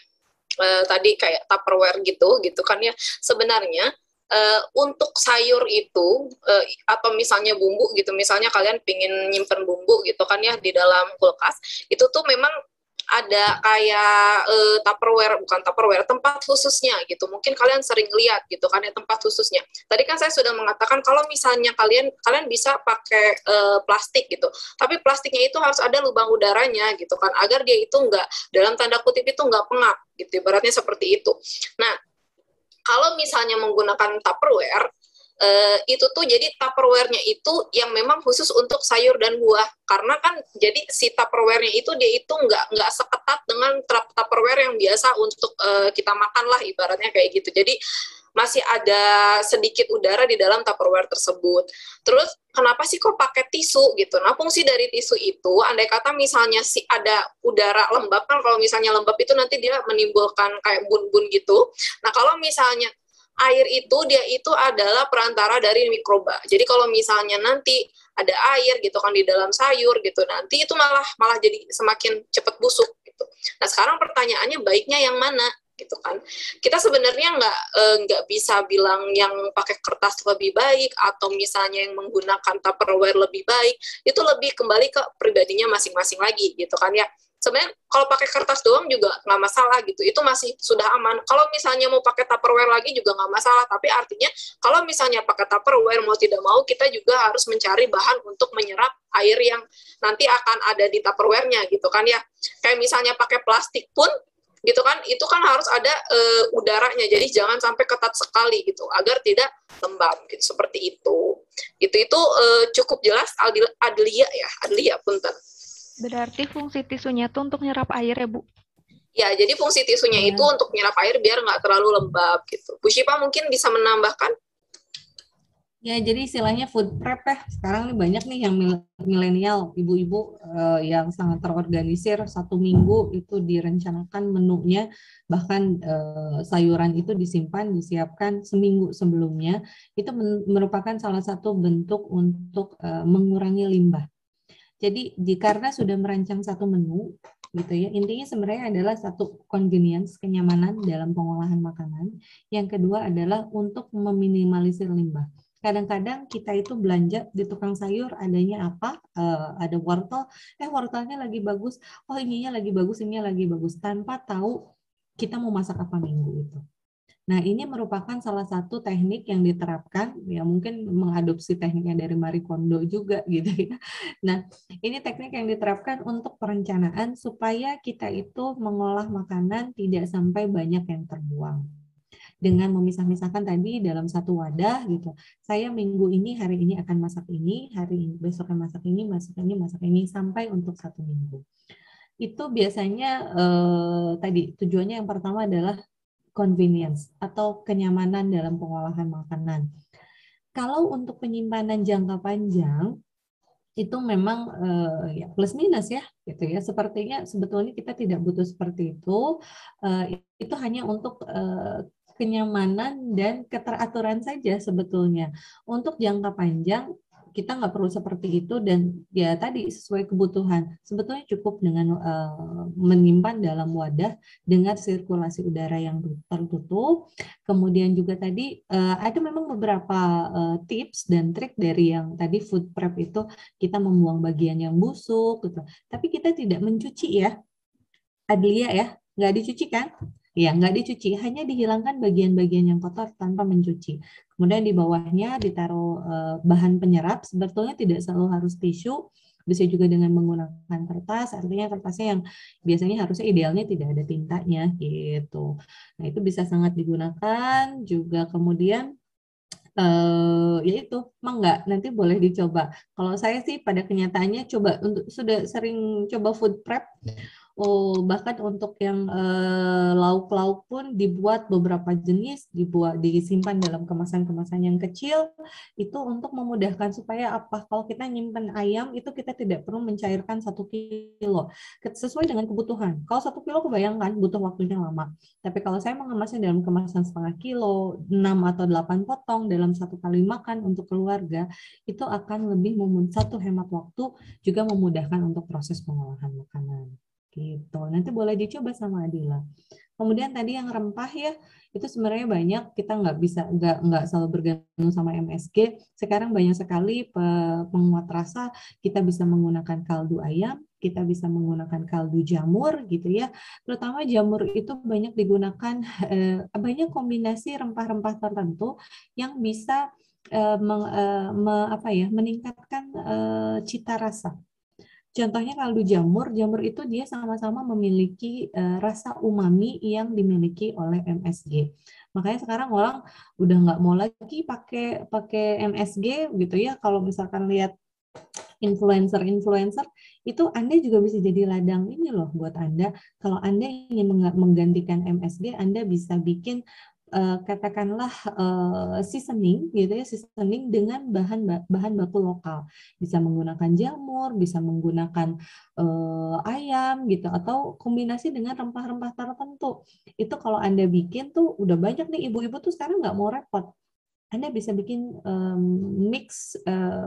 A: tadi kayak Tupperware gitu kan ya, sebenarnya untuk sayur itu atau misalnya bumbu gitu, misalnya kalian pingin nyimpen bumbu gitu kan ya di dalam kulkas, itu tuh memang ada kayak bukan Tupperware, tempat khususnya gitu. Mungkin kalian sering lihat gitu kan ya, tempat khususnya. Tadi kan saya sudah mengatakan kalau misalnya kalian bisa pakai plastik gitu, tapi plastiknya itu harus ada lubang udaranya gitu kan, agar dia itu enggak, dalam tanda kutip itu enggak pengap gitu, ibaratnya seperti itu. Nah, kalau misalnya menggunakan Tupperware, itu tuh jadi Tupperware-nya itu yang memang khusus untuk sayur dan buah, karena kan jadi si Tupperware-nya itu dia itu nggak seketat dengan Tupperware yang biasa untuk kita makan lah, ibaratnya kayak gitu. Jadi masih ada sedikit udara di dalam Tupperware tersebut. Terus kenapa sih kok pakai tisu gitu? Nah, fungsi dari tisu itu, andai kata misalnya ada udara lembab, kan kalau misalnya lembab itu nanti dia menimbulkan kayak bun-bun gitu. Nah, kalau misalnya air itu dia itu adalah perantara dari mikroba. Jadi kalau misalnya nanti ada air gitu kan di dalam sayur gitu, nanti itu malah jadi semakin cepat busuk gitu. Nah, sekarang pertanyaannya baiknya yang mana gitu kan? Kita sebenarnya nggak bisa bilang yang pakai kertas lebih baik atau misalnya yang menggunakan Tupperware lebih baik. Itu lebih kembali ke pribadinya masing-masing lagi gitu kan ya. Sebenarnya kalau pakai kertas doang juga nggak masalah gitu, itu masih sudah aman. Kalau misalnya mau pakai Tupperware lagi juga nggak masalah, tapi artinya kalau misalnya pakai Tupperware mau tidak mau kita juga harus mencari bahan untuk menyerap air yang nanti akan ada di Tupperware-nya gitu kan ya. Kayak misalnya pakai plastik pun gitu kan, itu kan harus ada udaranya, jadi jangan sampai ketat sekali gitu agar tidak lembab gitu, seperti itu. Itu cukup jelas Adlia punten.
J: Berarti fungsi tisunya tuh untuk nyerap air ya, Bu?
A: Ya, jadi fungsi tisunya itu untuk nyerap air biar nggak terlalu lembab gitu. Bu Syifa mungkin bisa menambahkan?
D: Ya, jadi istilahnya food prep ya. Sekarang nih banyak nih yang milenial, ibu-ibu yang sangat terorganisir, 1 minggu itu direncanakan menunya, bahkan sayuran itu disimpan, disiapkan seminggu sebelumnya. Itu merupakan salah satu bentuk untuk mengurangi limbah. Jadi karena sudah merancang satu menu, gitu ya, intinya sebenarnya adalah satu convenience, kenyamanan dalam pengolahan makanan. Yang kedua adalah untuk meminimalisir limbah. Kadang-kadang kita itu belanja di tukang sayur adanya apa? Ada wortel, wortelnya lagi bagus, oh ininya lagi bagus, ininya lagi bagus, tanpa tahu kita mau masak apa minggu itu. Nah, ini merupakan salah satu teknik yang diterapkan, ya mungkin mengadopsi tekniknya dari Marie Kondo juga gitu ya. Nah, ini teknik yang diterapkan untuk perencanaan supaya kita itu mengolah makanan tidak sampai banyak yang terbuang. Dengan memisah-misahkan tadi dalam satu wadah gitu. Saya minggu ini, hari ini akan masak ini, hari ini besok akan masak ini, masak ini sampai untuk 1 minggu. Itu biasanya tadi tujuannya yang pertama adalah convenience atau kenyamanan dalam pengolahan makanan. Kalau untuk penyimpanan jangka panjang itu memang ya plus minus ya gitu ya. Sepertinya sebetulnya kita tidak butuh seperti itu. Itu hanya untuk kenyamanan dan keteraturan saja sebetulnya. Untuk jangka panjang kita nggak perlu seperti itu, dan ya tadi sesuai kebutuhan. Sebetulnya cukup dengan menyimpan dalam wadah dengan sirkulasi udara yang tertutup. Kemudian juga tadi ada memang beberapa tips dan trik dari yang tadi food prep itu, kita membuang bagian yang busuk gitu. Tapi kita tidak mencuci ya, Adlia ya, nggak dicuci kan? Ya, nggak dicuci, hanya dihilangkan bagian-bagian yang kotor tanpa mencuci. Kemudian di bawahnya ditaruh bahan penyerap, sebetulnya tidak selalu harus tisu, bisa juga dengan menggunakan kertas, artinya kertasnya yang biasanya harusnya idealnya tidak ada tintanya gitu. Nah, itu bisa sangat digunakan juga. Kemudian ya itu, enggak, nanti boleh dicoba. Kalau saya sih pada kenyataannya coba untuk sudah sering coba food prep. Bahkan untuk yang lauk-lauk pun dibuat beberapa jenis, disimpan dalam kemasan-kemasan yang kecil, itu untuk memudahkan supaya apa? Kalau kita nyimpan ayam itu kita tidak perlu mencairkan 1 kilo, sesuai dengan kebutuhan. Kalau 1 kilo kebayangkan butuh waktunya lama. Tapi kalau saya mengemasnya dalam kemasan setengah kilo, 6 atau 8 potong dalam 1 kali makan untuk keluarga, itu akan lebih hemat waktu, juga memudahkan untuk proses pengolahan makanan. Gitu. Nanti boleh dicoba sama Adila. Kemudian tadi yang rempah ya, itu sebenarnya banyak, kita nggak selalu bergantung sama MSG. Sekarang banyak sekali penguat rasa, kita bisa menggunakan kaldu ayam, kita bisa menggunakan kaldu jamur gitu ya. Terutama jamur itu banyak digunakan, banyak kombinasi rempah-rempah tertentu yang bisa meningkatkan cita rasa. Contohnya kaldu jamur itu dia sama-sama memiliki rasa umami yang dimiliki oleh MSG. Makanya sekarang orang udah nggak mau lagi pakai MSG gitu ya. Kalau misalkan lihat influencer itu, Anda juga bisa jadi ladang ini loh buat Anda. Kalau Anda ingin menggantikan MSG, Anda bisa bikin katakanlah seasoning gitu ya, seasoning dengan bahan baku lokal. Bisa menggunakan jamur, bisa menggunakan ayam gitu, atau kombinasi dengan rempah-rempah tertentu. Itu kalau Anda bikin tuh udah banyak nih ibu-ibu tuh sekarang nggak mau repot. Anda bisa bikin mix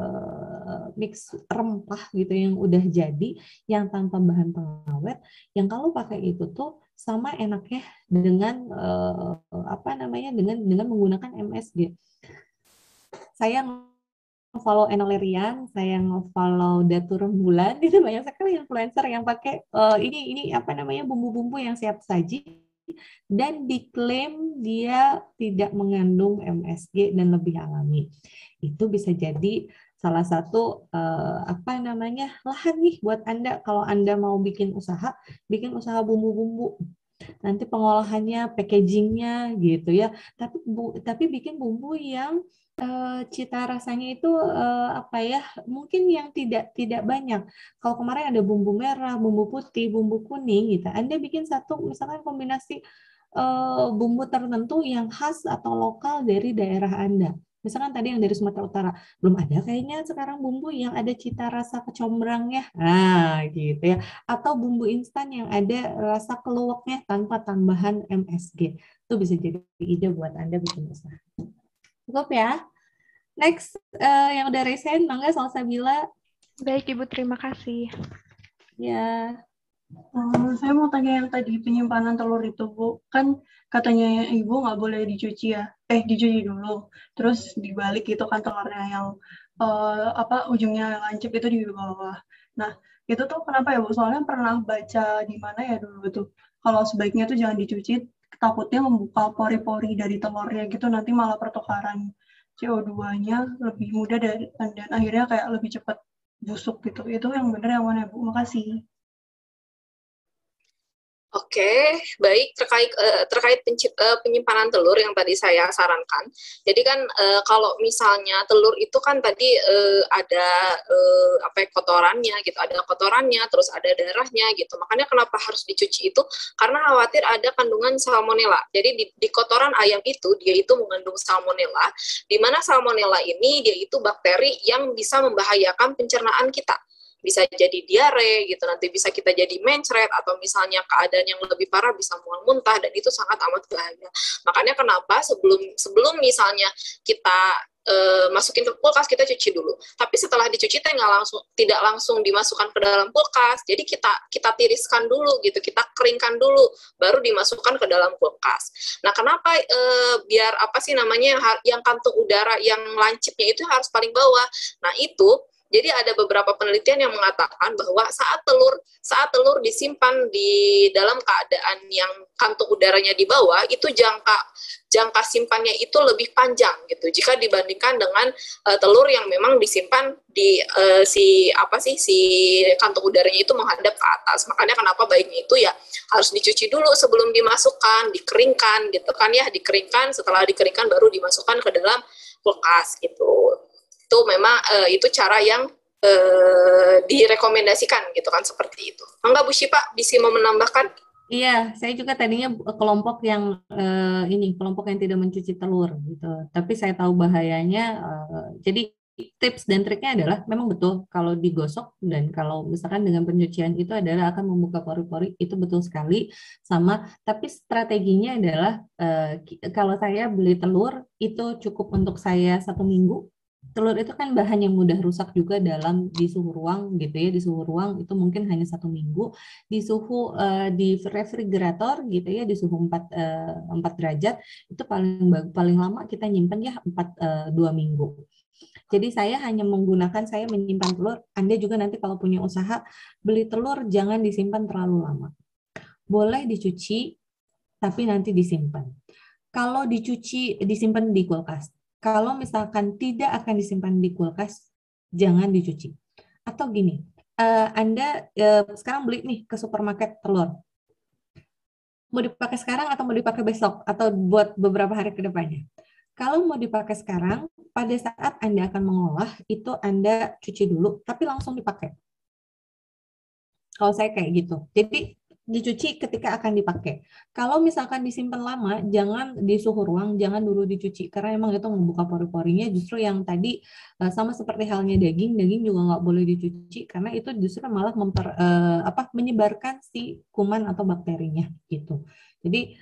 D: rempah gitu yang udah jadi, yang tanpa bahan pengawet, yang kalau pakai itu tuh sama enaknya dengan dengan menggunakan MSG. Saya follow Enolerian, saya nge-follow Datu Rembulan, itu banyak sekali influencer yang pakai ini bumbu-bumbu yang siap saji, dan diklaim dia tidak mengandung MSG dan lebih alami. Itu bisa jadi salah satu lahan nih buat Anda kalau Anda mau bikin usaha bumbu-bumbu. Nanti pengolahannya, packagingnya gitu ya. Tapi bikin bumbu yang cita rasanya itu mungkin yang tidak banyak. Kalau kemarin ada bumbu merah, bumbu putih, bumbu kuning gitu. Anda bikin satu misalkan kombinasi bumbu tertentu yang khas atau lokal dari daerah Anda. Misalkan tadi yang dari Sumatera Utara, belum ada kayaknya sekarang bumbu yang ada cita rasa kecombrangnya, gitu ya. Atau bumbu instan yang ada rasa keluaknya tanpa tambahan MSG. Itu bisa jadi ide buat Anda bikin usaha. Cukup ya. Next, yang udah resign, mangga Salsabila.
J: Baik Ibu, terima kasih.
D: Ya.
F: Saya mau tanya yang tadi penyimpanan telur itu, Bu. Kan katanya Ibu nggak boleh dicuci ya. Dicuci dulu. Terus dibalik itu kan telurnya yang ujungnya lancip itu di bawah. Nah, itu tuh kenapa ya, Bu? Soalnya pernah baca di mana ya dulu itu. Kalau sebaiknya tuh jangan dicuci, takutnya membuka pori-pori dari telurnya gitu, nanti malah pertukaran CO2-nya lebih mudah dan akhirnya kayak lebih cepat busuk gitu. Itu yang benar yang mana, Bu? Makasih.
A: Oke, baik, terkait penyimpanan telur yang tadi saya sarankan. Jadi kan kalau misalnya telur itu kan tadi ada kotorannya gitu, ada kotorannya, terus ada darahnya gitu. Makanya kenapa harus dicuci itu? Karena khawatir ada kandungan salmonella. Jadi di kotoran ayam itu dia itu mengandung salmonella, di mana salmonella ini dia itu bakteri yang bisa membahayakan pencernaan kita. bisa jadi diare gitu, nanti bisa kita jadi mencret, atau misalnya keadaan yang lebih parah bisa mual muntah, dan itu sangat amat bahaya. Makanya kenapa sebelum misalnya kita masukin ke kulkas, kita cuci dulu. Tapi setelah dicuci tidak langsung dimasukkan ke dalam kulkas. Jadi kita tiriskan dulu gitu, kita keringkan dulu, baru dimasukkan ke dalam kulkas. Nah, kenapa biar apa sih namanya yang kantung udara yang lancipnya itu harus paling bawah? Nah, itu jadi ada beberapa penelitian yang mengatakan bahwa saat telur disimpan di dalam keadaan yang kantung udaranya di bawah, itu jangka simpannya itu lebih panjang gitu jika dibandingkan dengan telur yang memang disimpan di si kantung udaranya itu menghadap ke atas. Makanya kenapa baiknya itu ya harus dicuci dulu sebelum dimasukkan, dikeringkan gitu kan ya, dikeringkan, setelah dikeringkan baru dimasukkan ke dalam kulkas gitu. Itu memang itu cara yang direkomendasikan gitu kan, seperti itu. Enggak Bu Syifa, bisa mau menambahkan?
D: Iya, saya juga tadinya kelompok yang kelompok yang tidak mencuci telur gitu. Tapi saya tahu bahayanya. Jadi tips dan triknya adalah memang betul kalau digosok, dan kalau misalkan dengan pencucian itu adalah akan membuka pori-pori, itu betul sekali sama. Tapi strateginya adalah kalau saya beli telur itu cukup untuk saya 1 minggu. Telur itu kan bahan yang mudah rusak juga di suhu ruang gitu ya, di suhu ruang itu mungkin hanya 1 minggu, di suhu di refrigerator gitu ya, di suhu 4 derajat itu paling lama kita nyimpan ya 2 minggu. Jadi saya menyimpan telur. Anda juga nanti kalau punya usaha beli telur jangan disimpan terlalu lama. Boleh dicuci tapi nanti disimpan. Kalau disimpan di kulkas. Kalau misalkan tidak akan disimpan di kulkas, jangan dicuci. Atau gini, Anda sekarang beli nih ke supermarket telur. Mau dipakai sekarang atau mau dipakai besok? Atau buat beberapa hari ke depannya? Kalau mau dipakai sekarang, pada saat Anda akan mengolah, itu Anda cuci dulu, tapi langsung dipakai. Kalau saya kayak gitu. Jadi dicuci ketika akan dipakai. Kalau misalkan disimpan lama, jangan di suhu ruang, jangan dulu dicuci karena emang itu membuka pori-porinya. Justru yang tadi sama seperti halnya daging juga nggak boleh dicuci karena itu justru malah menyebarkan si kuman atau bakterinya gitu. Jadi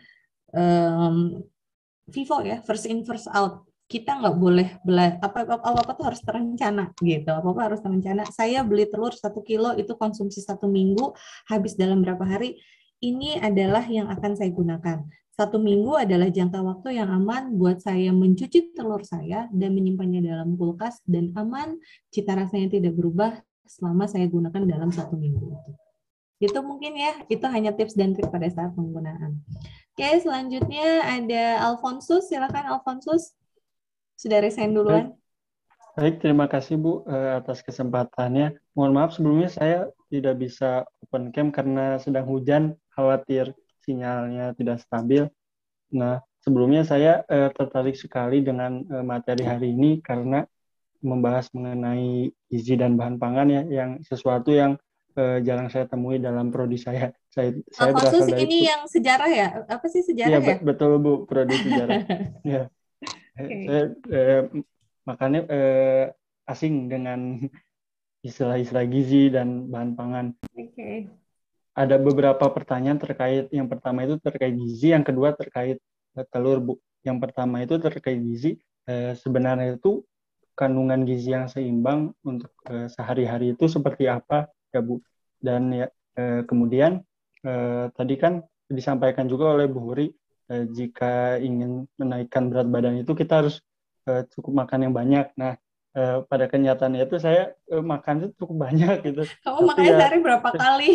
D: FIFO ya, first in first out. Kita nggak boleh apa-apa tuh harus terencana gitu. Apa-apa harus terencana. Saya beli telur 1 kilo itu konsumsi 1 minggu, habis dalam berapa hari. Ini adalah yang akan saya gunakan. 1 minggu adalah jangka waktu yang aman buat saya mencuci telur saya dan menyimpannya dalam kulkas dan aman, cita rasanya tidak berubah selama saya gunakan dalam 1 minggu. Itu mungkin ya, itu hanya tips dan trik pada saat penggunaan. Oke, selanjutnya ada Alfonsus. Silakan Alfonsus. Sudah resign duluan.
K: Baik, terima kasih Bu atas kesempatannya. Mohon maaf sebelumnya saya tidak bisa open cam karena sedang hujan, khawatir sinyalnya tidak stabil. Nah, sebelumnya saya tertarik sekali dengan materi hari ini karena membahas mengenai gizi dan bahan pangan ya, yang sesuatu yang jarang saya temui dalam prodi saya. Saya
D: berasal dari ini yang sejarah ya? Apa sih sejarah ya?
K: Betul Bu, prodi sejarah. Ya. Okay. Saya makanya asing dengan istilah-istilah gizi dan bahan pangan.
D: Okay.
K: Ada beberapa pertanyaan terkait, yang pertama itu terkait gizi, yang kedua terkait telur Bu. Yang pertama itu terkait gizi, sebenarnya itu kandungan gizi yang seimbang untuk sehari-hari itu seperti apa ya Bu? Dan ya kemudian tadi kan disampaikan juga oleh Bu Huri, jika ingin menaikkan berat badan itu kita harus cukup makan yang banyak. Nah, pada kenyataannya itu saya makan itu cukup banyak gitu.
D: Kamu makannya sehari berapa kali?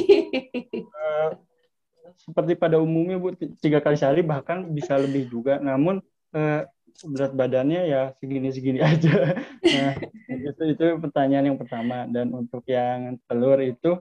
K: Seperti pada umumnya Bu, 3 kali sehari bahkan bisa lebih juga. Namun berat badannya ya segini-segini aja. Nah, itu pertanyaan yang pertama. Dan untuk yang telur itu,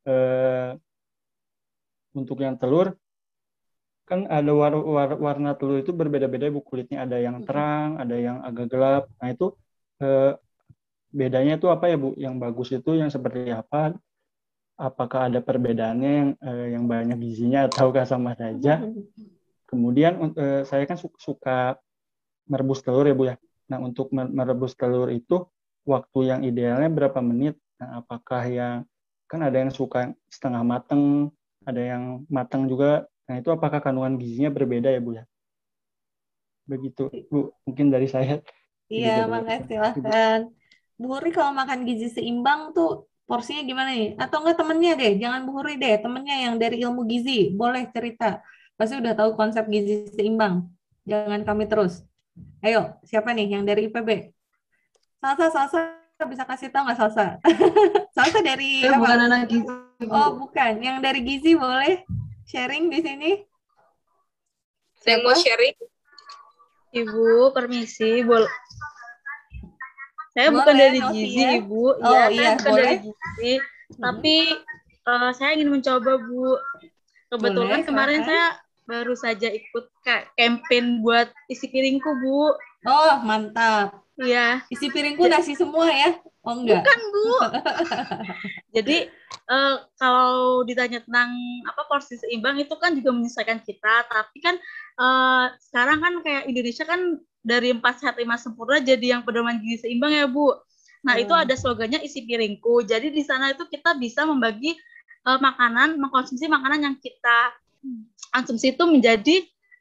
K: kan ada warna telur itu berbeda-beda Bu, kulitnya ada yang terang, ada yang agak gelap. Nah itu bedanya itu apa ya Bu? Yang bagus itu yang seperti apa? Apakah ada perbedaannya yang banyak gizinya ataukah sama saja? Kemudian saya kan suka merebus telur ya Bu ya. Nah untuk merebus telur itu waktu yang idealnya berapa menit? Nah, apakah yang Kan ada yang suka setengah mateng, ada yang mateng juga. Nah, itu apakah kandungan gizinya berbeda ya, Bu ya? Begitu, Bu. Mungkin dari saya.
D: Iya, makasih, silahkan. Bu Huri kalau makan gizi seimbang tuh porsinya gimana nih? Atau enggak temennya deh, jangan Bu Huri deh, temennya yang dari ilmu gizi, boleh cerita. Pasti udah tahu konsep gizi seimbang. Jangan kami terus. Ayo, siapa nih yang dari IPB? Salsa bisa kasih tahu nggak Salsa? Salsa dari apa?
F: Bukan anak gizi.
D: Oh, bukan. Yang dari gizi boleh sharing di sini?
A: Saya mau sharing.
B: Ibu, permisi, saya
D: Boleh,
B: bukan dari
D: Novia.
B: gizi, Ibu.
D: Oh,
B: Ya,
D: iya,
B: saya bukan
D: boleh.
B: dari gizi, tapi saya ingin mencoba, Bu. Kebetulan
D: Boleh,
B: kemarin
D: silakan.
B: saya baru saja ikut campaign buat isi piringku, Bu.
D: Oh, mantap.
B: Iya.
D: Isi piringku nasi semua ya? Oh, enggak.
B: Bukan, Bu. Jadi kalau ditanya tentang apa porsi seimbang itu kan juga menyesuaikan kita, tapi kan sekarang kan kayak Indonesia kan dari 4 sehat 5 sempurna jadi yang pedoman gizi seimbang ya, Bu. Nah, itu ada slogannya isi piringku. Jadi di sana itu kita bisa membagi mengkonsumsi makanan yang kita konsumsi itu menjadi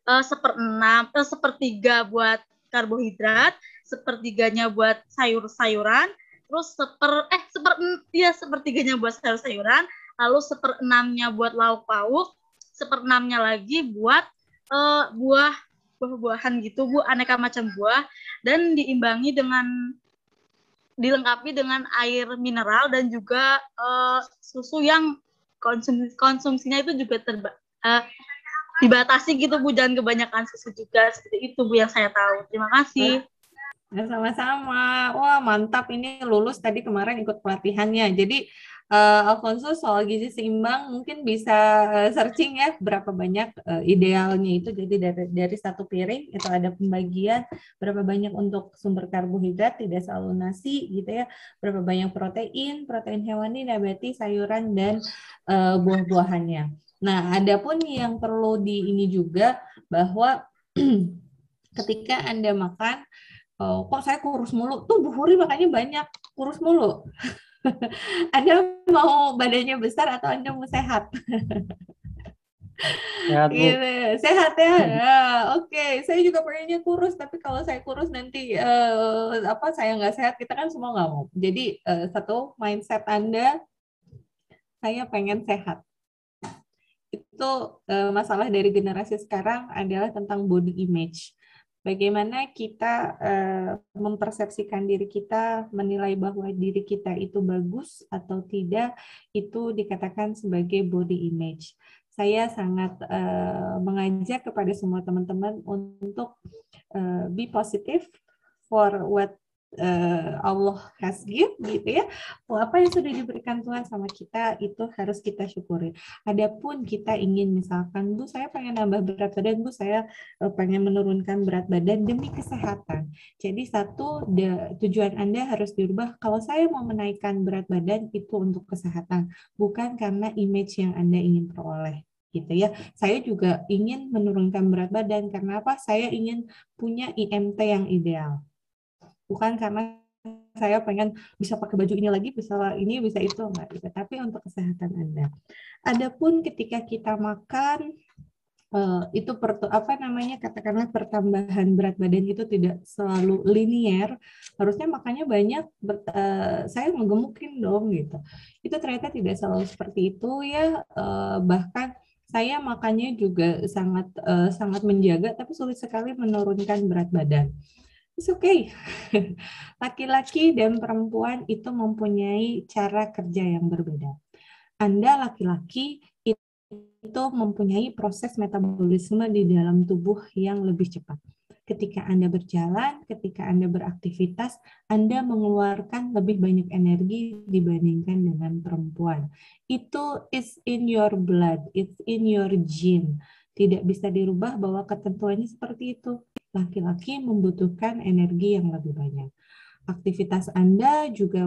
B: 1/3 buat karbohidrat, 1/3-nya buat sayur-sayuran, terus 1/3-nya buat sayur-sayuran, lalu 1/6-nya buat lauk pauk, 1/6-nya lagi buat buah-buahan gitu, Bu, aneka macam buah, dan dilengkapi dengan air mineral dan juga susu yang konsumsinya itu juga dibatasi gitu, Bu, jangan kebanyakan susu juga, seperti itu, Bu, yang saya tahu. Terima kasih.
D: Ya, sama-sama. Wah, mantap, ini lulus tadi kemarin ikut pelatihannya. Jadi Alfonso soal gizi seimbang mungkin bisa searching ya berapa banyak idealnya itu. Jadi dari satu piring itu ada pembagian berapa banyak untuk sumber karbohidrat, tidak selalu nasi gitu ya. Berapa banyak protein hewani, nabati, sayuran dan buah-buahannya. Nah, ada pun yang perlu ini juga bahwa ketika Anda makan, kok saya kurus mulu? Tuh Bu Huri makanya banyak kurus mulu. Anda mau badannya besar atau Anda mau sehat?
K: Sehat, Bu.
D: Gitu. Sehat ya. Oke. Saya juga pengennya kurus, tapi kalau saya kurus nanti saya nggak sehat, kita kan semua nggak mau. Jadi satu mindset Anda, saya pengen sehat. Itu masalah dari generasi sekarang adalah tentang body image. Bagaimana kita mempersepsikan diri kita, menilai bahwa diri kita itu bagus atau tidak, itu dikatakan sebagai body image. Saya sangat mengajak kepada semua teman-teman untuk be positive for what Allah has give gitu ya. Apa yang sudah diberikan Tuhan sama kita itu harus kita syukuri. Adapun kita ingin misalkan, Bu, saya pengen nambah berat badan, Bu, saya pengen menurunkan berat badan demi kesehatan. Jadi tujuan Anda harus dirubah. Kalau saya mau menaikkan berat badan itu untuk kesehatan, bukan karena image yang Anda ingin peroleh. Gitu ya. Saya juga ingin menurunkan berat badan karena apa? Saya ingin punya IMT yang ideal. Bukan karena saya pengen bisa pakai baju ini lagi, bisa ini, bisa itu, enggak gitu. Tapi untuk kesehatan Anda. Adapun ketika kita makan itu katakanlah pertambahan berat badan itu tidak selalu linear, harusnya makannya banyak, saya menggemukin dong gitu. Itu ternyata tidak selalu seperti itu ya, bahkan saya makannya juga sangat menjaga, tapi sulit sekali menurunkan berat badan. It's okay. Laki-laki dan perempuan itu mempunyai cara kerja yang berbeda. Anda laki-laki itu mempunyai proses metabolisme di dalam tubuh yang lebih cepat. Ketika Anda berjalan, ketika Anda beraktivitas, Anda mengeluarkan lebih banyak energi dibandingkan dengan perempuan. Itu is in your blood, it's in your gene. Tidak bisa dirubah bahwa ketentuannya seperti itu. Laki-laki membutuhkan energi yang lebih banyak. Aktivitas Anda juga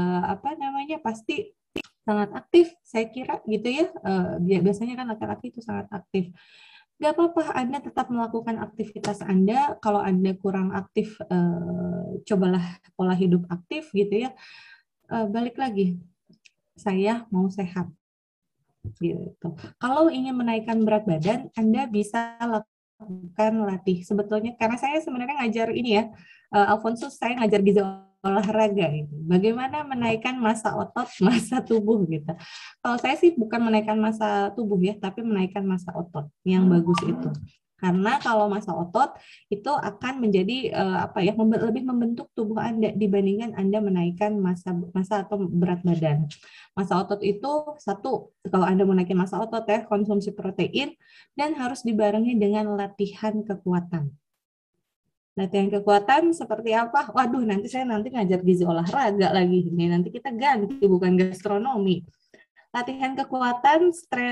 D: pasti sangat aktif, saya kira gitu ya. Biasanya kan laki-laki itu sangat aktif. Gak apa-apa, Anda tetap melakukan aktivitas Anda. Kalau Anda kurang aktif, cobalah pola hidup aktif gitu ya. Balik lagi, saya mau sehat. Gitu. Kalau ingin menaikkan berat badan, Anda bisa lakukan latih. Sebetulnya karena saya sebenarnya ngajar ini ya, Alfonsus, saya ngajar gizi olahraga gitu. Bagaimana menaikkan massa otot, massa tubuh gitu. Kalau saya sih bukan menaikkan massa tubuh ya, tapi menaikkan massa otot. Yang bagus itu. Karena kalau massa otot itu akan menjadi lebih membentuk tubuh Anda dibandingkan Anda menaikkan massa atau berat badan. Massa otot itu satu, kalau Anda mau naikin massa otot ya, konsumsi protein dan harus dibarengi dengan latihan kekuatan. Latihan kekuatan seperti apa? Waduh, nanti ngajar gizi olahraga lagi. Nih, nanti kita ganti bukan gastronomi. Latihan kekuatan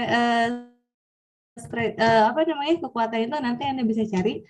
D: kekuatan itu nanti Anda bisa cari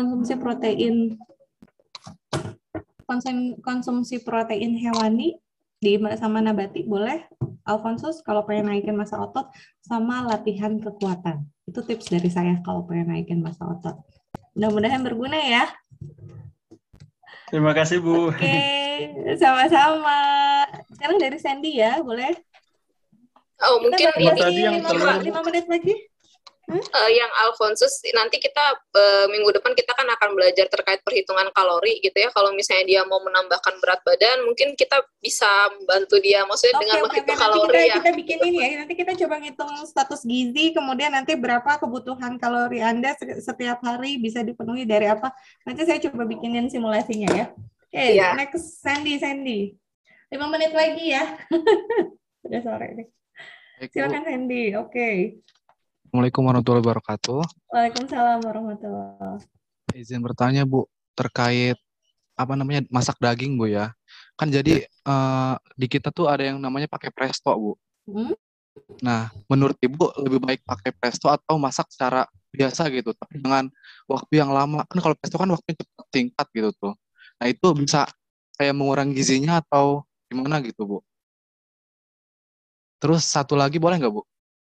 D: konsumsi protein hewani sama nabati boleh. Alfonsus kalau pengen naikin massa otot sama latihan kekuatan. Itu tips dari saya kalau pengen naikin massa otot. Mudah-mudahan berguna ya.
K: Terima kasih, Bu.
D: Oke, sama-sama. Sekarang dari Sandy ya, boleh?
A: Oh, mungkin
K: ini
D: 5 menit lagi.
A: Yang Alfonsus, nanti kita minggu depan kita kan akan belajar terkait perhitungan kalori gitu ya. Kalau misalnya dia mau menambahkan berat badan, mungkin kita bisa membantu dia, maksudnya dengan menghitung kalori ya.
D: Kita bikin ini ya, nanti kita coba ngitung status gizi, kemudian nanti berapa kebutuhan kalori Anda setiap hari bisa dipenuhi dari apa. Nanti saya coba bikinin simulasinya ya. Oke, next Sandy. 5 menit lagi ya. Sudah sore nih. Silakan Sandy, oke.
H: Assalamualaikum warahmatullahi wabarakatuh.
D: Waalaikumsalam warahmatullahi wabarakatuh.
H: Izin bertanya, Bu, terkait masak daging, Bu ya. Kan jadi di kita tuh ada yang namanya pakai presto, Bu. Nah, menurut Ibu lebih baik pakai presto atau masak secara biasa gitu, tapi dengan waktu yang lama. Kan kalau presto kan waktunya cepat singkat gitu tuh. Nah, itu bisa kayak mengurangi gizinya atau gimana gitu, Bu? Terus satu lagi boleh nggak, Bu?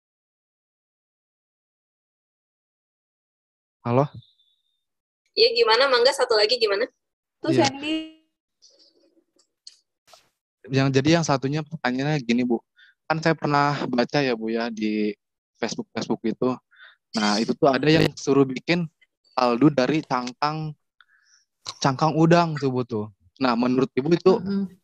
H: Halo?
A: Iya, gimana? Mangga, satu lagi gimana?
D: Tuh,
H: Iya.
D: Sandy.
H: Jadi yang satunya pertanyaannya gini, Bu. Kan saya pernah baca ya, Bu ya, di Facebook itu. Nah, itu tuh ada yang suruh bikin kaldu dari cangkang udang tuh, Bu tuh. Nah, menurut Ibu itu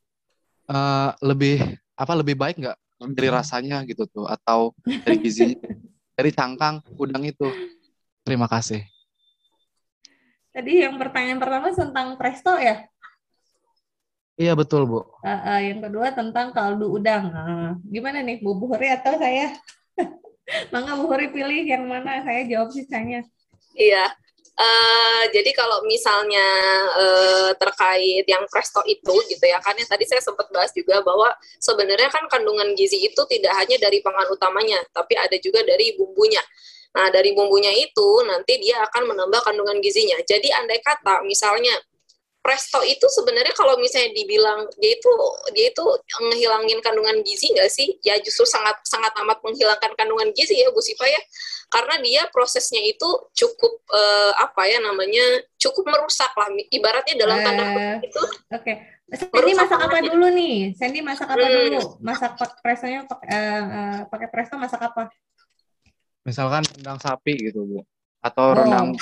H: lebih baik nggak dari rasanya gitu tuh, atau dari gizinya dari cangkang udang itu? Terima kasih.
D: Tadi yang pertanyaan pertama tentang presto ya?
H: Iya, betul, Bu.
D: Yang kedua tentang kaldu udang. Gimana nih, Bu Huri atau saya? Mangga Bu Huri pilih yang mana, saya jawab sisanya.
A: Iya. Jadi kalau misalnya terkait yang presto itu gitu ya, kan yang tadi saya sempat bahas juga bahwa sebenarnya kan kandungan gizi itu tidak hanya dari pangan utamanya, tapi ada juga dari bumbunya. Nah, dari bumbunya itu nanti dia akan menambah kandungan gizinya. Jadi andai kata misalnya presto itu sebenarnya kalau misalnya dibilang dia itu ngehilangin kandungan gizi nggak sih? Ya justru sangat amat menghilangkan kandungan gizi ya, Bu Sipa ya. Karena dia prosesnya itu cukup cukup merusak lah, ibaratnya dalam tanda kutip itu.
D: Oke. Sandy masak apa dulu nih? Sandy masak apa dulu? Masak prestonya pakai presto masak apa?
H: Misalkan rendang sapi gitu, Bu. Atau rendang.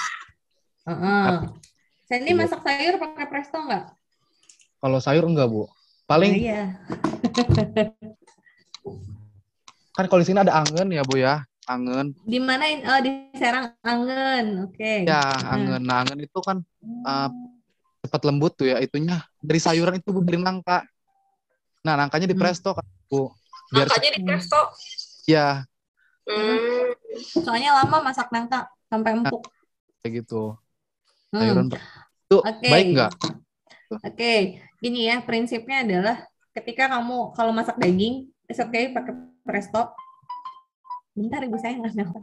D: Sandy masak sayur pakai presto nggak?
H: Kalau sayur enggak, Bu. Paling
D: iya.
H: Kan kalau di sini ada angen ya, Bu ya. Angen.
D: Di mana? Di Serang angen. Oke.
H: Ya, angen. Nah, angen itu kan cepat lembut tuh ya. Itunya dari sayuran itu, Bu, dari nangka. Nah, nangkanya di presto kan, Bu.
A: Nangkanya di presto?
H: Iya.
D: Soalnya lama masak nangka sampai empuk.
H: Kayak gitu. Sayuran itu baik nggak?
D: Oke. Gini ya, prinsipnya adalah ketika kamu kalau masak daging, pakai presto. Bentar, ibu saya nggak nelfon.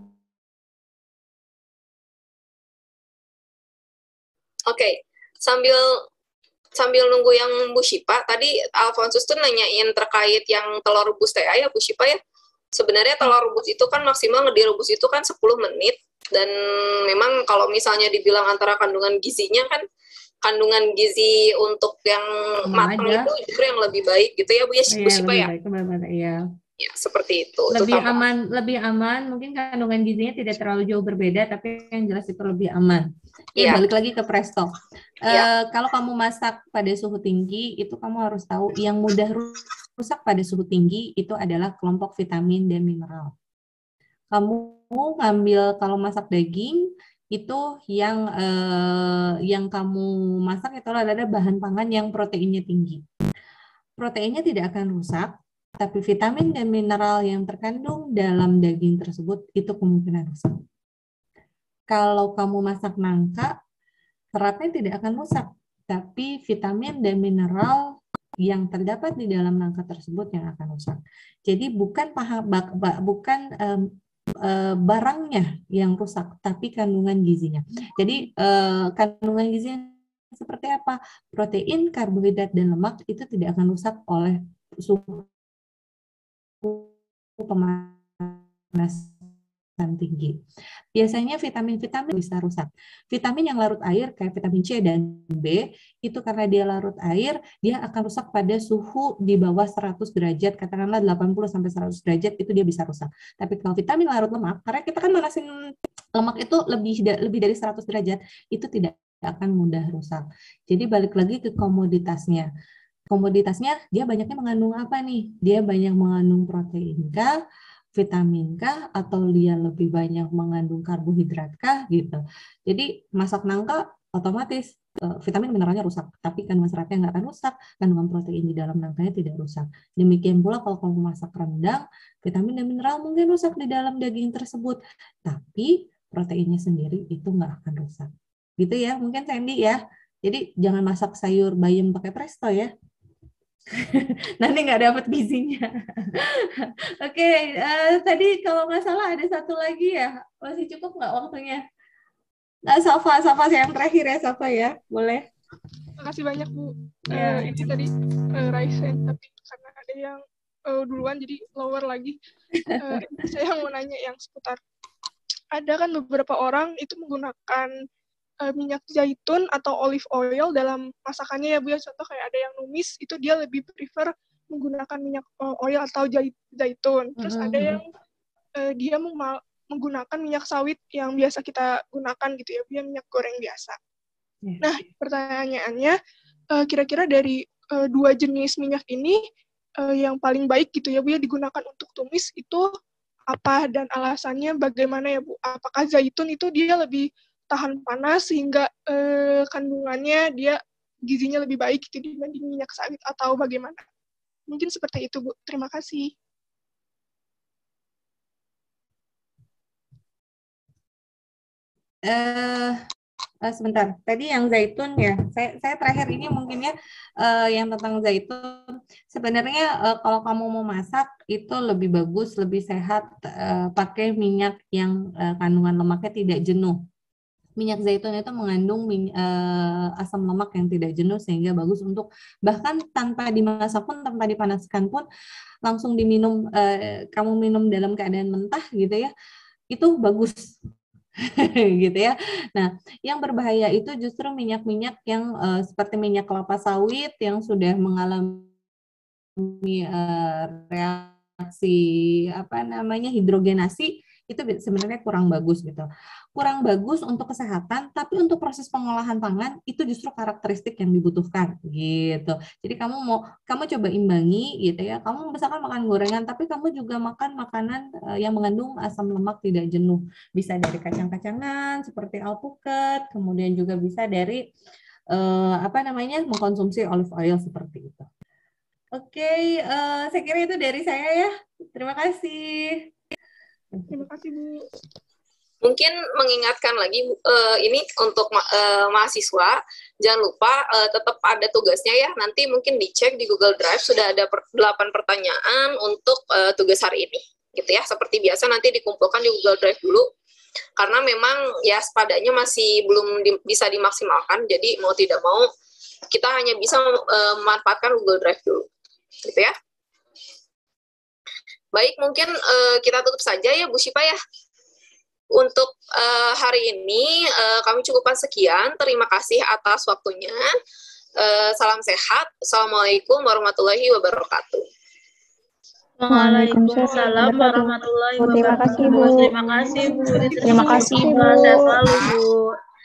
A: Oke. Sambil nunggu yang Bu Sipa, tadi Alfonsus tuh nanyain terkait yang telur rebus TA ya, Bu Sipa ya. Sebenarnya telur rebus itu kan maksimal direbus itu kan 10 menit, dan memang kalau misalnya dibilang antara kandungan gizinya kan kandungan gizi untuk yang matang itu justru yang lebih baik gitu ya Bu ya, Bu Syifa ya?
D: Iya.
A: Ya, seperti itu.
D: Lebih aman, mungkin kandungan gizinya tidak terlalu jauh berbeda, tapi yang jelas itu lebih aman. Balik lagi ke presto. Kalau kamu masak pada suhu tinggi, itu kamu harus tahu yang mudah rusak pada suhu tinggi itu adalah kelompok vitamin dan mineral. Kamu ngambil kalau masak daging itu yang kamu masak itu adalah bahan pangan yang proteinnya tinggi. Proteinnya tidak akan rusak, tapi vitamin dan mineral yang terkandung dalam daging tersebut itu kemungkinan rusak. Kalau kamu masak nangka, seratnya tidak akan rusak, tapi vitamin dan mineral yang terdapat di dalam nangka tersebut yang akan rusak. Jadi bukan barangnya yang rusak, tapi kandungan gizinya. Jadi kandungan gizinya seperti apa? Protein, karbohidrat, dan lemak itu tidak akan rusak oleh suhu pemanasan tinggi. Biasanya vitamin-vitamin bisa rusak. Vitamin yang larut air kayak vitamin C dan B itu karena dia larut air, dia akan rusak pada suhu di bawah 100 derajat, katakanlah 80 sampai 100 derajat itu dia bisa rusak. Tapi kalau vitamin larut lemak, karena kita kan manasin lemak itu lebih dari 100 derajat, itu tidak akan mudah rusak. Jadi balik lagi ke komoditasnya. Komoditasnya dia banyaknya mengandung apa nih? Dia banyak mengandung protein kah, vitamin kah, atau dia lebih banyak mengandung karbohidrat kah gitu. Jadi masak nangka otomatis vitamin mineralnya rusak, tapi kandungan seratnya nggak akan rusak, kandungan protein di dalam nangkanya tidak rusak. Demikian pula kalau kamu masak rendang, vitamin dan mineral mungkin rusak di dalam daging tersebut, tapi proteinnya sendiri itu nggak akan rusak. Gitu ya, mungkin Sandy ya. Jadi jangan masak sayur bayam pakai presto ya. Nanti nggak dapat gizinya. Oke, tadi kalau nggak salah ada satu lagi ya. Masih cukup nggak waktunya? Nggak, Safa yang terakhir ya, Safa ya. Boleh.
G: Makasih banyak Bu. Itu tadi Raisa, tapi karena ada yang duluan jadi lower lagi. Saya mau nanya yang seputar. Ada kan beberapa orang itu menggunakan minyak zaitun atau olive oil dalam masakannya ya Bu ya. Contoh kayak ada yang numis itu dia lebih prefer menggunakan minyak oil atau zaitun. Terus ada yang dia menggunakan minyak sawit yang biasa kita gunakan gitu ya, dia minyak goreng biasa. Nah, pertanyaannya kira-kira dari dua jenis minyak ini yang paling baik gitu ya Bu ya digunakan untuk tumis itu apa dan alasannya bagaimana ya Bu? Apakah zaitun itu dia lebih tahan panas sehingga kandungannya dia gizinya lebih baik gitu dibanding minyak sawit atau bagaimana? Mungkin seperti itu Bu. Terima kasih.
D: Sebentar, tadi yang zaitun ya, saya terakhir ini mungkin ya yang tentang zaitun. Sebenarnya kalau kamu mau masak itu lebih bagus, lebih sehat pakai minyak yang kandungan lemaknya tidak jenuh. Minyak zaitun itu mengandung asam lemak yang tidak jenuh sehingga bagus untuk bahkan tanpa dimasak pun, tanpa dipanaskan pun langsung diminum, kamu minum dalam keadaan mentah gitu ya, itu bagus. Gitu ya. Nah, yang berbahaya itu justru minyak-minyak yang seperti minyak kelapa sawit yang sudah mengalami reaksi hidrogenasi, itu sebenarnya kurang bagus gitu. Kurang bagus untuk kesehatan, tapi untuk proses pengolahan pangan itu justru karakteristik yang dibutuhkan gitu. Jadi kamu coba imbangi gitu ya. Kamu misalkan makan gorengan, tapi kamu juga makan makanan yang mengandung asam lemak tidak jenuh. Bisa dari kacang-kacangan seperti alpukat, kemudian juga bisa dari mengkonsumsi olive oil seperti itu. Oke, saya kira itu dari saya ya. Terima kasih.
G: Terima kasih Bu.
A: Mungkin mengingatkan lagi ini untuk mahasiswa, jangan lupa tetap ada tugasnya ya. Nanti mungkin dicek di Google Drive sudah ada 8 pertanyaan untuk tugas hari ini, gitu ya. Seperti biasa nanti dikumpulkan di Google Drive dulu, karena memang ya sepadanya masih belum bisa dimaksimalkan. Jadi mau tidak mau kita hanya bisa memanfaatkan Google Drive dulu, gitu ya. Baik, mungkin kita tutup saja ya Bu Syifa ya. Untuk hari ini kami cukupkan sekian. Terima kasih atas waktunya. Salam sehat. Assalamualaikum warahmatullahi wabarakatuh.
B: Waalaikumsalam warahmatullahi wabarakatuh.
L: Terima kasih, Bu.
B: Terima kasih, Bu.
L: Terima kasih, Bu.
B: Sehat selalu, Bu.